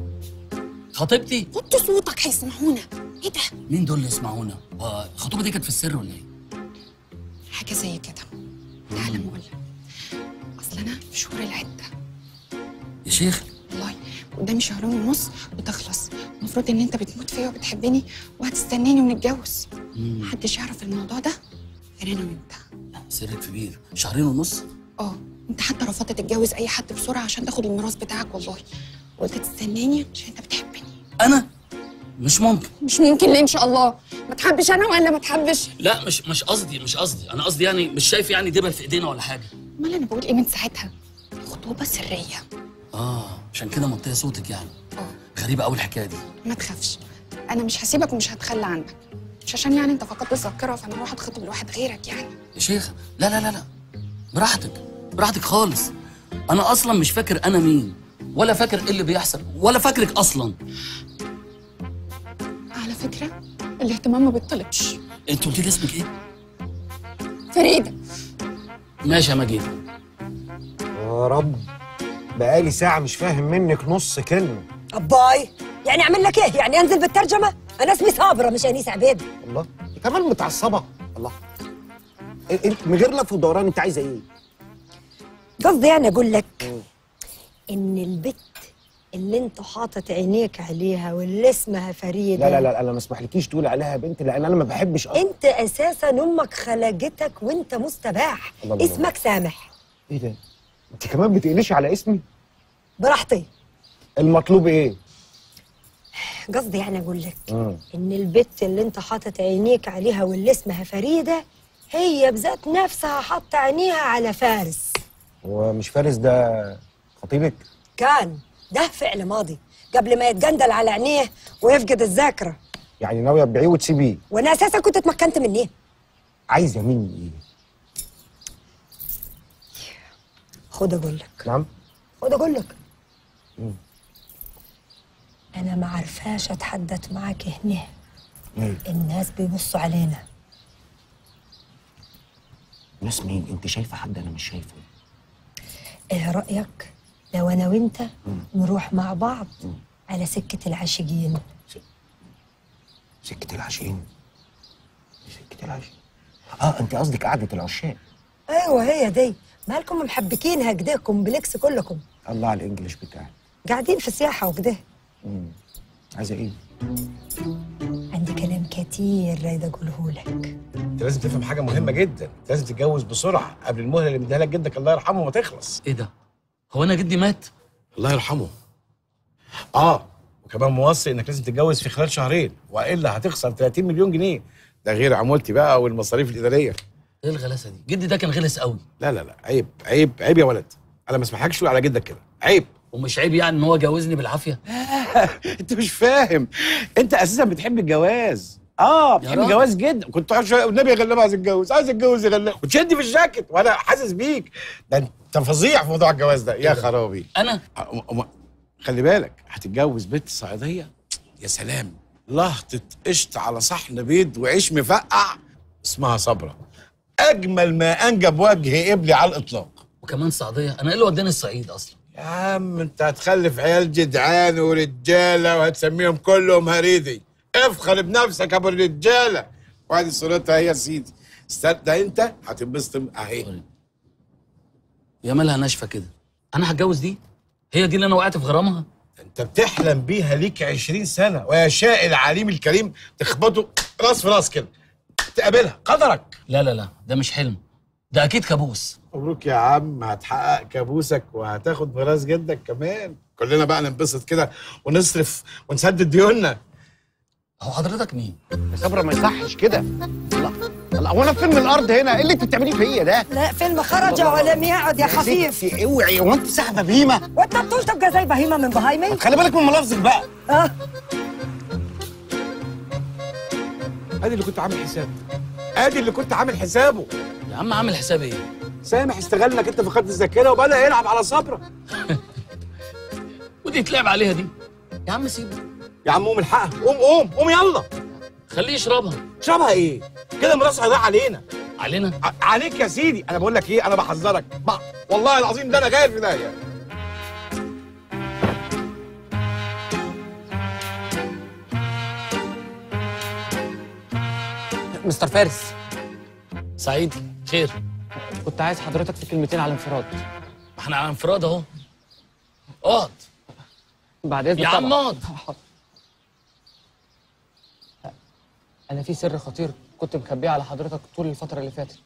خطيبتي؟ وطي صوتك هيسمعونا. ايه ده؟ مين دول اللي يسمعونا؟ آه الخطوبة دي كانت في السر ولا ايه؟ حاجة زي كده. تعالى ما اقولك. اصل انا في شهور العدة. يا شيخ والله قدامي شهرين ونص وتخلص. المفروض ان انت بتموت فيا وبتحبني وهتستناني ونتجوز. محدش يعرف الموضوع ده غير انا وانت. سرك كبير. شهرين ونص؟ اه، انت حتى رفضت تتجوز اي حد بسرعه عشان تاخد الميراث بتاعك والله. وقلت تستناني عشان انت بتحبني. انا؟ مش ممكن. مش ممكن ليه ان شاء الله؟ ما تحبش انا ولا ما تحبش؟ لا مش مش قصدي مش قصدي انا قصدي يعني مش شايف يعني دبل في ايدينا ولا حاجه. امال انا بقول ايه من ساعتها؟ خطوبه سريه. اه عشان كده موطيه صوتك يعني. اه غريبه قوي الحكايه دي. ما تخافش، انا مش هسيبك ومش هتخلى عنك. مش عشان يعني انت فقدت الذاكره فانا اروح اتخطب لواحد غيرك يعني. يا شيخ لا لا لا لا براحتك براحتك خالص. انا اصلا مش فاكر انا مين ولا فاكر ايه اللي بيحصل ولا فاكرك اصلا. على فكره الاهتمام ما بيطلبش. انت قلت لي اسمك ايه؟ فريده. ماشي يا مجيد. يا رب، بقالي ساعه مش فاهم منك نص كلمه. اباي يعني اعمل لك ايه؟ يعني انزل بالترجمه؟ انا اسمي صابره مش انيس عبيد. الله، كمان متعصبه. الله، انت من غير لف ودوران انت عايزه ايه؟ قصدي يعني اقول لك ان البت اللي انت حاطط عينيك عليها واللي اسمها فريده. لا لا لا انا ما اسمحلكيش تقولي عليها بنت لان انا ما بحبش أصلاً. انت اساسا امك خلقتك وانت مستباح. الله الله. اسمك سامح. ايه ده؟ انت كمان بتقلشي على اسمي؟ براحتي. المطلوب ايه؟ قصدي يعني اقول لك مم. ان البت اللي انت حاطط عينيك عليها واللي اسمها فريده هي بذات نفسها حاطه عينيها على فارس. هو مش فارس ده خطيبك؟ كان ده فعل ماضي قبل ما يتجندل على عينيه ويفقد الذاكره. يعني ناويه تبيعيه وتسيبيه؟ وانا اساسا كنت اتمكنت مني. عايزه مني ايه؟ خد اقول لك. نعم؟ خد اقول لك. مم. انا ما عارفاش اتحدث معاك هنا. ليه؟ الناس بيبصوا علينا. ناس مين؟ انت شايفه حد انا مش شايفه؟ ايه رايك لو انا وانت نروح مع بعض على سكه العاشقين؟ سكه العاشقين؟ سكه العاشقين؟ اه انت قصدك قعده العشاق. ايوه هي دي. مالكم محبكينها كده كومبلكس كلكم. الله على الانجليش بتاعك. قاعدين في سياحه وكده. امم عايزه ايه؟ عندي كلام كتير رايده اقوله لك. انت لازم تفهم حاجه مهمه جدا، لازم تتجوز بسرعه قبل المهله اللي مديها لك جدك الله يرحمه ما تخلص. ايه ده؟ هو انا جدي مات؟ الله يرحمه. اه وكمان موصي انك لازم تتجوز في خلال شهرين والا هتخسر ثلاثين مليون جنيه، ده غير عمولتي بقى والمصاريف الاداريه. ايه الغلاسه دي؟ جدي ده كان غلس قوي. لا لا لا عيب عيب عيب يا ولد، انا ما اسمحكش تقول على جدك كده، عيب. ومش عيب يعني ان هو جوزني بالعافيه؟ انت مش فاهم، انت اساسا بتحب الجواز. اه بتحب الجواز جدا، كنت عايز والنبي يا غلاب عايز اتجوز عايز اتجوز يا غلاب وتشدي في الجاكيت وانا حاسس بيك. ده انت فظيع في موضوع الجواز ده يا خرابي. انا خلي بالك هتتجوز بنت صعيديه يا سلام، لهطه قشط على صحن بيض وعيش مفقع اسمها صبرا، اجمل ما انجب وجه قبلي على الاطلاق. وكمان صعيديه؟ انا ايه اللي وداني الصعيد اصلا؟ يا عم انت هتخلف عيال جدعان ورجاله وهتسميهم كلهم هريدي، افخر بنفسك يا ابو الرجاله. وادي صورتها هي يا سيدي، استنى انت هتنبسط اهي. يا مالها ناشفه كده؟ انا هتجوز دي؟ هي دي اللي انا وقعت في غرامها؟ انت بتحلم بيها ليك عشرين سنه ويشاء العليم الكريم تخبطه راس في راس كده تقابلها قدرك. لا لا لا ده مش حلم، ده اكيد كابوس. مبروك يا عم، هتحقق كابوسك وهتاخد ميراث جدك كمان. كلنا بقى ننبسط كده ونصرف ونسدد ديوننا. هو حضرتك مين؟ يا صبرا ما يصحش كده. الله الله هو انا في فيلم الارض هنا؟ ايه اللي انت بتعمليه فيا ده؟ لا فيلم خرج ولم يعد يا خفيف. اوعي، هو انت ساعه بهيمه؟ وانت بتقول تبقى زي بهيمه من بهايمي؟ خلي بالك من ملفظك بقى. اه ادي اللي كنت عامل حسابه، ادي اللي كنت عامل حسابه. يا عم عامل حساب ايه؟ سامح استغل انك انت فقدت الذاكره وبدا يلعب على صبرا. ودي تلعب عليها دي؟ يا عم سيبه يا عم قوم الحقها، قوم قوم قوم يلا. خليه يشربها. شربها ايه؟ كده ميراث هيضيع علينا. علينا؟ ع- عليك يا سيدي. انا بقول لك ايه، انا بحذرك بقى. والله العظيم ده انا غاير في داهيه. مستر فارس. سعيد خير؟ كنت عايز حضرتك في كلمتين على انفراد. احنا على انفراد اهو. اقعد بعد اذنك يا عم اقعد. انا في سر خطير كنت مخبيه على حضرتك طول الفتره اللي فاتت.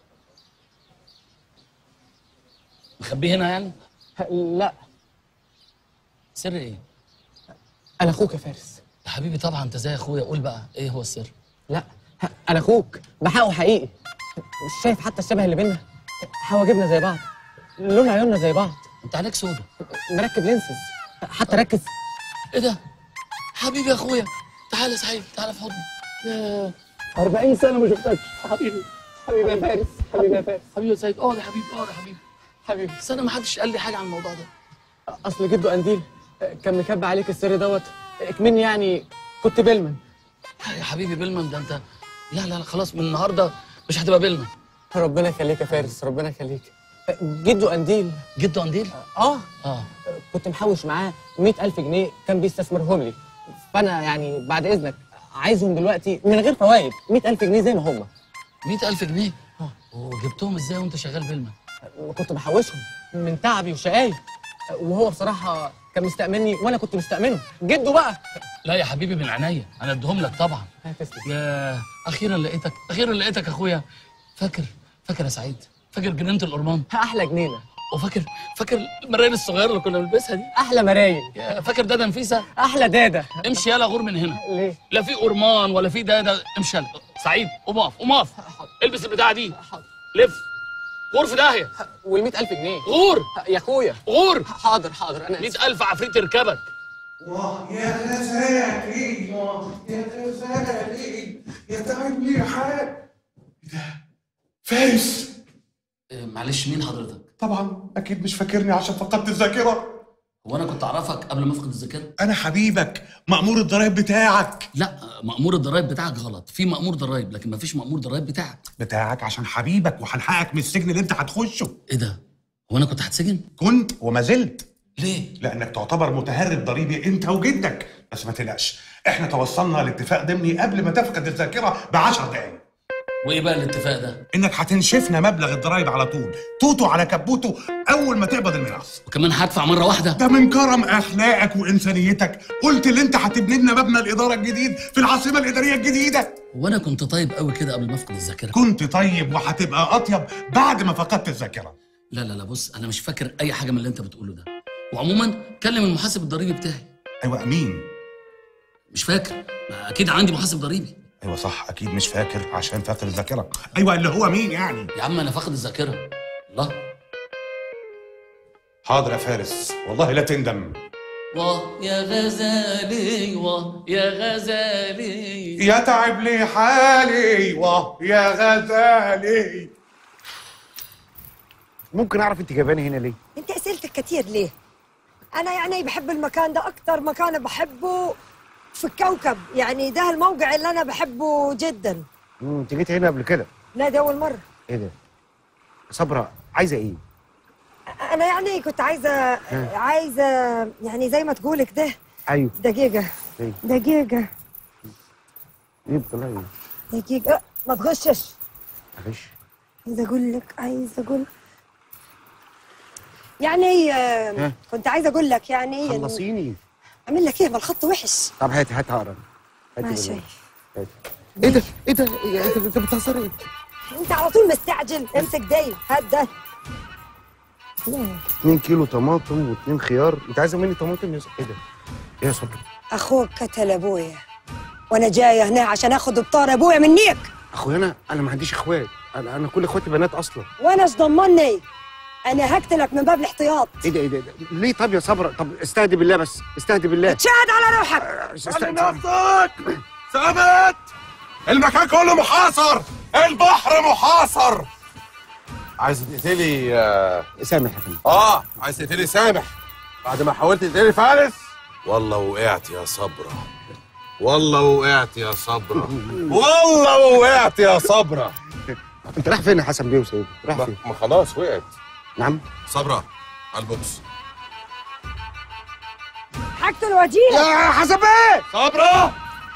مخبيه هنا يعني؟ لا. سر ايه؟ انا اخوك يا فارس. يا حبيبي طبعا انت زي اخويا، قول بقى ايه هو السر؟ لا انا اخوك بحقه حقيقي. مش شايف حتى الشبه اللي بينا؟ حواجبنا زي بعض، لون عيوننا زي بعض. انت عليك سودا. مركب لينسز. حتى ركز. ايه ده؟ حبيبي يا اخويا، تعالى يا سعيد تعالى في حضني. يا أربعين سنة ما شفتكش حبيبي. حبيبي يا فارس، حبيبي يا فارس. حبيبي يا سعيد، اقعد يا حبيبي اقعد يا حبيبي. حبيبي بس انا ما حدش قال لي حاجه عن الموضوع ده. اصل جده قنديل كان مكب عليك السر دوت، اكمني يعني كنت بلمن. يا حبيبي بلمن ده انت؟ لا لا لا خلاص من النهارده مش هتبقى بلمن. ربنا يخليك يا فارس، ربنا يخليك. جده قنديل. جده قنديل؟ اه اه كنت محوش معاه مئة ألف جنيه كان بيستثمرهم لي، فانا يعني بعد اذنك عايزهم دلوقتي من غير فوائد، مئة ألف جنيه زي ما هم. مئة ألف جنيه؟ اه وجبتهم ازاي وانت شغال بلمن؟ كنت بحوشهم من تعبي وشقاي. وهو بصراحه كان مستأمني وانا كنت مستأمنه. جده بقى. لا يا حبيبي من عينيا، انا اديهم لك طبعا. يا اخيرا لقيتك، اخيرا لقيتك يا اخويا. فاكر فاكر يا سعيد، فاكر جنينه الأورمان؟ احلى جنينه. وفاكر فاكر المرايل الصغيره اللي كنا بنلبسها دي؟ احلى مرايل. فاكر دادا نفيسه؟ احلى دادا. امشي يلا غور من هنا. ليه؟ لا في أورمان ولا في دادا، امشي يلا. سعيد قوم اقف قوم اقف. البس البتاعه دي. لف. غور في داهيه. وال مئة ألف جنيه. غور يا اخويا. غور. حاضر حاضر انا مئة ألف عفريت يركبك. يا غزالي يا غزالي يا تعبني يا حاج. ايه ده؟ فارس. إيه معلش مين حضرتك؟ طبعا اكيد مش فاكرني عشان فقدت الذاكره. هو انا كنت اعرفك قبل ما افقد الذاكره؟ انا حبيبك مأمور الضرايب بتاعك. لا مأمور الضرايب بتاعك غلط، في مأمور ضرايب لكن مفيش مأمور ضرايب بتاعك. بتاعك عشان حبيبك وهنحقك من السجن اللي انت هتخشه. ايه ده؟ هو انا كنت هتسجن؟ كنت وما زلت. ليه؟ لانك تعتبر متهرب ضريبي انت وجدك، بس ما تقلقش احنا توصلنا لاتفاق ضمني قبل ما تفقد الذاكره بعشر دقايق. وايه بقى الاتفاق ده؟ انك هتنشفنا مبلغ الضرايب على طول، توتو على كبوته اول ما تقبض الميراث. وكمان هدفع مره واحده؟ ده من كرم اخلاقك وانسانيتك، قلت اللي انت هتبني لنا مبنى الاداره الجديد في العاصمه الاداريه الجديده. وانا كنت طيب قوي كده قبل ما افقد الذاكره؟ كنت طيب وهتبقى اطيب بعد ما فقدت الذاكره. لا لا لا بص انا مش فاكر اي حاجه من اللي انت بتقوله ده، وعموما كلم المحاسب الضريبي بتاعي. ايوه مين؟ مش فاكر، ما اكيد عندي محاسب ضريبي. ايوه صح اكيد مش فاكر عشان فاقد الذاكره. ايوه اللي هو مين يعني؟ يا عم انا فاقد الذاكره. الله. حاضر يا فارس والله لا تندم. واه يا غزالي واه يا غزالي يا تعب لي حالي واه يا غزالي. ممكن اعرف انت جايباني هنا ليه؟ انت اسئلتك كتير ليه؟ انا يعني بحب المكان ده اكتر مكان بحبه في الكوكب، يعني ده الموقع اللي انا بحبه جدا. امم انت جيت هنا قبل كده؟ لا ده اول مره. ايه ده؟ صبرا عايزه ايه؟ انا يعني كنت عايزه عايزه يعني زي ما تقول كده. ايوه دقيقه ايه؟ دقيقه ايه بطلعي؟ دقيقه أه ما تغشش. معلش عايزه اقول لك عايزه اقول يعني آه كنت عايزه اقول لك يعني خلصيني. اعمل لك ايه ما الخط وحش. طب هات هات هقرا. ماشي. ايه ده؟ ايه ده؟ إيه انت انت بتهزري ايه؟ انت على طول مستعجل. امسك داي هات ده. اتنين كيلو طماطم واتنين خيار. انت عايزه مني طماطم يا ايه ده؟ ايه يا صبري؟ اخوك قتل ابويا وانا جايه هنا عشان اخد بطار ابويا منيك. اخويا انا انا ما عنديش اخوات، انا انا كل اخواتي بنات اصلا. وانا ايش ضمني؟ انا هقتلك من باب الاحتياط. ايه ده ايه ده؟ ليه طب يا صبرا؟ طب استهدي بالله بس استهدي بالله. تشاهد على روحك. خلي نفسك ثابت. المكان كله محاصر، البحر محاصر. عايز تقتلي آه... سامح يا فندم. اه عايز تقتلي سامح بعد ما حاولت تقتلي فارس؟ والله وقعت يا صبرا، والله وقعت يا صبرا، والله وقعت يا صبرا. انت رايح فين يا حسن بيه وسيد؟ رايح فين؟ ما خلاص وقعت. نعم صبرا على البوكس. هقتل وجيلك يا حسن بيه. صبرا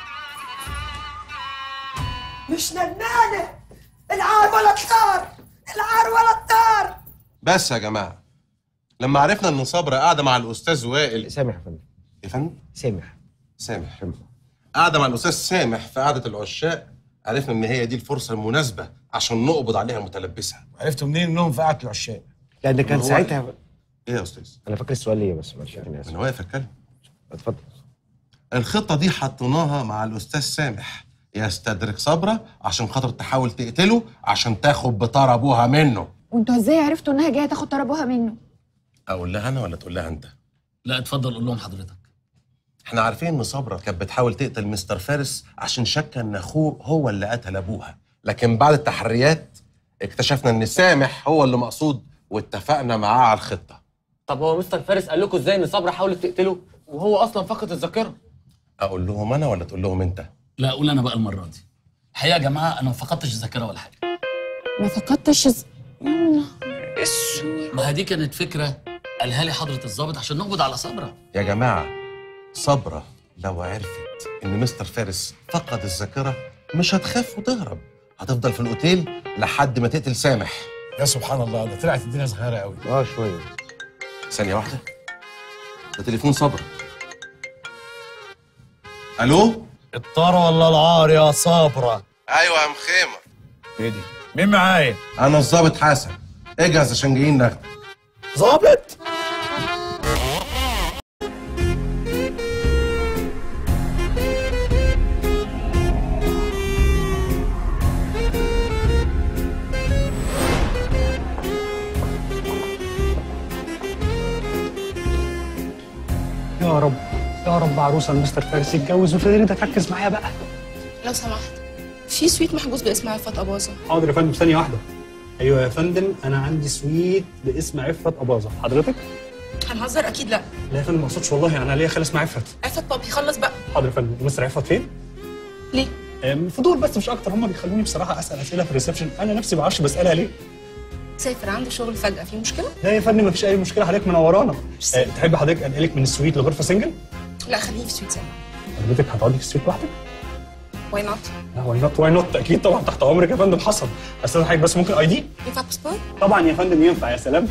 مش ندمانه. العار ولا الطار، العار ولا الطار. بس يا جماعه لما عرفنا ان صبرا قاعده مع الاستاذ وائل. سامح يا فندم. يا فندم؟ سامح سامح قاعده مع الاستاذ سامح في قعده العشاق، عرفنا ان هي دي الفرصه المناسبه عشان نقبض عليها متلبسها. عرفتوا منين انهم في قعده العشاق؟ لان كان ساعتها. ايه يا استاذ؟ انا فاكر السؤال ليه بس معلش انا اسف. انا واقف اتكلم. اتفضل. الخطه دي حطيناها مع الاستاذ سامح يستدرك صبرا عشان خاطر تحاول تقتله عشان تاخد بطار ابوها منه. وانتوا ازاي عرفتوا انها جايه تاخد طار ابوها منه؟ اقول لها انا ولا تقول لها انت؟ لا اتفضل قول لهم حضرتك. احنا عارفين ان صبرا كانت بتحاول تقتل مستر فارس عشان شك ان اخوه هو اللي قتل ابوها، لكن بعد التحريات اكتشفنا ان سامح هو اللي مقصود واتفقنا معاه على الخطه. طب هو مستر فارس قال لكم ازاي ان صبرا حاولت تقتله وهو اصلا فقد الذاكره؟ اقول لهم انا ولا تقول لهم انت؟ لا اقول انا بقى المره دي. الحقيقه يا جماعه انا ما فقدتش الذاكره ولا حاجه. ما فقدتش الز... ما هي دي كانت فكره قالها لي حضره الضابط عشان نقبض على صبرا. يا جماعه صبرا لو عرفت ان مستر فارس فقد الذاكره مش هتخاف وتهرب، هتفضل في الاوتيل لحد ما تقتل سامح. يا سبحان الله ده طلعت الدنيا صغيره قوي. اه شويه. ثانيه واحده. ده تليفون صبرا. الو؟ الطار ولا العار يا صبرا؟ ايوه يا مخيمر. ايه دي؟ مين معايا؟ انا الظابط حسن، اجهز عشان جايين ناخدك. ظابط؟ يا رب يا رب عروسه المستر فارس يتجوز وتقدر انت تركز معايا بقى. لو سمحت، في سويت محجوز باسم عفت أباظة. حاضر يا فندم، ثانيه واحده. ايوه يا فندم، انا عندي سويت باسم عفت أباظة، حضرتك؟ هنهزر اكيد لا. لا يا فندم ما اقصدش والله، انا ليا خال اسمه عفت. عفت بابي خلص بقى. حاضر يا فندم. مستر عفت فين؟ ليه؟ أم، فضول بس مش اكتر، هم بيخلوني بصراحه اسال اسئله في الريسبشن، انا نفسي ما اعرفش بسالها ليه. سافر عنده شغل فجأة، في مشكلة؟ لا يا فندم مفيش اي مشكله، حضرتك منورانا. أه، تحب حضرتك انقلك من السويت لغرفه سنجل؟ لا خليني في سويت سنة. حضرتك هتقعدي في السويت لوحدك؟ واي نوت؟ لا واي نوت واي نوت اكيد طبعا، تحت امرك يا فندم. حصل. استاذ حضرتك بس ممكن اي دي؟ ينفع باسبور؟ طبعا يا فندم ينفع. يا سلام.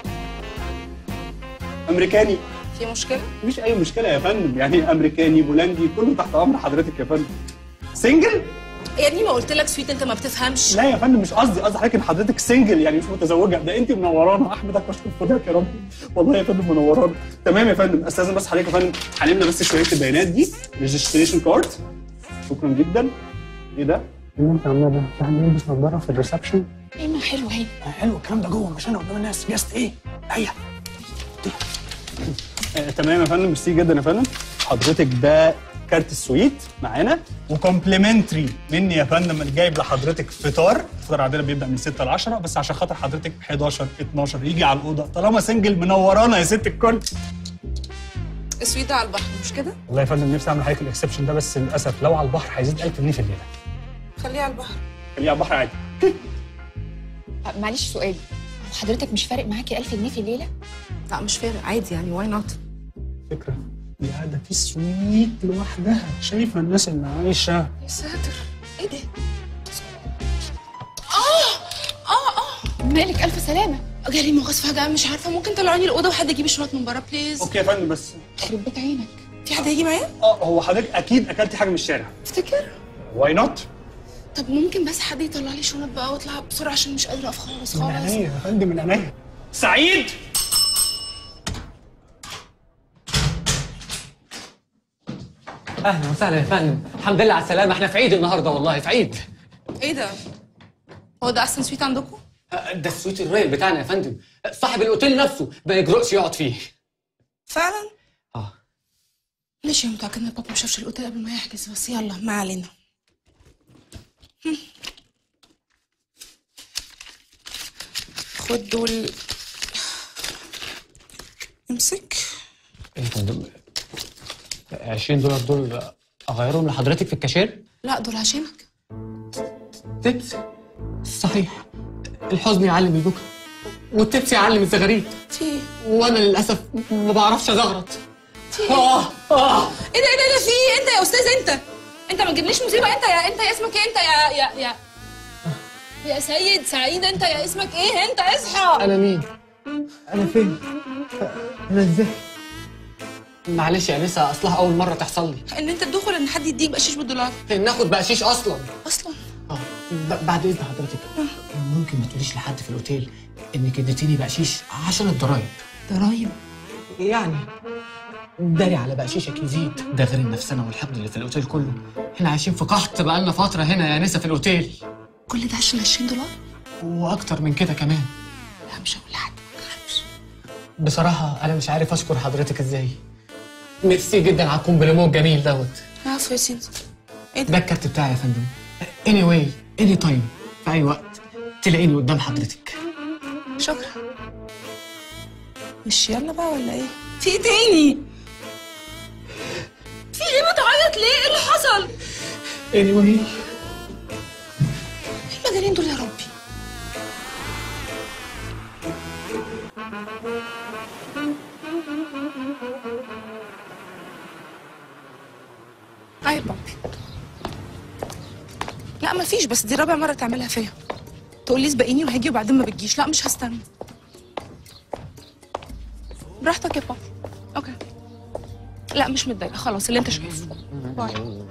امريكاني. في مشكلة؟ مفيش اي مشكله يا فندم، يعني امريكاني بولندي كله تحت امر حضرتك يا فندم. سنجل؟ يا ابني ما قلت لك سويت انت ما بتفهمش. لا يا فندم مش قصدي، قصدي حضرتك ان حضرتك سنجل يعني مش متزوجه، ده انت منورانا. احمدك واشكر فضلك يا رب، والله يا فندم منورانا. تمام يا فندم، استاذن بس حضرتك يا فندم هنملى بس شويه البيانات دي، ريجستريشن كارد. شكرا جدا. ايه ده؟ ايه اللي انت عاملاه ده؟ في حد يلبس نظاره في الريسبشن؟ ايه ما حلو اهي. حلو الكلام ده جوه، مش انا قدام الناس. جاست ايه؟ هيا. آه، تمام يا فندم، ميرسي جدا يا فندم. حضرتك ده كارت السويت معانا، وكومبليمنتري مني يا فندم اللي جايب لحضرتك فطار. الفطار عندنا بيبدا من ستة ل عشرة، بس عشان خاطر حضرتك حداشر اتناشر يجي على الاوضه، طالما سنجل منورانا يا ست الكل. السويت ده على البحر مش كده؟ والله يا فندم نفسي اعمل حضرتك الاكسبشن ده، بس للاسف لو على البحر هيزيد ألف جنيه في الليله. خليه على البحر. خليه على البحر عادي. معلش سؤال، هو حضرتك مش فارق معاكي ألف جنيه في الليله؟ لا مش فارق عادي يعني، واي نوت؟ فكره دي قاعده في سويت لوحدها، شايفه الناس اللي عايشه. يا ساتر ايه ده؟ اه اه اه مالك؟ الف سلامه. جالي مغص فجأة، مش عارفة، ممكن تطلعوني الأوضة وحد يجيب الشنط من بره بليز؟ اوكي يا فندم بس. يخرب بيت عينك. في حد هيجي معايا؟ اه هو حضرتك اكيد اكلتي حاجه من الشارع. تفتكر؟ واي نوت؟ طب ممكن بس حد يطلع لي شنط بقى واطلع بسرعة عشان مش قادرة أقف خالص من خالص. عينيا يا فندم، من عينيا. سعيد؟ اهلا وسهلا يا فندم، الحمد لله على السلامه، احنا في عيد النهارده والله، في عيد. ايه ده؟ هو ده أحسن سويت عندكم؟ ده السويت الرويال بتاعنا يا فندم، صاحب الاوتيل نفسه ما يجرؤش يقعد فيه. فعلا؟ اه ماشي، أنا متأكدة إن بابا ما شافش الأوتيل قبل ما يحجز، بس يلا ما علينا. هم. خد دول، امسك. ايه يا فندم؟ عشرين دولار دول اغيرهم لحضرتك في الكاشير؟ لا دول عشانك. تبس؟ صحيح، الحزن يعلم البكا والتبس يعلم الزغاريد. في ايه؟ وانا للاسف ما بعرفش ازغرط. في ايه؟ اه اه ايه ده ايه ده ايه ده في ايه؟ انت يا استاذ انت انت ما تجيبليش مصيبه. انت يا انت يا اسمك ايه؟ انت يا يا يا يا سيد سعيد، انت يا اسمك ايه؟ انت اصحى. انا مين؟ انا فين؟ انا ازاي؟ معلش يا نسا، اصلها اول مره تحصل لي. ان انت تدخل ان حد يديك بقشيش بالدولار؟ ان ناخد بقشيش اصلا؟ اصلا اه ب- بعد اذن حضرتك، ممكن ما تقوليش لحد في الاوتيل انك اديتيني بقشيش عشان الضرايب. ضرايب؟ يعني داري على بقشيشك يزيد، ده غير النفسنه والحقد اللي في الاوتيل كله. احنا عايشين في قحط بقالنا فتره هنا يا نسا في الاوتيل. كل ده عشان عشرين دولار؟ واكتر من كده كمان. لا مش هقول لحد، ما تخافش. بصراحه انا مش عارف اشكر حضرتك ازاي. ميرسي جدا على الكومبليمون الجميل دوت. عفوا يا سيدي. ايه ده الكارت بتاعي يا فندم. اني واي اني تايم، في اي وقت تلاقيني قدام حضرتك. شكرا. مش يلا بقى ولا ايه؟ في ايه تاني؟ في ايه؟ بتعيط ليه؟ ايه اللي حصل؟ اني واي. ايه المجانين دول يا ربي؟ اي بابي. لا مفيش، بس دي رابع مرة تعملها فيا. تقول لي سبقيني وهاجي وبعدين ما بتجيش. لا مش هستنى. براحتك يا بابي. اوكي. لا مش متضايقه خلاص اللي انت شايفه. باي.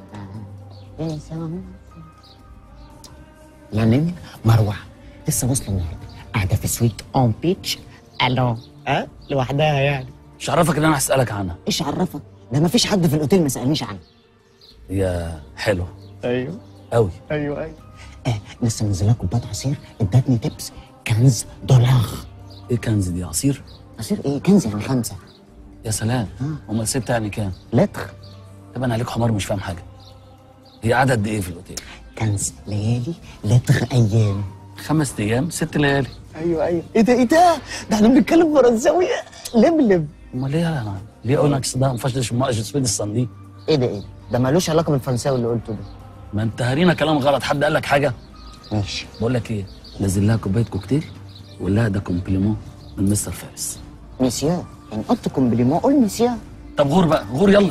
يعني مروه لسه واصله النهارده قاعده في سويت اون بيتش الون ها لوحدها يعني. مش عرفك ان انا هسالك عنها؟ ايش عرفك؟ ده ما فيش حد في الاوتيل ما سالنيش عنها. هي حلوه. ايوه قوي. ايوه ايوه آه لسه منزلها كوبايه عصير ادتني تبس كنز دولار. ايه كنز دي؟ عصير؟ عصير ايه؟ كنز يعني خمسه. يا سلام. امال الست يعني كام؟ لتر. طب انا عليك حمار مش فاهم حاجه. هي قاعده قد ايه في الاوتيل؟ كنز ليالي لتر ايام. خمس ايام ست ليالي. ايوه ايوه ايه ده ايه ده؟ ده احنا بنتكلم فرنساوي لملم. امال ليه يا انا؟ ليه اونكس ده مفشلش ماجد سويد الصندي؟ ايه ده ايه ده؟ ده مالوش علاقه بالفرنساوي اللي قلته ده. ما انت هارينا كلام غلط، حد قال لك حاجه؟ ماشي. بقول لك ايه؟ نزل لها كوبايه كوكتيل وقول لها ده كومبليمون من مستر فارس. ميسيا يعني قلت كومبليمون قول ميسيا. طب غور بقى غور يلا.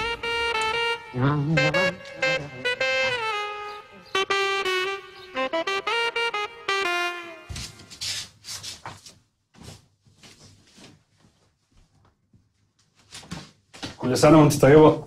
كل سنه وانت طيبه.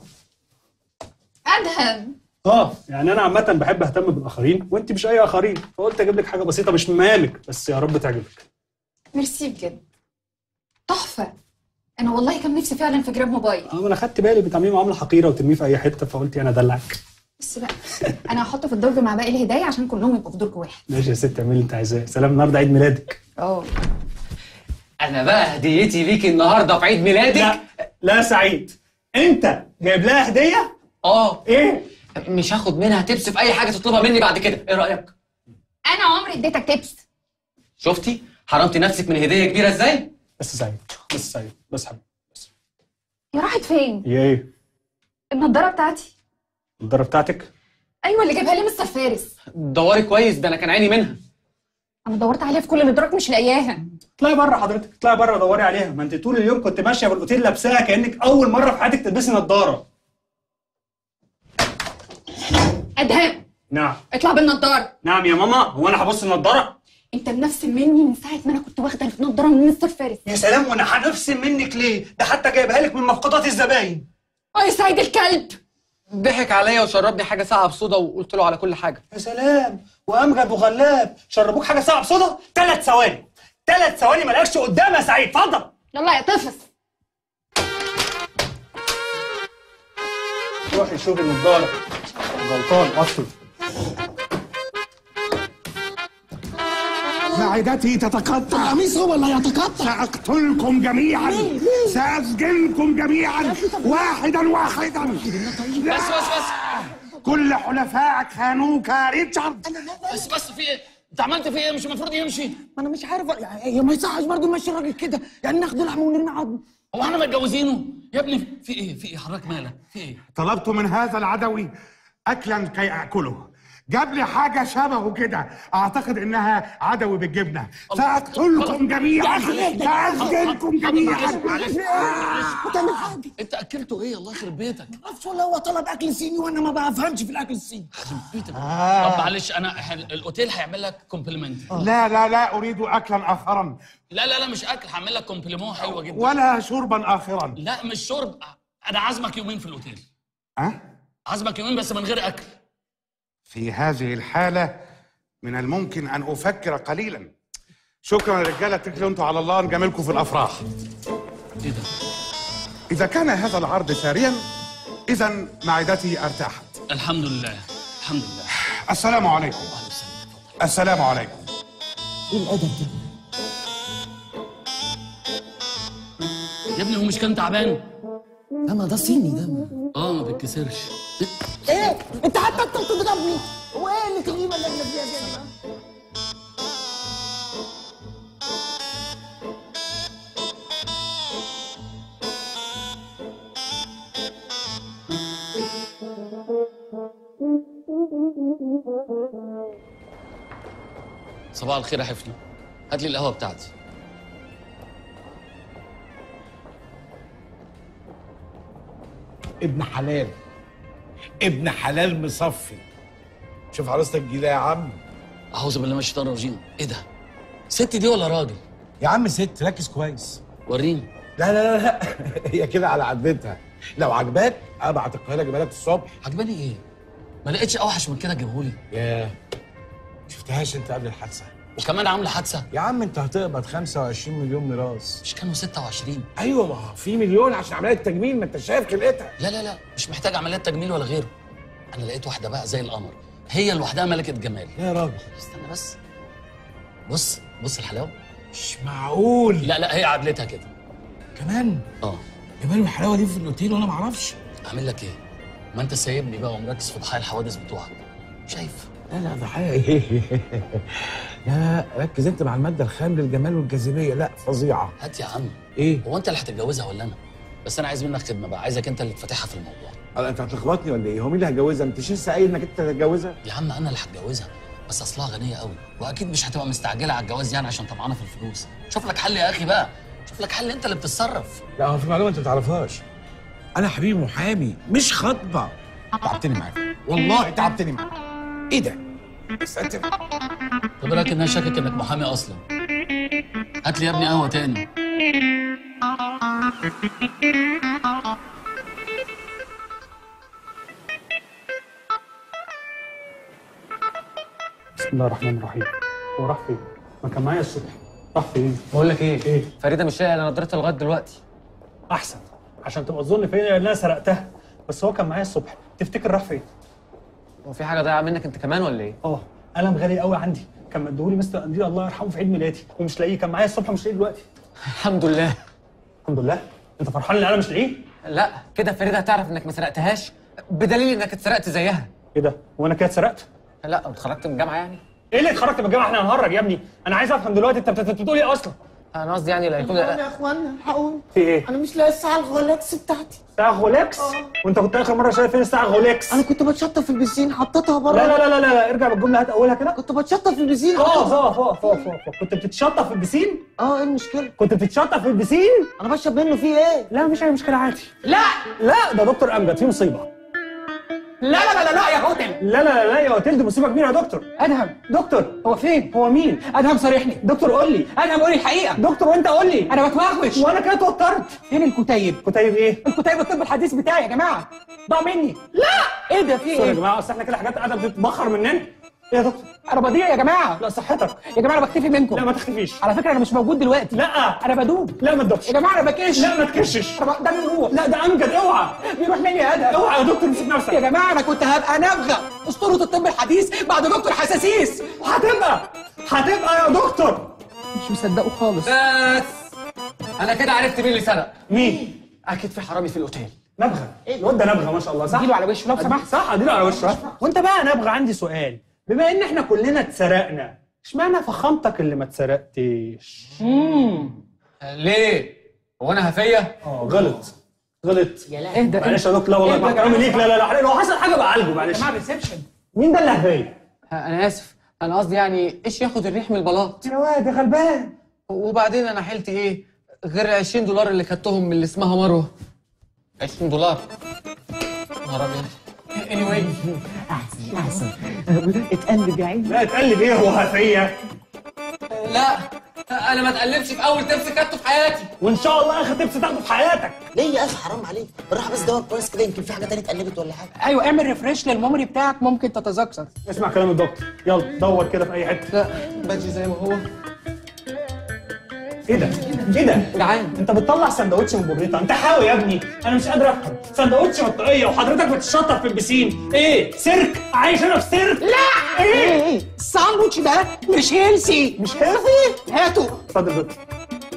ادهم. اه يعني انا عامه بحب اهتم بالاخرين وانت مش اي اخرين، فقلت اجيب لك حاجه بسيطه مش من مقامك، بس يا رب تعجبك. ميرسي بجد. تحفه. انا والله كان نفسي فعلا في جراب موبايل. اه انا خدت بالي بتعمليه معامله حقيره وترميه في اي حته، فقلت انا ادلعك. بس بقى انا هحطه في الدرج مع باقي الهدايا عشان كلهم يبقوا في درج واحد. ماشي يا ست اعملي اللي انت عايزاه. سلام، النهارده عيد ميلادك. اه انا بقى هديتي ليكي النهارده في عيد ميلادك. لا لا سعيد، انت جايب لها هديه؟ اه. ايه؟ مش هاخد منها تبس في اي حاجه تطلبها مني بعد كده، ايه رايك؟ انا عمري اديتك تبس. شفتي حرمتي نفسك من هديه كبيره ازاي؟ بس سعيد بس سعيد بس حبيبي بس. هي راحت فين؟ هي ايه؟ النضاره بتاعتي. النضاره بتاعتك؟ ايوه اللي جابها لي مستر فارس. دوري كويس، ده انا كان عيني منها. انا دورت عليها في كل الادراك مش لاقياها. اطلعي بره حضرتك، اطلعي بره دوري عليها، ما انت طول اليوم كنت ماشيه بالاوتيل لابساها كانك اول مره في حياتك تلبسي نضاره. ادهم. نعم. اطلع بالنضاره. نعم يا ماما، هو انا هبص النضاره؟ انت منفسن مني من ساعه ما انا كنت واخده النضاره من مستر فارس. يا سلام، وانا هنفسن منك ليه؟ ده حتى جايبها لك من مفقودات الزباين. اه يا سعيد الكلب. ضحك عليا وشربني حاجه ساقعه بصودا وقلت له على كل حاجه. يا سلام، وامجد وغلاب شربوك حاجه ساقعه بصودا؟ ثلاث ثواني ثلاث ثواني مالكش قدام يا سعيد، اتفضل. يلا يا طفس. روحي شوفي النضاره. غلطان اصلا. معدتي تتقطع. قميصه ولا يتقطع؟ سأقتلكم جميعا. سأسجنكم جميعا واحدا واحدا. بس بس بس كل حلفائك خانوك يا ريتشارد. بس بس في ايه؟ انت عملت فيه ايه؟ مش المفروض يمشي؟ ما انا مش عارف يعني هي ما يصحش برضه نمشي الراجل كده، يعني ناخد لحمه ونرمي عظم. هو احنا متجوزينه؟ يا ابني في ايه؟ في ايه؟ حضرتك مالك؟ في ايه؟ طلبت من هذا العدوي أكلا كي أكله. جاب لي حاجة شبهه كده، أعتقد إنها عدوي بالجبنة. سأقتلكم جميعا. سأسجنكم جميعا. بتعمل حاجه. انت اكلته ايه؟ الله يخرب بيتك. معرفش والله هو طلب اكل صيني وانا ما بفهمش في الاكل الصيني. يخرب بيتك. طب معلش انا الاوتيل هيعمل لك كومبلمنت. لا لا لا أريد أكلا آخرا. لا لا لا مش اكل، هعمل لك كومبليمون حلوه جدا. ولا شربا آخرا. لا مش شرب، انا عازمك يومين في الاوتيل. أه؟ عازمك يومين بس من غير اكل. في هذه الحالة من الممكن أن أفكر قليلا. شكرا يا رجالة، اتكلوا انتوا على الله، نجاملكم في الأفراح. ايه ده؟ إذا كان هذا العرض ساريا إذا معدتي ارتاحت. الحمد لله الحمد لله. السلام عليكم. السلام عليكم. ايه الادب ده؟ يا ابني هو مش كان تعبان؟ لا ما ده صيني ده. اه ما بيتكسرش. ايه؟ انت حتى انت بتضربني؟ هو ايه اللي الغيبه اللي احنا فيها دي يا جماعه؟ صباح الخير يا حفني، هات لي القهوه بتاعتي. ابن حلال ابن حلال مصفي. شوف عروستك الجديده يا عم. اعوذ بالله من الشيطان الرجيم. ايه ده؟ ست دي ولا راجل؟ يا عم ست، ركز كويس. وريني. لا لا لا لا هي كده على عدتها. لو عجباك ابعت القاهره اجيبها لك الصبح. عجباني ايه؟ ما لقيتش اوحش من كده تجيبهولي. ياه، شفتهاش انت قبل الحادثه؟ وكمان عامله حادثه؟ يا عم انت هتقبض خمسة وعشرين مليون ميراث. مش كانوا ستة وعشرين؟ ايوه، ما هو في مليون عشان عمليه تجميل، ما انت شايف خلقتها. لا لا لا، مش محتاج عمليات تجميل ولا غيره. انا لقيت واحده بقى زي القمر، هي لوحدها ملكه جمال. يا راجل استنى بس، بص بص الحلاوه. مش معقول. لا لا، هي عدلتها كده كمان. اه جمال والحلاوه دي في الاوتيل وانا ما اعرفش. اعمل لك ايه؟ ما انت سايبني بقى ومركز في ضحايا الحوادث بتوعك. شايف؟ لا لا، ضحايا ايه؟ لا ركز انت مع الماده الخام للجمال والجاذبيه، لا فظيعه. هات يا عم. ايه؟ هو انت اللي هتتجوزها ولا انا؟ بس انا عايز منك خدمه بقى، عايزك انت اللي تفتحها في الموضوع. لا انت هتلخبطني ولا ايه؟ هو مين اللي هتجوزها؟ انت مش لسه قايل انك انت هتتجوزها؟ يا عم انا اللي هتجوزها، بس اصلها غنيه قوي واكيد مش هتبقى مستعجله على الجواز يعني عشان طمعانه في الفلوس. شوف لك حل يا اخي بقى، شوف لك حل، انت اللي بتتصرف. لا هو في معلومه انت ما تعرفهاش، انا حبيبي محامي مش خطبه. تعبتني معاك والله، تعبتني معاك. ايه ده؟ ساتر. طب رايك ان انا شاكك انك محامي اصلا؟ هات لي يا ابني قهوه تاني. بسم الله الرحمن الرحيم. هو راح فين؟ ما كان معايا الصبح. راح فين؟ بقول لك ايه؟ ايه؟ فريده مش لاقيه انا نضرتها لغايه دلوقتي. احسن عشان تبقى تظن فيا ان انا سرقتها، بس هو كان معايا الصبح. تفتكر راح فين؟ هو في حاجه ضايعه منك انت كمان ولا ايه؟ اه، قلم غالي قوي عندي، كان مديهولي مستر قنديل الله يرحمه في عيد ميلادي ومش لاقيه. كان معايا الصبح مش لاقيه دلوقتي. الحمد لله. الحمد لله؟ انت فرحان ان انا مش لاقيه؟ لا كده فريده هتعرف انك ما سرقتهاش، بدليل انك اتسرقت زيها. ايه ده؟ هو انا كده اتسرقت؟ لا اتخرجت من الجامعه يعني. ايه اللي اتخرجت من الجامعه؟ احنا هنهرج يا ابني. انا عايز افهم دلوقتي انت بتقول ايه اصلا؟ انا قصدي يعني لا يكون يا اخوانا الحقوني. في ايه؟ انا مش لاقي الساعه الغولكس بتاعتي. ساعه غولكس؟ وانت كنت اخر مره شايف فين الساعه غولكس؟ انا كنت بتشطف في البسين، حطيتها بره. لا لا لا لا لا، ارجع بالجمله، هات اولها كده. كنت بتشطف في البسين. اقف اقف اقف اقف اقف. كنت بتتشطف في البسين؟ اه، ايه المشكله؟ كنت بتتشطف في البسين؟ انا بشرب منه، فيه ايه؟ لا مش اي مشكله، عادي. لا لا ده دكتور امجد، في مصيبه. لا لا لا لا يا هوتل. لا لا لا يا هوتل، دي مصيبه كبيره يا دكتور. ادهم. دكتور هو فين؟ هو مين؟ ادهم صارحني. دكتور قول لي. ادهم قول لي الحقيقه. دكتور وانت قول لي. انا بتوغوش وانا كده اتوترت. فين الكتيب؟ كتيب ايه؟ الكتيب الطب الحديث بتاعي يا جماعه، ضاع مني. لا ايه ده؟ في سوري ايه يا جماعه، اصل احنا كده حاجات قاعده بتتبخر مننا. ايه يا دكتور؟ انا بضيع يا جماعه. لا صحتك يا جماعه انا بختفي منكم. لا ما تختفيش. على فكره انا مش موجود دلوقتي. لا انا بدوب. لا ما تدوبش يا جماعه انا بكش. لا ما تكشش. ده بيروح. لا ده امجد، اوعى بيروح مني يا ادهم. اوعى يا دكتور، امسك نفسك. يا جماعه انا كنت هبقى نبغه اسطوره الطب الحديث بعد دكتور حساسيس. هتبقى هتبقى يا دكتور. مش مصدقه خالص. بس انا كده عرفت مين اللي سرق. مين؟ اكيد في حرامي في الاوتيل. نبغه. الواد ده نبغه ما شاء الله، صح؟ اديله على وشه لو سمحت. صح، اديله على وشه. وانت بقى نبغه، عندي سؤال. بما ان احنا كلنا اتسرقنا، اشمعنى فخامتك اللي ما اتسرقتش؟ امم ليه؟ هو انا هفيه؟ اه غلط غلط. اهدى معلش يا دكتور، لا والله مع احترامي ليك، لا لا لا، لو حصل حاجه بعالجه معلش. يا جماعه ريسبشن. مين ده اللي هفيه؟ انا اسف، انا قصدي يعني ايش ياخد الريح من البلاط؟ يا واد يا غلبان. وبعدين انا حيلتي ايه غير عشرين دولار اللي خدتهم من اللي اسمها مروه. عشرين دولار. نهار ابيض. anyway احسن احسن اتقلب يا عيني. لا اتقلب ايه، هو هفيه؟ لا انا ما اتقلبش في اول تبس خدته في حياتي، وان شاء الله اخر تبس تاخده في حياتك. ليه يا اخي؟ حرام عليك، بالراحه بس دور كويس كده، يمكن في حاجه تانية اتقلبت ولا حاجه. ايوه اعمل ريفريش للميموري بتاعك، ممكن تتذكر. اسمع كلام الدكتور، يلا دور كده في اي حته. لا باجي زي ما هو. ايه ده؟ ايه ده؟ جعان. انت بتطلع سندوتش من بوبريطه، انت حاوي يا ابني، انا مش قادر افهم. سندوتش بطاقيه وحضرتك بتشطف في البسين، ايه؟ سيرك؟ عايش انا في سيرك؟ لا ايه ايه الساندوتش ده مش هيلسي. مش هيلثي؟ هاته. اتفضل يا دكتور.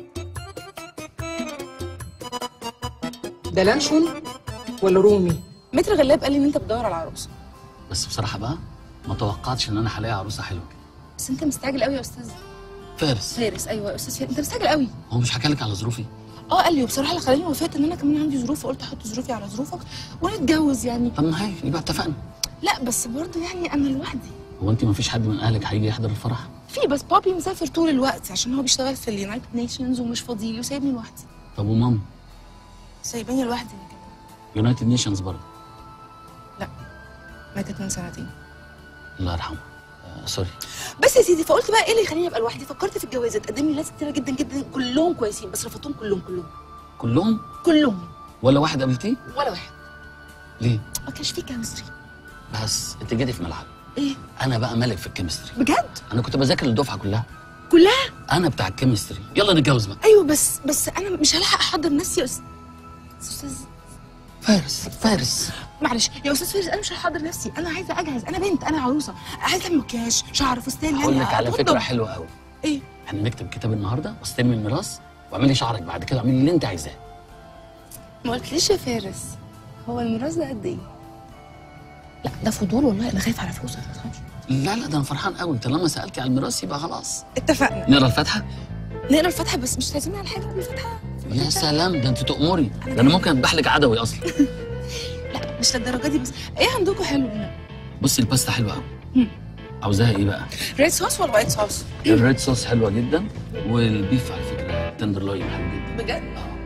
ده لانشون ولا رومي؟ متر غلاب قال لي ان انت بتدور على عروسه. بس بصراحه بقى ما توقعتش ان انا هلاقي عروسه حلوه كده. بس انت مستعجل قوي يا استاذ فارس. فارس ايوه يا استاذ فارس، انت مستعجل قوي. هو مش حكى لك على ظروفي؟ اه قال لي، وبصراحه اللي خلاني وافقت ان انا كمان عندي ظروف، فقلت احط ظروفي على ظروفك ونتجوز يعني. طب ما هي يبقى اتفقنا. لا بس برضه يعني انا لوحدي. هو انت ما فيش حد من اهلك هيجي يحضر الفرح؟ في، بس بابي مسافر طول الوقت عشان هو بيشتغل في اليونايتد نيشنز ومش فاضيلي وسايبني لوحدي. طب وماما؟ سايباني لوحدي كده. يونايتد نيشنز برضه؟ لا ماتت من سنتين. الله يرحمه. آه سوري. بس يا سيدي، فقلت بقى ايه اللي يخليني ابقى لوحدي؟ فكرت في الجواز، اتقدم لي ناس كتيره جدا جدا كلهم كويسين، بس رفضتهم كلهم كلهم كلهم؟ كلهم. ولا واحد قابلتيه؟ ولا واحد. ليه؟ ما كانش فيه كيمستري. بس انت جيتي في ملعب. ايه؟ انا بقى ملك في الكيمستري. بجد؟ انا كنت بذاكر للدفعه كلها. كلها؟ انا بتاع الكيمستري. يلا نتجوز بقى. ايوه بس بس انا مش هلحق احضر نفسي يا استاذ استاذ فارس فارس معلش يا استاذ فارس، انا مش هحضر نفسي، انا عايزه اجهز، انا بنت، انا عروسه، عايزه اعمل مكياج، شعر، فستان. هقول لك على فكره حلوه قوي. ايه؟ احنا نكتب كتاب النهارده واستلمي الميراث واعملي شعرك بعد كده، اعملي اللي انت عايزاه. ما قلتليش يا فارس هو الميراث ده قد ايه؟ لا ده فضول والله، انا خايفه على فلوسك ما تفهمش. لا لا ده انا فرحان قوي، طالما سالتي على الميراث يبقى خلاص. اتفقنا. نقرا الفاتحه؟ نقرا الفاتحه بس مش لازم على حاجه قبل الفاتحه. يا سلام، ده انت تؤمري، ده انا ممكن اذبح لك عدوي اصلا. لا مش للدرجه دي، بس ايه عندكم حلو هنا؟ بصي الباستا حلوه قوي. عاوزاها ايه بقى؟ ريد صوص ولا وايت صوص؟ الريد صوص حلوه جدا، والبيف على فكره تندرلوين حلو جدا. بجد؟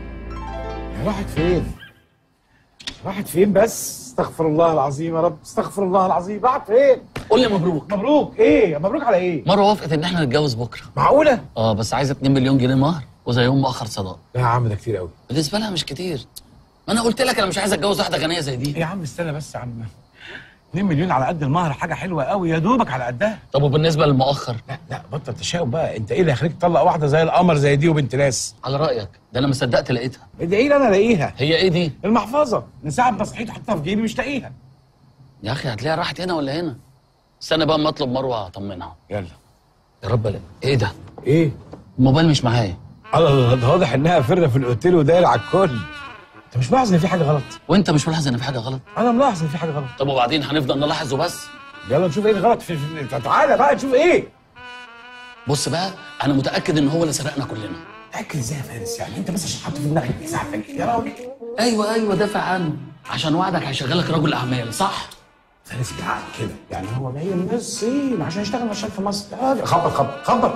راحت فين؟ راحت فين بس؟ استغفر الله العظيم يا رب، استغفر الله العظيم، راحت فين؟ قول لي مبروك. مبروك ايه؟ مبروك على ايه؟ مروه وافقت ان احنا نتجوز بكره. معقوله؟ اه بس عايزه اتنين مليون جنيه مهر وزي يوم مؤخر صداق. لا يا عم ده كتير قوي. بالنسبه لها مش كتير. ما انا قلت لك انا مش عايز اتجوز واحده غنيه زي دي. يا عم استنى بس يا عم، اتنين مليون على قد المهر حاجه حلوه قوي، يا دوبك على قدها. طب وبالنسبه للمؤخر؟ لا لا بطل تشاؤم بقى، انت ايه اللي هيخليك تطلق واحده زي القمر زي دي وبنت ناس؟ على رايك، ده انا ما صدقت لقيتها. ادعي لي انا الاقيها. هي ايه دي؟ المحفظه، من ساعه ما صحيت حطيتها في جيبي مش لاقيها. يا اخي هتلاقيها راحت هنا ولا هنا. استنى بقى اما اطلب مروه اطمنها. يلا يا رب لا. ايه ده؟ ايه؟ الموبايل مش معايا. الله، ده واضح انها فرده في الاوتيل وداير على الكل. انت مش ملاحظ ان في حاجه غلط؟ وانت مش ملاحظ ان في حاجه غلط؟ انا ملاحظ ان في حاجه غلط. طب وبعدين هنفضل نلاحظ وبس؟ يلا نشوف ايه الغلط في, في... تعالى بقى نشوف ايه. بص بقى، انا متاكد ان هو اللي سرقنا كلنا. متاكد ازاي يا فارس؟ يعني انت بس عشان حاطه في دماغك يساعدك يا راجل. ايوه ايوه دافع عنه، عشان وعدك هيشغلك رجل اعمال، صح؟ فارس بالعقل كده، يعني هو جاي من الصين عشان يشتغل نشاط في مصر. يا راجل خبط خبط خبط.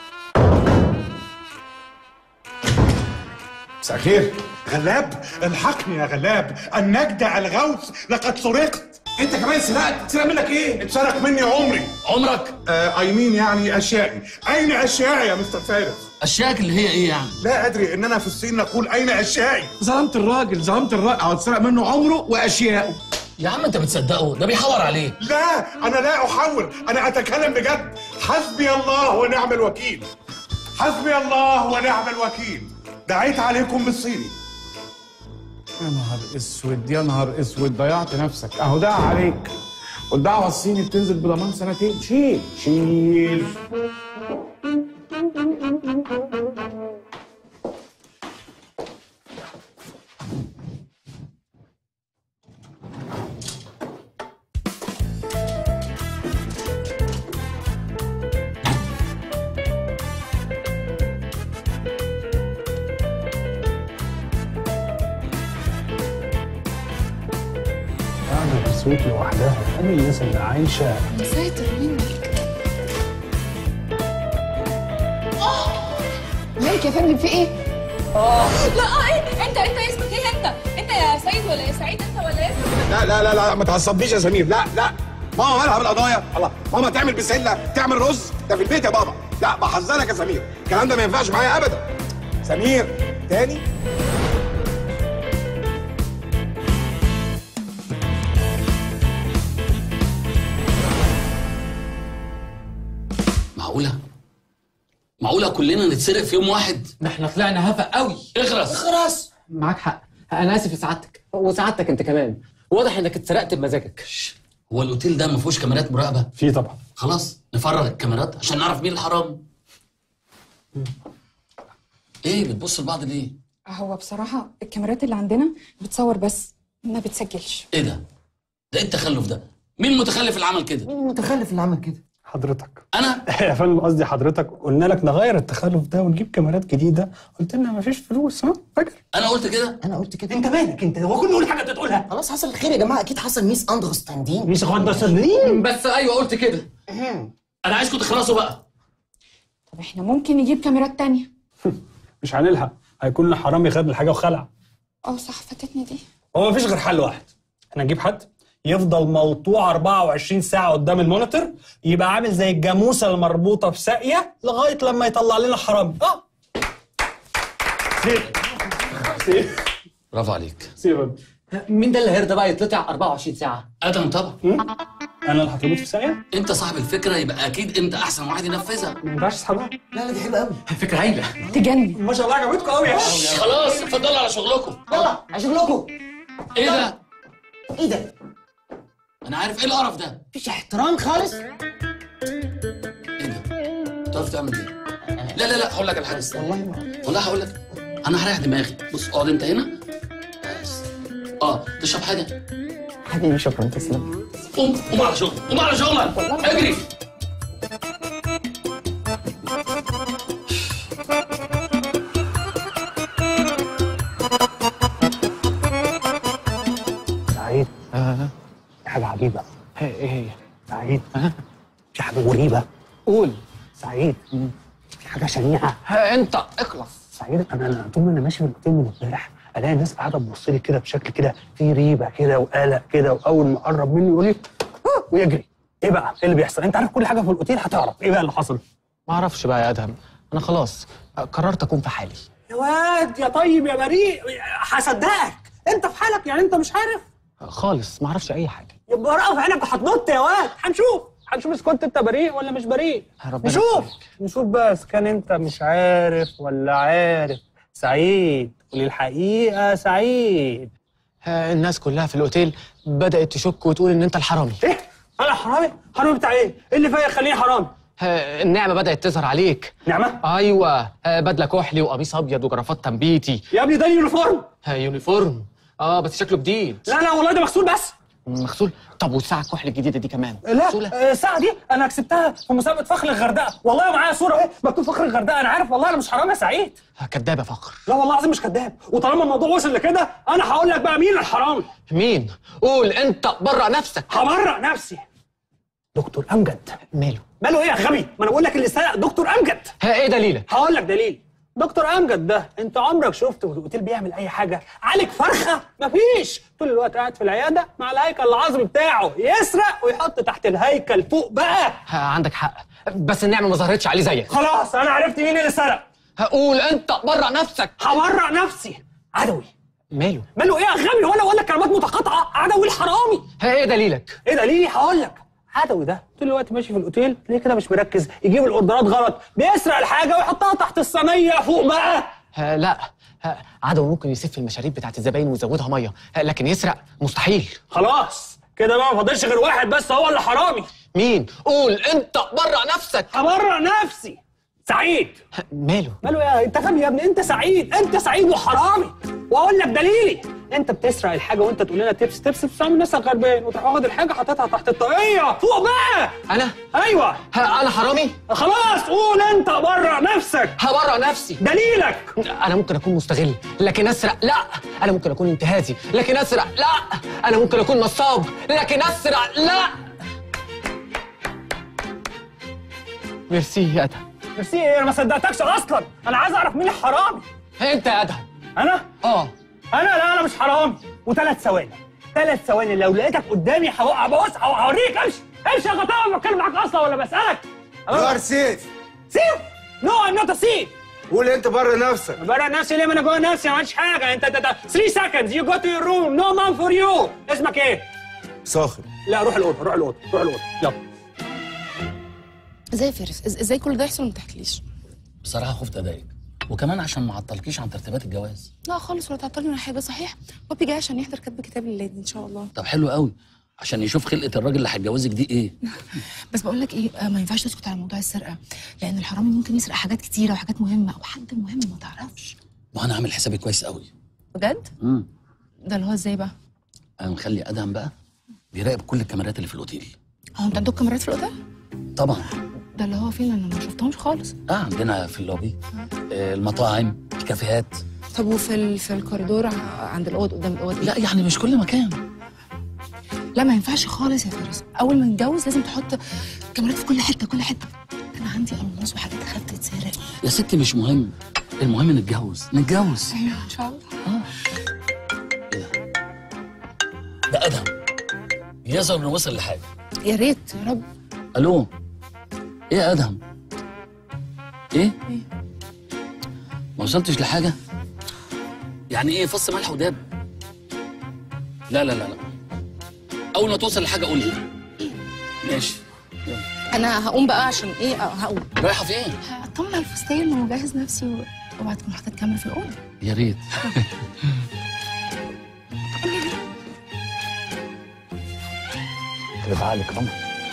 مساء الخير. غلاب، الحقني يا غلاب، النجدة الغوث لقد سرقت. انت كمان سرقت؟ اتسرق منك ايه؟ اتسرق مني عمري. عمرك؟ آه اي مين يعني اشيائي. اين اشيائي يا مستر فارس؟ اشيائك اللي هي ايه يعني؟ لا ادري اننا في الصين نقول اين اشيائي. ظلمت الراجل، ظلمت الراجل، او اتسرق منه عمره واشيائه. يا عم انت بتصدقه؟ ده بيحور عليه. لا انا لا احور، انا اتكلم بجد. حسبي الله ونعم الوكيل. حسبي الله ونعم الوكيل. دعيت عليكم بالصيني. يا نهار اسود يا نهار اسود، ضيعت نفسك اهو. دعا عليك، والدعوه الصيني بتنزل بضمان سنتين. شيل شيل. بتسويت لوحدها، أنا الناس اللي عايشة. يا ساتر منك. مالك يا فندم في ايه؟ اه لا اه ايه؟ انت انت اسمك ايه انت؟ انت يا سيد ولا يا سعيد انت ولا اسمك؟ لا لا لا لا ما تعصبنيش يا سمير. لا لا ماما مالها بالقضايا؟ الله، ماما تعمل بسله، تعمل رز، ده في البيت يا بابا. لا بحذرك يا سمير، الكلام ده ما ينفعش معايا ابدا. سمير تاني. معقوله؟ معقوله كلنا نتسرق في يوم واحد؟ ده احنا طلعنا هفق قوي. اخرس اخرس. معاك حق، انا اسف لسعادتك وسعادتك انت كمان، واضح انك اتسرقت بمزاجك. هو الاوتيل ده ما فيهوش كاميرات مراقبه؟ في طبعا. خلاص نفرغ الكاميرات عشان نعرف مين الحرامي. ايه بتبص لبعض ليه؟ هو بصراحة الكاميرات اللي عندنا بتصور بس ما بتسجلش. ايه ده؟ ده ايه التخلف ده؟ مين المتخلف اللي عمل كده؟ مين المتخلف اللي عمل كده؟ حضرتك. انا؟ يا فندم قصدي حضرتك، قلنا لك نغير التخلف ده ونجيب كاميرات جديده، قلت لنا مفيش فلوس. ها فاكر؟ انا قلت كده؟ انا قلت كده. انت مالك انت؟ هو كله يقول حاجه انت تقولها. خلاص حصل خير يا جماعه، اكيد حصل ميس اندرستاندين. ميس اندرستاندين؟ بس ايوه قلت كده. انا عايزكم تخلصوا بقى. طب احنا ممكن نجيب كاميرات تانية. مش هنلحق، هيكون لنا حرامي خد الحاجه وخلع. اه صح فاتتني دي. هو مفيش غير حل واحد، احنا نجيب حد يفضل موطوع أربعة وعشرين ساعة قدام المونيتور، يبقى عامل زي الجاموسة المربوطة في ساقية لغاية لما يطلع لنا حرامي. اه سير سير برافو عليك. سيبك. مين ده اللي هيرضى بقى يتقطع أربعة وعشرين ساعة؟ ادهم طبعا. انا اللي هتموت في ثانيه؟ انت صاحب الفكره، يبقى اكيد انت احسن واحد ينفذها. ما ينفعش تسحبها؟ لا لا دي حلوه قوي، فكره هايله تجنن. ما شاء الله عجبتكم قوي يا خلاص اتفضلوا على شغلكم. يلا على شغلكم. ايه ده؟ ايه ده؟ انا عارف ايه القرف ده. مفيش احترام خالص. ايه ده؟ بتعرف تعمل ايه؟ لا لا لا هقول لك على حاجه. والله ما والله هقول لك. انا هريح دماغي. بص اقعد انت هنا. بس اه تشرب حاجه؟ حبيبي شكرا تسلم. قوم قوم على شغلك، قوم على شغلك، اجري. سعيد. اه في حاجه عجيبه. ايه هي؟ سعيد. في حاجه مريبه. قول. سعيد. في حاجه شنيعه. ها انت اخلص. سعيد انا أنا طول ما انا ماشي في الاوتيل من امبارح الاقي الناس قاعده تبص لي كده بشكل كده في ريبه كده وقلق كده، واول ما اقرب مني يقول لي آه ويجري. ايه بقى؟ ايه اللي بيحصل؟ انت عارف كل حاجه في الاوتيل، هتعرف ايه بقى اللي حصل. ما اعرفش بقى يا ادهم، انا خلاص قررت اكون في حالي. يا واد يا طيب يا بريء، هصدقك. انت في حالك يعني، انت مش عارف خالص ما اعرفش اي حاجه. يبقى رأى في عينك وهتنط يا واد. هنشوف هنشوف اذا كنت انت بريء ولا مش بريء. ربنا نشوف يخليك. نشوف بس كان انت مش عارف ولا عارف. سعيد قولي الحقيقه. سعيد ها الناس كلها في الاوتيل بدات تشك وتقول ان انت الحرامي. ايه؟ انا حرامي؟ حرامي بتاع ايه؟ ايه اللي فيا يخليني حرامي؟ ها النعمه بدات تظهر عليك. نعمه؟ ايوه، ها بدله كحلي وقميص ابيض وجرافات تنبيتي. يا ابني ده يونيفورم. ها يونيفورم. اه بس شكله جديد. لا لا والله ده مغسول بس. مغسول؟ طب والساعه الكحل الجديده دي كمان لا مغسولة؟ آه، الساعه دي انا كسبتها في مسابقه فخر الغردقه، والله معايا صوره اهي مكتوب فخر الغردقه. انا عارف والله انا مش حرامي يا سعيد. كداب يا فخر. لا والله العظيم مش كداب، وطالما الموضوع وصل لكده انا هقول لك بقى مين الحرامي. مين؟ قول انت، برأ نفسك. هبرأ نفسي. دكتور امجد. ماله؟ ماله ايه يا غبي؟ ما انا بقول لك اللي سرق دكتور امجد. ها ايه دليلك؟ هقول لك دليل. دكتور امجد ده انت عمرك شفته في الاوتيل بيعمل اي حاجه؟ عالج فرخه؟ مفيش. طول الوقت قاعد في العياده مع الهيكل العظمي بتاعه، يسرق ويحط تحت الهيكل فوق بقى. ها عندك حق، بس النعمه ما ظهرتش عليه زيك. خلاص انا عرفت مين اللي سرق. هقول انت، برأ نفسك. هبرأ نفسي. عدوي. ماله؟ ماله ايه يا غبي؟ ولا ولا كلمات متقاطعه. عدوي الحرامي. ها ايه دليلك؟ ايه دليلي؟ هقول لك. عدوي ده طول الوقت ماشي في الاوتيل تلاقيه كده مش مركز، يجيب الاوردرات غلط، بيسرق الحاجه ويحطها تحت الصينيه فوق بقى. ها لا، ها عدو ممكن يسف المشاريب بتاعت الزباين ويزودها ميه، ها لكن يسرق مستحيل. خلاص كده بقى ما فاضلش غير واحد بس هو اللي حرامي. مين؟ قول انت، برأ نفسك. هبرأ نفسي. سعيد. ماله؟ ماله يا انت غبي يا ابني؟ انت سعيد، انت سعيد وحرامي. واقول لك دليلي. انت بتسرق الحاجه وانت تقول لنا تبس تبس بتعمل نفسك غربان، وتروح واخد الحاجه حاططها تحت الطاقيه فوق بقى. انا؟ ايوه. ها انا حرامي؟ خلاص قول انت، برأ نفسك. هبرأ نفسي. دليلك. انا ممكن اكون مستغل لكن اسرق لا. انا ممكن اكون انتهازي لكن اسرق لا. انا ممكن اكون نصاب لكن اسرق لا. ميرسي يا ادهم. ميرسي ايه؟ انا ما صدقتكش اصلا. انا عايز اعرف مين الحرامي. انت يا ادهم. انا؟ اه انا لا انا مش حرامي. وثلاث ثواني ثلاث ثواني لو لقيتك قدامي هوقع. بص هوريك. امشي امشي يا غطاوه. ما بتكلم معاك اصلا ولا بسالك؟ يو ار سيف. سيف؟ نو ام نوت سيف. قول انت بره نفسك. بره نفسي ليه؟ ما انا جوه نفسي ما عملتش حاجه. انت ثلاثة سكندز يو جو تو يور روم. نو مان فور يو. اسمك ايه؟ ساخر. لا روح الاوضه روح الاوضه روح الاوضه يلا. ازاي يا فارس؟ إز- ازاي كل ده يحصل وما تحكيليش؟ بصراحه خفت اضايقك، وكمان عشان ما اعطلكيش عن ترتيبات الجواز. لا خالص ولا تعطلني ولا حاجه. صحيح بابي جاي عشان يحضر كتب كتاب الليل ان شاء الله. طب حلو قوي، عشان يشوف خلقه الراجل اللي هيتجوزك دي ايه. بس بقول لك ايه، آه، ما ينفعش تسكت على موضوع السرقه، لان الحرامي ممكن يسرق حاجات كتيره وحاجات مهمه او حاجه مهمه ما تعرفش. ما انا عامل حسابي كويس قوي. بجد؟ امم ده اللي هو ازاي بقى؟ انا مخلي ادهم بقى بيراقب كل الكاميرات اللي في الاوتيل. هو انت عندكم كاميرات في الاوتيل؟ طبعا. ده اللي هو فين؟ انا ما شفتهمش خالص. اه عندنا في اللوبي، آه المطاعم، الكافيهات. طب وفي ال... في الكوريدور ع- عند الاوض قدام الاوض إيه؟ لا يعني مش كل مكان. لا ما ينفعش خالص يا فارس. اول ما نتجوز لازم تحط كاميرات في كل حته كل حته. انا عندي الماس وحاجات تخاف تتسرق. يا ستي مش مهم، المهم نتجوز نتجوز. ايوه ان شاء الله. ده ادهم يظهر انه وصل لحاجه. يا ريت يا رب. الو، ايه يا ادهم؟ ايه؟ ايه؟ ما وصلتش لحاجه؟ يعني ايه فص ملح وداب؟ لا لا لا لا اول ما توصل لحاجه قول لي. ماشي يلا. انا هقوم بقى عشان ايه؟ اه هقوم. رايحه فين؟ هطمن على الفستان ومجهز نفسي واوعى تكون محتاج تكمل في الاوضه. يا ريت. كده بعقلك قمر.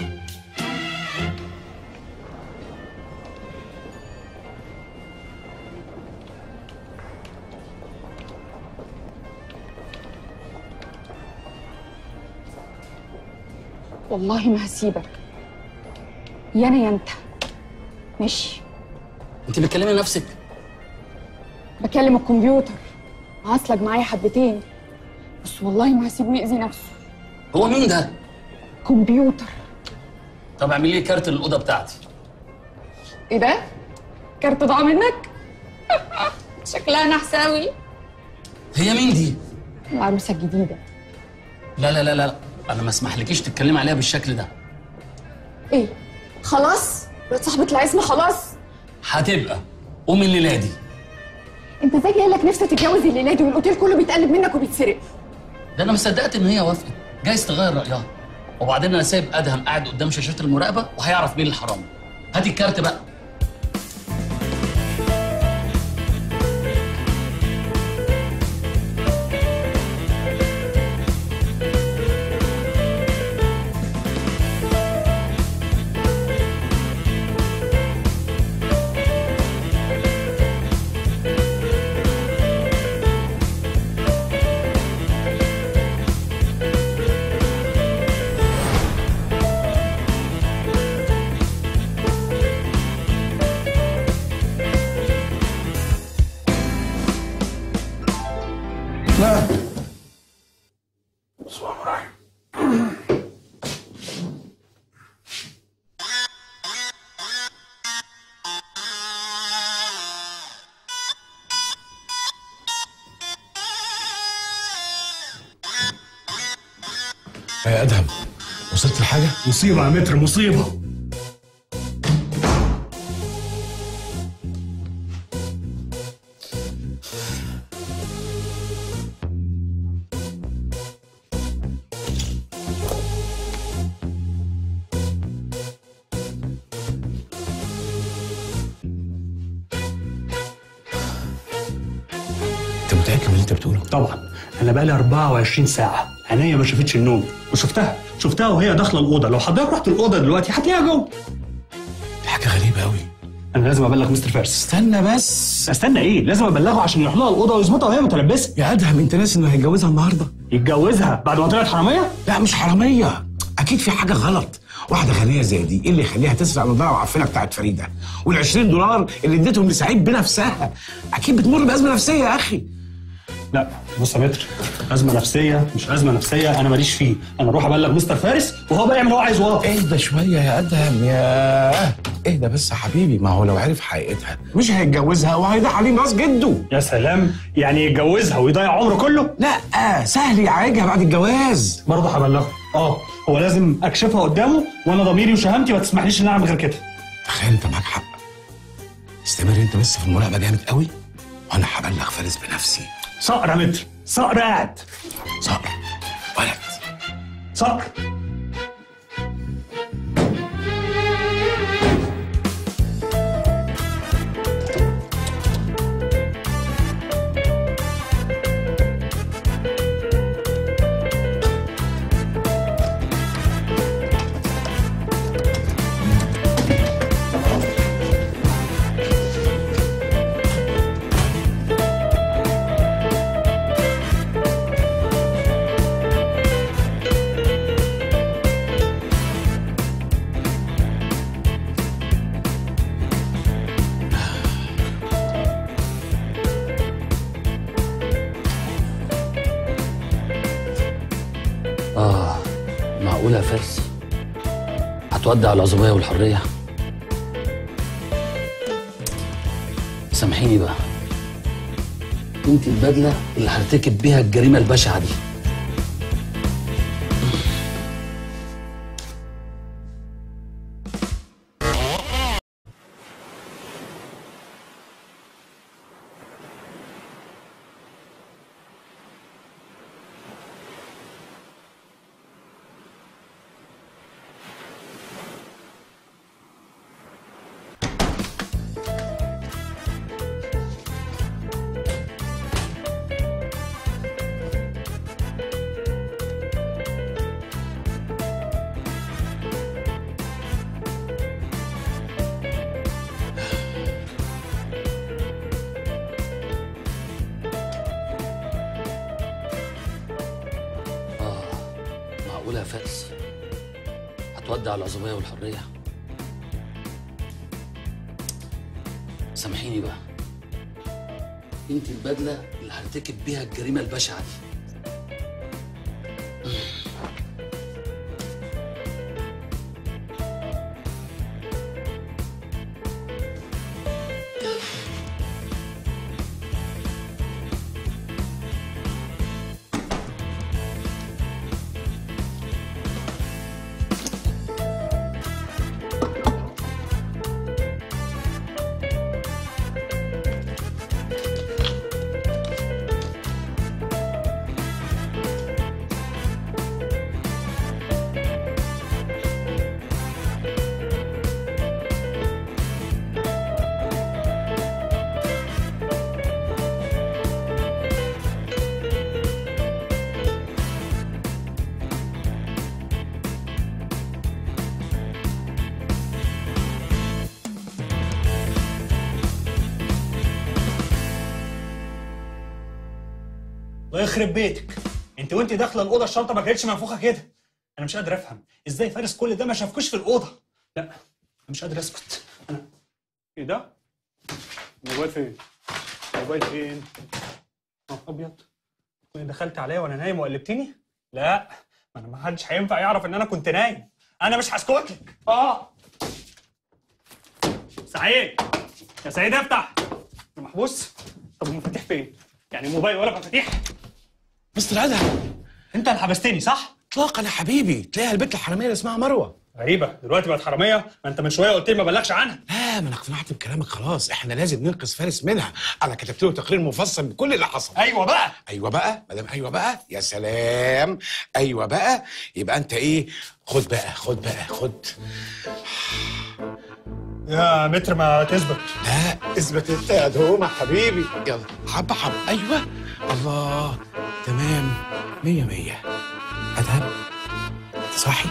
والله ما هسيبك، يا انا يا انت. ماشي. انت بتكلمي نفسك؟ بكلم الكمبيوتر، عصلك معايا حبتين بس والله ما هسيبه يأذي نفسه. هو مين ده؟ كمبيوتر. طب اعملي لي كارت للاوضه بتاعتي. ايه ده؟ كارت ضاع منك؟ شكلها نحساوي. هي مين دي؟ العروسه الجديده. لا لا لا لا انا ما اسمحلكيش تتكلمي عليها بالشكل ده. ايه؟ خلاص؟ بقت صاحبة العزمه خلاص؟ هتبقى قومي الليله دي. انت ازاي جاي لك نفسك تتجوز الليله دي والاوتيل كله بيتقلب منك وبيتسرق؟ ده انا ما صدقت ان هي وافقت، جايز تغير رايها. وبعدين انا سايب ادهم قاعد قدام شاشات المراقبه وهيعرف مين الحرامي. هاتي الكارت بقى. يا ادهم وصلت لحاجه؟ مصيبه يا متر، مصيبه. انت متاكد من اللي انت بتقوله؟ طبعا انا بقالي أربعة وعشرين ساعه عينيا ما شافتش النوم، وشفتها شفتها وهي داخله الاوضه. لو حضرتك رحت الاوضه دلوقتي هتلاقيها جوه. دي حاجه غريبه قوي. انا لازم ابلغ مستر فارس. استنى بس. استنى ايه؟ لازم ابلغه عشان يروح لها الاوضه ويظبطها وهي متلبسه. يا ادهم انت ناسي انه هيتجوزها النهارده؟ يتجوزها بعد ما طلعت حراميه؟ لا مش حراميه، اكيد في حاجه غلط. واحده غنيه زي دي ايه اللي يخليها تسرق النضاره العفنه بتاعت فريده؟ وال20 دولار اللي اديتهم لسعيد بنفسها؟ اكيد بتمر بازمه نفسيه يا اخي. لا بص يا متر، ازمه نفسيه مش ازمه نفسيه انا ماليش فيه. انا اروح ابلغ مستر فارس وهو بقى يعمل اللي هو عايزه. واضح. اهدى شويه يا ادهم، يا اهدى بس يا حبيبي. ما هو لو عرف حقيقتها مش هيتجوزها وهيضيع عليه راس جده. يا سلام، يعني يتجوزها ويضيع عمره كله؟ لا سهل يعالجها بعد الجواز. برضه هبلغه. اه هو لازم اكشفها قدامه، وانا ضميري وشهامتي ما تسمحليش ان اعمل غير كده. تخيل انت معاك حق. استمر انت بس في المراقبه جامد قوي وانا هبلغ فارس بنفسي. صقر يا متر، صقر قاعد. صقر ولد صقر. آه معقولة يا فارس هتودع العزوبية والحرية؟ سامحيني بقى، انت البدلة اللي هرتكب بيها الجريمة البشعة دي. فارس، هتودع العزوبيه والحريه؟ سامحيني بقى، انت البدله اللي هرتكب بيها الجريمه البشعه دي. الله يخرب بيتك، انت وانت داخله الاوضه الشنطه ما كانتش منفوخه كده. انا مش قادر افهم ازاي فارس كل ده ما شافكوش في الاوضه. لا انا مش قادر اسكت. انا ايه ده؟ الموبايل فين؟ الموبايل فين؟ اه ابيض. دخلت عليا وانا نايم وقلبتني؟ لا ما انا ما حدش هينفع يعرف ان انا كنت نايم. انا مش هسكت لك. اه سعيد يا سعيد افتح. انا محبوس. طب المفاتيح فين؟ يعني موبايل ولا مفاتيح؟ مستر ادهم، انت اللي حبستني صح؟ اطلاقا يا حبيبي، تلاقيها البنت الحراميه اللي اسمها مروه. غريبه، دلوقتي بقت حراميه؟ ما انت من شويه قلت لي ما بلغش عنها. لا ما انا اقتنعت بكلامك خلاص، احنا لازم ننقذ فارس منها. انا كتبت له تقرير مفصل بكل اللي حصل. ايوه بقى ايوه بقى، ما دام ايوه بقى يا سلام. ايوه بقى يبقى انت ايه؟ خد بقى خد بقى خد. يا متر ما تثبت. لا اثبت انت يا دوما حبيبي. يلا حبه حبه. ايوه الله تمام مية مية. ادهم انت صاحي؟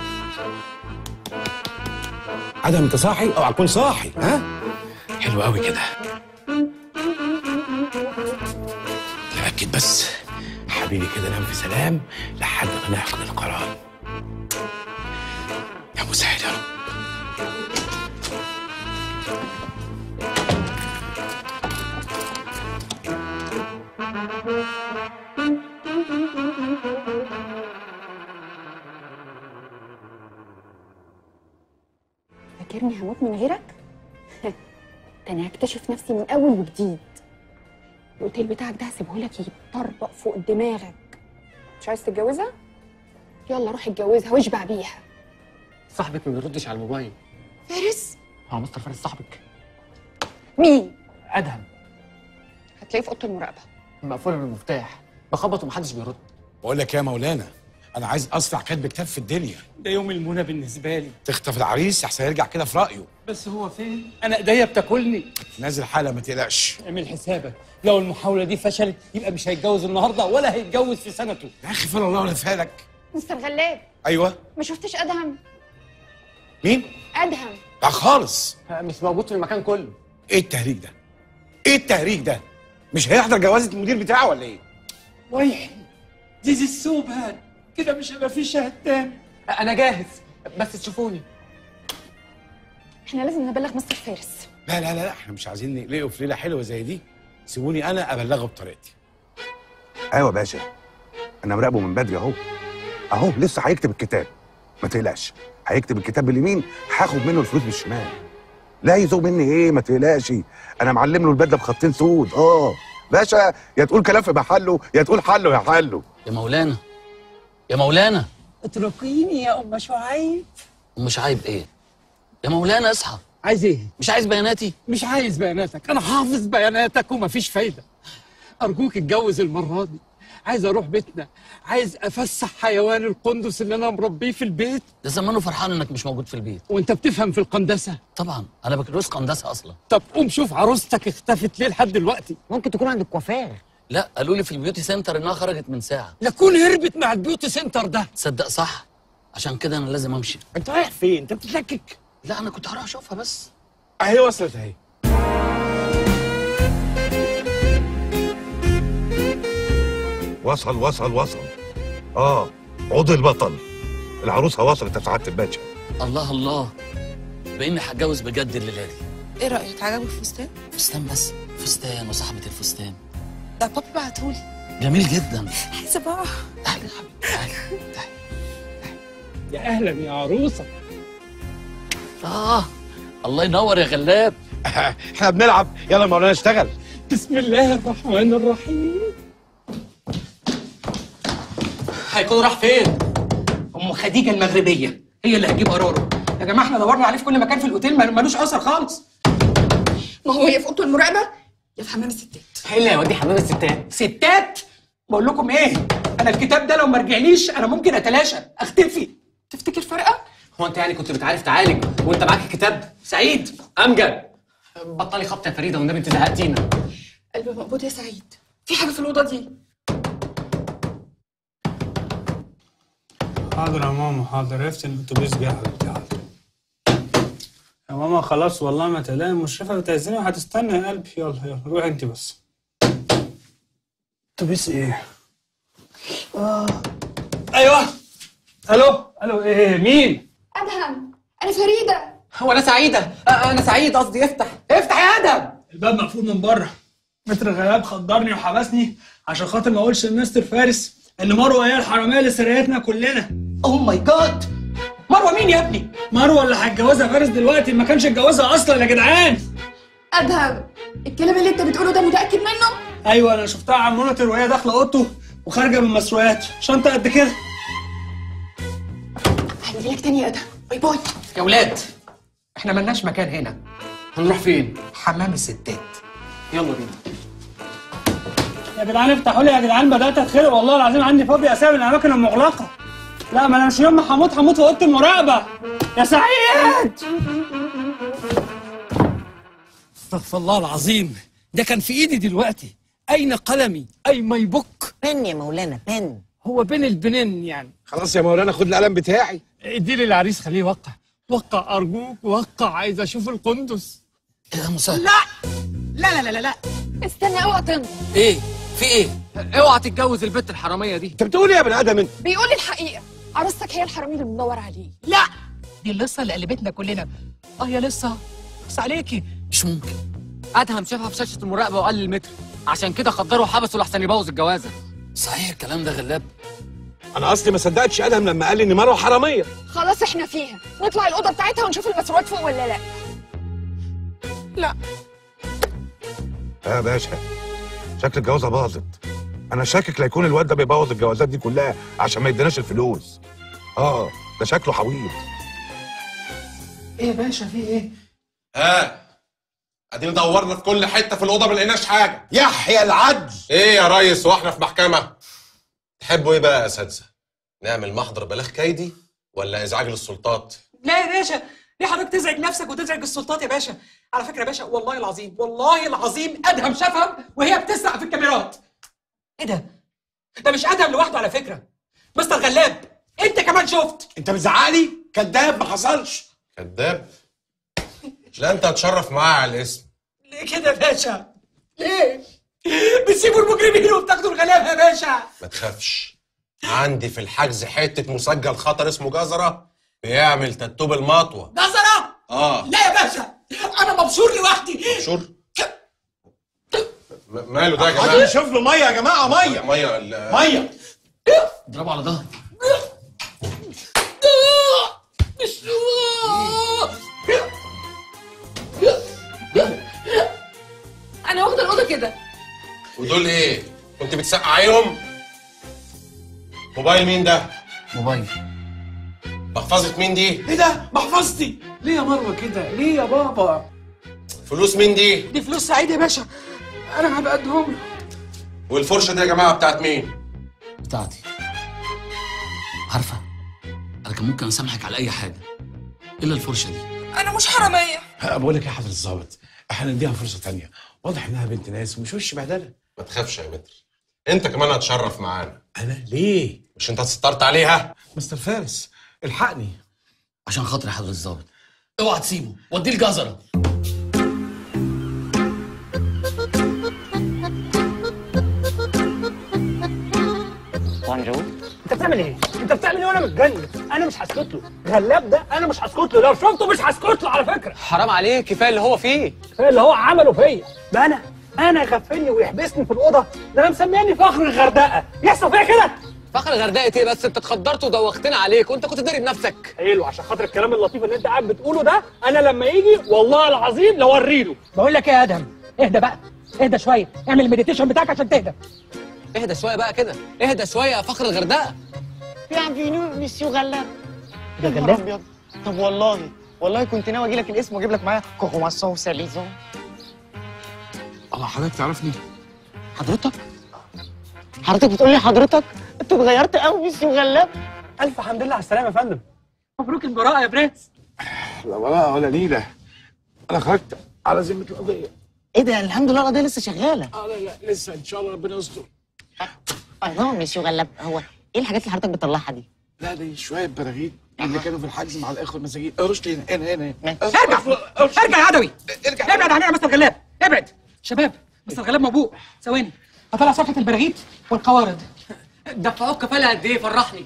ادهم انت صاحي؟ اوعى تكون صاحي. ها حلو قوي كده. تأكد بس حبيبي كده، نام في سلام لحد ما ناخد القرار. يا مساعد يا رب. فاكرني هموت من غيرك؟ ده انا هكتشف نفسي من اول وجديد. الاوتيل بتاعك ده هسيبهولك يتطربق فوق دماغك. مش عايز تتجوزها؟ يلا روح اتجوزها واشبع بيها. صاحبك ما بيردش على الموبايل. فارس؟ هو مستر فارس صاحبك؟ مين؟ ادهم. هتلاقيه في اوضه المراقبه. مقفوله من المفتاح، بخبط ومحدش بيرد. بقول لك يا مولانا، انا عايز اسرع كاتب كتاب في الدنيا. ده يوم المنى بالنسبه لي. تخطف العريس احسن يرجع كده في رايه. بس هو فين؟ انا ايديا بتاكلني. نازل حاله ما تقلقش. اعمل حسابك لو المحاوله دي فشلت يبقى مش هيتجوز النهارده ولا هيتجوز في سنته. يا اخي فلا الله ولا فالك. مستر غلاب. ايوه. ما شفتش ادهم؟ مين؟ ادهم. لا خالص. مش موجود في المكان كله. ايه التهريج ده؟ ايه التهريج ده؟ مش هيحضر جوازة المدير بتاعه ولا ايه؟ ويحي دي زي السوبان كده مش هيبقى في شهد تاني. انا جاهز بس تشوفوني. احنا لازم نبلغ مستر فارس. لا لا لا احنا مش عايزين نقلقه في ليله حلوه زي دي. سيبوني انا ابلغه بطريقتي. ايوه يا باشا، انا مراقبه من بدري اهو. اهو لسه هيكتب الكتاب، ما تقلقش. هيكتب الكتاب باليمين، هاخد منه الفلوس بالشمال. لا يزوق مني ايه، ما تقلقش. انا معلم له البدله بخطين سود. اه باشا، يا تقول كلام في محله يا تقول حله يا حله. يا مولانا يا مولانا اتركيني يا ام شعيب. ام شعيب ايه؟ يا مولانا اصحى. عايز ايه؟ مش عايز بياناتي؟ مش عايز بياناتك، انا حافظ بياناتك ومفيش فايده. ارجوك اتجوز المره دي. عايز اروح بيتنا، عايز افسح حيوان القندس اللي انا مربيه في البيت. ده زمانه فرحان انك مش موجود في البيت. وانت بتفهم في القندسه؟ طبعا انا بكالوريوس قندسه اصلا. طب قوم شوف عروستك اختفت ليه لحد دلوقتي. ممكن تكون عند الكوافير. لا قالوا لي في البيوتي سنتر انها خرجت من ساعه. لا تكون هربت مع البيوتي سنتر ده. تصدق صح، عشان كده انا لازم امشي. انت رايح فين؟ انت بتتلكك. لا انا كنت هروح اشوفها بس. اهي وصلت اهي. وصل وصل وصل. اه عود البطل. العروسه وصلت يا سعاده الباشا. الله الله، باني هتجوز بجد الليله دي. ايه رايك؟ عجبك الفستان؟ فستان بس؟ فستان وصاحبه الفستان. ده بابي بعتهولي. جميل جدا. عايزه بقى. تعالي يا حبيبي تعالي تعالي. يا اهلا يا عروسه. اه الله ينور يا غلاب. احنا بنلعب، يلا يا مولانا اشتغل. بسم الله الرحمن الرحيم. هيكون راح فين؟ ام خديجه المغربيه هي اللي هتجيب قراره. يا جماعه احنا دورنا عليه في كل مكان في الاوتيل ملوش اثر خالص. ما هو يا في اوضه المراقبه يا في حمام الستات. ايه اللي هيودي حمام الستات؟ ستات؟ بقول لكم ايه؟ انا الكتاب ده لو ما رجعليش انا ممكن اتلاشى اختفي. تفتكر فرقه؟ هو انت يعني كنت بتعرف تعالج وانت معاك الكتاب؟ سعيد امجد بطلي خبط يا فريده والنبي انت زهقتينا. قلبي مقبوض يا سعيد، في حاجه في الاوضه دي. حاضر يا ماما حاضر، عرفت ان الاتوبيس جه. حاضر يا ماما خلاص والله ما تقلقي، المشرفه بتعزمي وهتستنى يا قلبي. يلا يلا روحي انت بس. اتوبيس ايه؟ اه ايوه. الو الو ايه مين؟ ادهم انا فريده. هو انا سعيده. آه انا سعيد قصدي. افتح افتح يا ادم. الباب مقفول من بره. متر غلاب خدرني وحبسني عشان خاطر ما اقولش لمستر فارس ان مروه هي الحراميه اللي سرقتنا كلنا. اوه ماي جاد. مروه مين يا ابني؟ مروه اللي هتجوزها فارس دلوقتي، ما كانش اتجوزها اصلا يا جدعان. ادهم الكلام اللي انت بتقوله ده متاكد منه؟ ايوه انا شفتها على المونيتور وهي داخله اوضته وخارجه من المسروقات، شنطه قد كده. هنجيلك تاني يا ادهم. باي باي. يا ولاد احنا ملناش مكان هنا. هنروح فين؟ حمام الستات. يلا بينا. يا جدعان افتحوا لي يا جدعان، بدات اتخرق والله العظيم، عندي فوبيا اسامي الاماكن المغلقه. لا ما انا مش يوم ما هموت هموت في اوضه المراقبه يا سعيد. استغفر الله العظيم، ده كان في ايدي دلوقتي. اين قلمي؟ اي ماي بوك؟ بن يا مولانا بن. هو بين البنين يعني. خلاص يا مولانا خد القلم بتاعي. ادي لي العريس خليه يوقع. وقع ارجوك وقع، عايز اشوف القندس. ايه ده مساعد؟ لا لا لا لا لا استنى اوعى تنط. ايه في ايه؟ اوعى تتجوز البت الحراميه دي. انت بتقول ايه يا بني ادم انت؟ بيقول الحقيقه، عروستك هي الحرامي اللي بندور عليه. لا دي لسه اللي قلبتنا كلنا. اه يا لسه بس عليكي. مش ممكن. ادهم شافها في شاشه المراقبه وقال المتر، عشان كده خدروا وحبسوا لحسن يبوظ الجوازه. صحيح الكلام ده غلاب؟ انا اصلي ما صدقتش ادهم لما قال لي ان مروه حراميه. خلاص احنا فيها، نطلع الاوضه بتاعتها ونشوف المسروقات فوق ولا لا. لا يا باشا شكل الجوازه باظت. انا شاكك لا يكون الواد ده بيبوظ الجوازات دي كلها عشان ما يديناش الفلوس. اه ده شكله حويط. ايه يا باشا في ايه؟ ها ادينا دورنا في كل حته في الاوضه ما لقيناش حاجه. يحيى العدل. ايه يا ريس واحنا في محكمه؟ تحبوا ايه بقى يا اساتذه؟ نعمل محضر بلاغ كيدي ولا ازعاج للسلطات؟ لا يا باشا، ليه حضرتك تزعج نفسك وتزعج السلطات يا باشا؟ على فكره يا باشا والله العظيم والله العظيم ادهم شافها وهي بتسرق في الكاميرات. ايه ده؟ ده مش ادهم لوحده على فكره. مستر غلاب انت كمان شفت. انت بتزعقلي؟ كذاب، ما حصلش. كذاب؟ لا انت هتشرف معايا على الاسم. ليه كده يا باشا؟ ليه؟ بتسيبوا المجرمين وبتاخدوا الغلاب يا باشا. ما تخافش، عندي في الحجز حته مسجل خطر اسمه جزره بيعمل تاتو بالمطوه. جزره؟ اه لا يا باشا انا مبشور لوحدي. مبشور؟ ماله ده يا جماعه؟ عايزين نشوف له ميه يا جماعه. ميه ميه ميه. اضربه على ظهري. انا واخده الاوضه كده. ودول ايه؟ كنت بتسقعيهم؟ موبايل مين ده؟ موبايل. محفظة مين دي؟ ايه ده؟ محفظتي. ليه يا مروه كده؟ ليه يا بابا؟ فلوس مين دي؟ دي فلوس سعيد يا باشا، انا هبقى اديهم له. والفرشه دي يا جماعه بتاعت مين؟ بتاعتي. عارفه انا كان ممكن اسامحك على اي حاجه الا الفرشه دي. انا مش حراميه. بقول لك يا حضرة الظابط احنا نديها فرصه ثانيه، واضح انها بنت ناس ومش وش بهدله. ما تخافش يا متر، انت كمان هتشرف معانا. انا ليه؟ مش انت اتسترت عليها؟ مستر فارس الحقني عشان خاطر حضرة الظابط. اوعى تسيبه، وديه الجزره. بونجور. انت بتعمل ايه؟ انت بتعمل ايه وانا متجنن؟ انا مش هسكت له، غلاب ده انا مش هسكت له، لو شفته مش هسكت له على فكره. حرام عليك، كفايه اللي هو فيه. كفايه اللي هو عمله فيا، ده انا انا يغفلني ويحبسني في الاوضه، ده انا مسميني فخر الغردقه، يحصل فيا كده؟ فخر الغردقه ايه بس؟ انت اتخدرت ودوختنا عليك وانت كنت داري بنفسك. حلو، عشان خاطر الكلام اللطيف اللي انت قاعد بتقوله ده، انا لما يجي والله العظيم لوريله. بقول لك ايه يا ادهم، اهدى بقى، اهدى شويه، اعمل المديتيشن بتاعك عشان تهدى. اهدى شويه بقى كده، اهدى شويه يا فخر الغردقه. بيانفينو مسيو غلاب. ده غلاب؟ ابيض. طب والله والله كنت ناوي اجي لك الاسم واجيب لك معايا كرواسون ساليزون. الله، حضرتك تعرفني؟ حضرتك؟ حضرتك بتقول لي حضرتك؟ انت اتغيرت قوي مسيو غلاب. الف حمد لله على السلامه يا فندم. مبروك البراءه يا برنس. لا براءة ولا نيلة، أنا خرجت على ذمة القضية. ايه ده؟ الحمد لله القضيه لسه شغاله. اه لا لا لسه ان شاء الله ربنا يستر. اه مسيو غلاب، هو ايه الحاجات اللي حضرتك بتطلعها دي؟ لا دي شوية براغيث اللي كانوا في الحجز مع الإخوة المساجين. ارش لي هنا هنا هنا. ارجع ارجع يا عدوي، ارجع ابعد عن يا مستر غلاب، ابعد. شباب مستر غلاب مبوق، ثواني هطلع صفحة البراغيث والقوارض. دفعوك كفاله قد ايه؟ فرحني.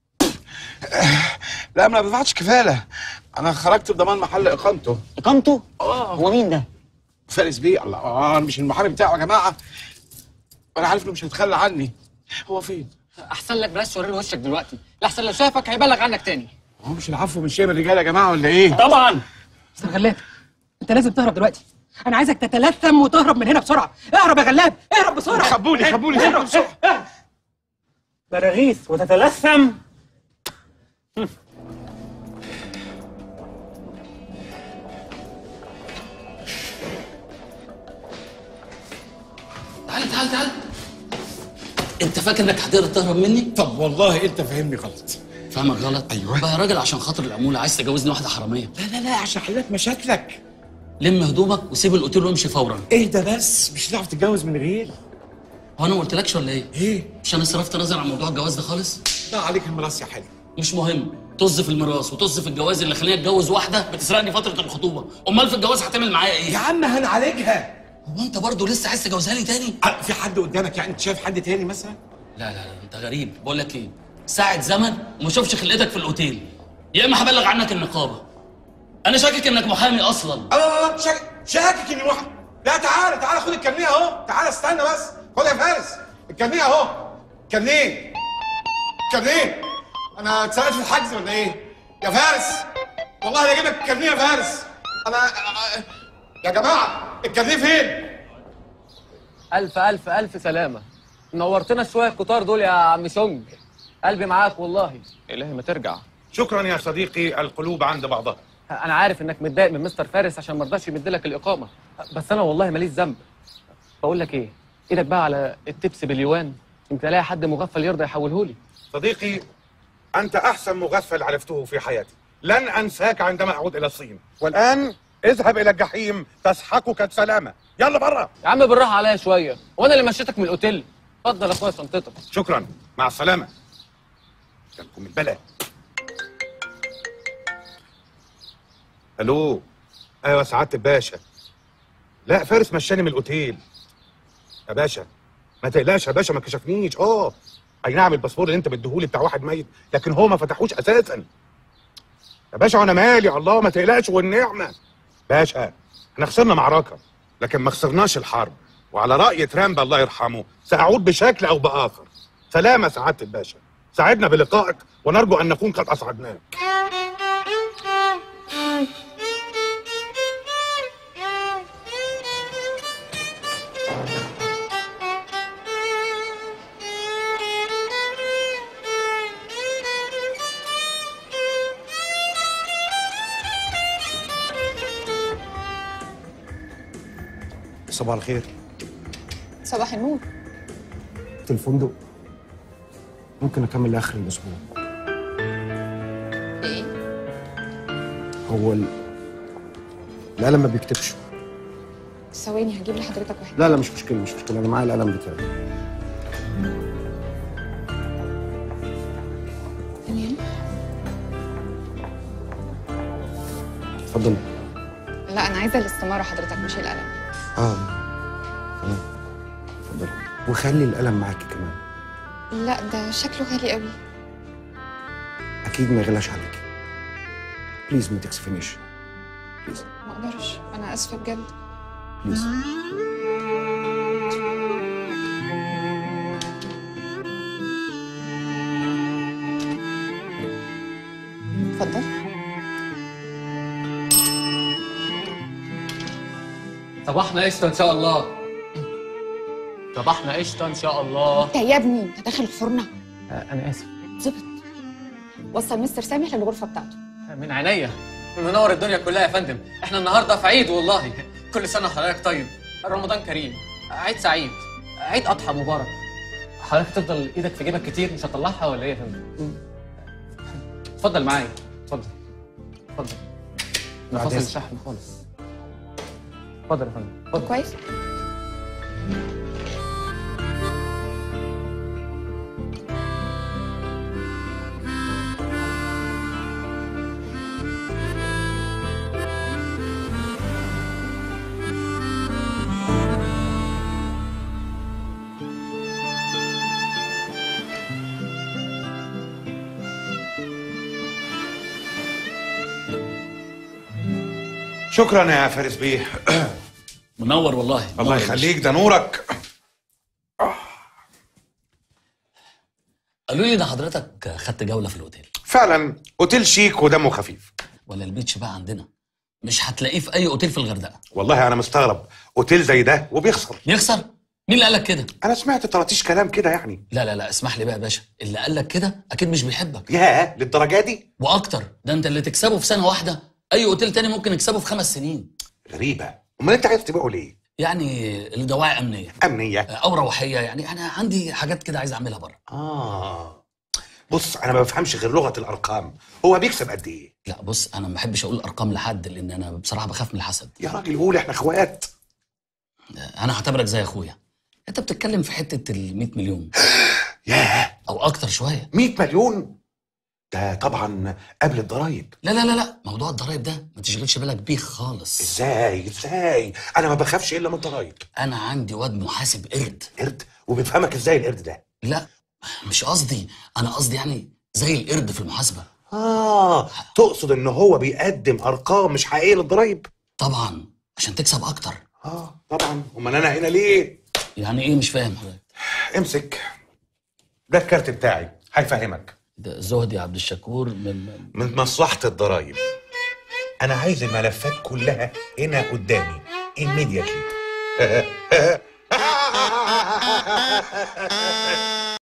لا ما دفعتش كفالة، أنا خرجت بضمان محل إقامته. إقامته؟ اه هو مين ده؟ فارس بيه. الله، اه أنا مش المحامي بتاعه يا جماعة، وأنا عارف إنه مش هيتخلى عني. هو فين؟ احسن لك بلاش توريله وشك دلوقتي، لحسن لو شافك هيبلغ عنك تاني. هو مش العفو من شيء الرجال يا جماعة ولا إيه؟ طبعا. مستر غلاب انت لازم تهرب دلوقتي، انا عايزك تتلثم وتهرب من هنا بسرعه. اهرب يا غلاب، اهرب بسرعه. خبوني خبوني اهرب بسرعه. براغيث وتتلثم. تعال تعال تعال. انت فاكر انك هتقدر تهرب مني؟ طب والله انت فاهمني غلط. فاهمك غلط؟ ايوه بقى يا راجل عشان خاطر العموله عايز تجوزني واحده حراميه؟ لا لا لا عشان حللك مشاكلك. لم هدومك وسيب الاوتيل وامشي فورا. اهدى بس، مش هتعرف تتجوز من غير. هو انا ما قلتلكش ولا ايه؟ ايه؟ مش انا صرفت نظر عن موضوع الجواز ده خالص؟ لا عليك الميراث يا حلو. مش مهم، طز في الميراث وطز في الجواز اللي خلاني اتجوز واحده بتسرقني فتره الخطوبه، امال في الجواز هتعمل معايا ايه؟ يا عم هنعالجها. هو انت برضه لسه عايز تجوزها لي تاني؟ أه في حد قدامك يعني انت شايف حد تاني مثلا؟ لا لا لا انت غريب. بقول لك ايه، ساعة زمن وما اشوفش خلقتك في الاوتيل، يا اما هبلغ عنك النقابه. انا شاكك انك محامي اصلا. اه شاكك شاكك اني محامي. لا تعالى تعالى خد الكارنيه اهو، تعالى استنى بس، خد يا فارس الكارنيه اهو. كارنيه كارنيه انا اتسرقت في الحجز ولا ايه؟ يا فارس والله هجيب لك الكارنيه يا فارس. انا يا جماعه الكارنيه فين؟ الف الف الف سلامه، نورتنا شويه الكتار دول يا عم شونج. قلبي معاك والله. الهي ما ترجع. شكرا يا صديقي، القلوب عند بعضها. انا عارف انك متضايق من مستر فارس عشان ما رضاش يمد لك الاقامه، بس انا والله ماليش ذنب. بقول لك ايه، ايدك بقى على التبس باليوان، يمكن الاقي حد مغفل يرضى يحوله لي. صديقي انت احسن مغفل عرفته في حياتي، لن انساك عندما اعود الى الصين. والان اذهب الى الجحيم تسحقك السلامه. يلا بره يا عم بالراحه عليا شويه، وانا اللي مشيتك من الاوتيل. اتفضل يا اخويا شنطتك. شكرا، مع السلامه. جالكم البلاء. الو. ايوه سعاده الباشا. لا فارس مشاني من الاوتيل يا باشا. ما تقلقش يا باشا، ما كشفنيش. اه اي نعم الباسبور اللي انت مديهولي بتاع واحد ميت، لكن هو ما فتحوش اساسا يا باشا. وانا مالي، الله ما تقلقش والنعمه. باشا احنا خسرنا معركه لكن ما خسرناش الحرب، وعلى راي ترامب الله يرحمه ساعود بشكل او باخر. سلامه سعاده الباشا، سعدنا بلقائك ونرجو ان نكون قد اسعدناك. صباح الخير. صباح النور. في الفندق ممكن اكمل لاخر الاسبوع. ايه؟ هو ال... القلم ما بيكتبش. ثواني هجيب لحضرتك واحد. لا لا مش مشكله مش مشكله، انا معايا القلم بتاعي. تمام. اتفضل. لا انا عايزه الاستماره حضرتك مش القلم. اه تمام اتفضل، وخلي القلم معاكي كمان. لا ده شكله غالي قوي. اكيد ما يغلاش عليكي. بليز ما تكسفنيش. بليز ما اقدرش، انا اسفه بجد. بليز. اتفضل. صباحنا قشطه ان شاء الله. صباحنا قشطه ان شاء الله. انت يا ابني انت داخل الفرنه. آه انا اسف. ظبط. وصل مستر سامح للغرفه بتاعته. من عينيا. منور الدنيا كلها يا فندم. احنا النهارده في عيد والله. كل سنه وحضرتك طيب. رمضان كريم. عيد سعيد. عيد اضحى مبارك. حضرتك تفضل ايدك في جيبك كتير مش هتطلعها ولا ايه يا فندم؟ اتفضل معايا. اتفضل. اتفضل. انا فاصل الشحن خالص. اتفضل يا فندم. اتفضل. كويس. شكرا يا فارس بيه. منور والله. الله يخليك، ده نورك. قالوا لي ان حضرتك خدت جوله في الاوتيل. فعلا اوتيل شيك ودمه خفيف. ولا البيتش بقى عندنا مش هتلاقيه في اي اوتيل في الغردقه. والله انا مستغرب، اوتيل زي ده وبيخسر. يخسر؟ مين اللي قال لك كده؟ انا سمعت طراطيش كلام كده يعني. لا لا لا اسمح لي بقى يا باشا، اللي قال لك كده اكيد مش بيحبك. ياه للدرجه دي؟ واكتر، ده انت اللي تكسبه في سنه واحده اي اوتيل تاني ممكن يكسبه في خمس سنين. غريبه، امال انت عايز تبيعه ليه؟ يعني لدواعي امنيه. امنيه او روحيه، يعني انا عندي حاجات كده عايز اعملها بره. اه بص انا ما بفهمش غير لغه الارقام، هو بيكسب قد ايه؟ لا بص انا ما بحبش اقول ارقام لحد لان انا بصراحه بخاف من الحسد. يا راجل قول، احنا اخوات. انا هعتبرك زي اخويا. انت بتتكلم في حته ال مية مليون. ياه او اكتر شويه. مية مليون؟ ده طبعا قبل الضرايب. لا لا لا لا موضوع الضرايب ده ما تشغلش بالك بيه خالص. ازاي ازاي؟ انا ما بخافش الا من الضرايب. انا عندي واد محاسب قرد. قرد؟ وبيفهمك ازاي القرد ده؟ لا مش قصدي، انا قصدي يعني زي القرد في المحاسبه. اه تقصد ان هو بيقدم ارقام مش حقيقيه للضرايب؟ طبعا عشان تكسب اكتر. اه طبعا، امال انا هنا ليه؟ يعني ايه مش فاهم حضرتك؟ امسك ده الكارت بتاعي هيفهمك. ده زهدي عبد الشكور من من مصلحه الضرايب. انا عايز الملفات كلها هنا قدامي immediately.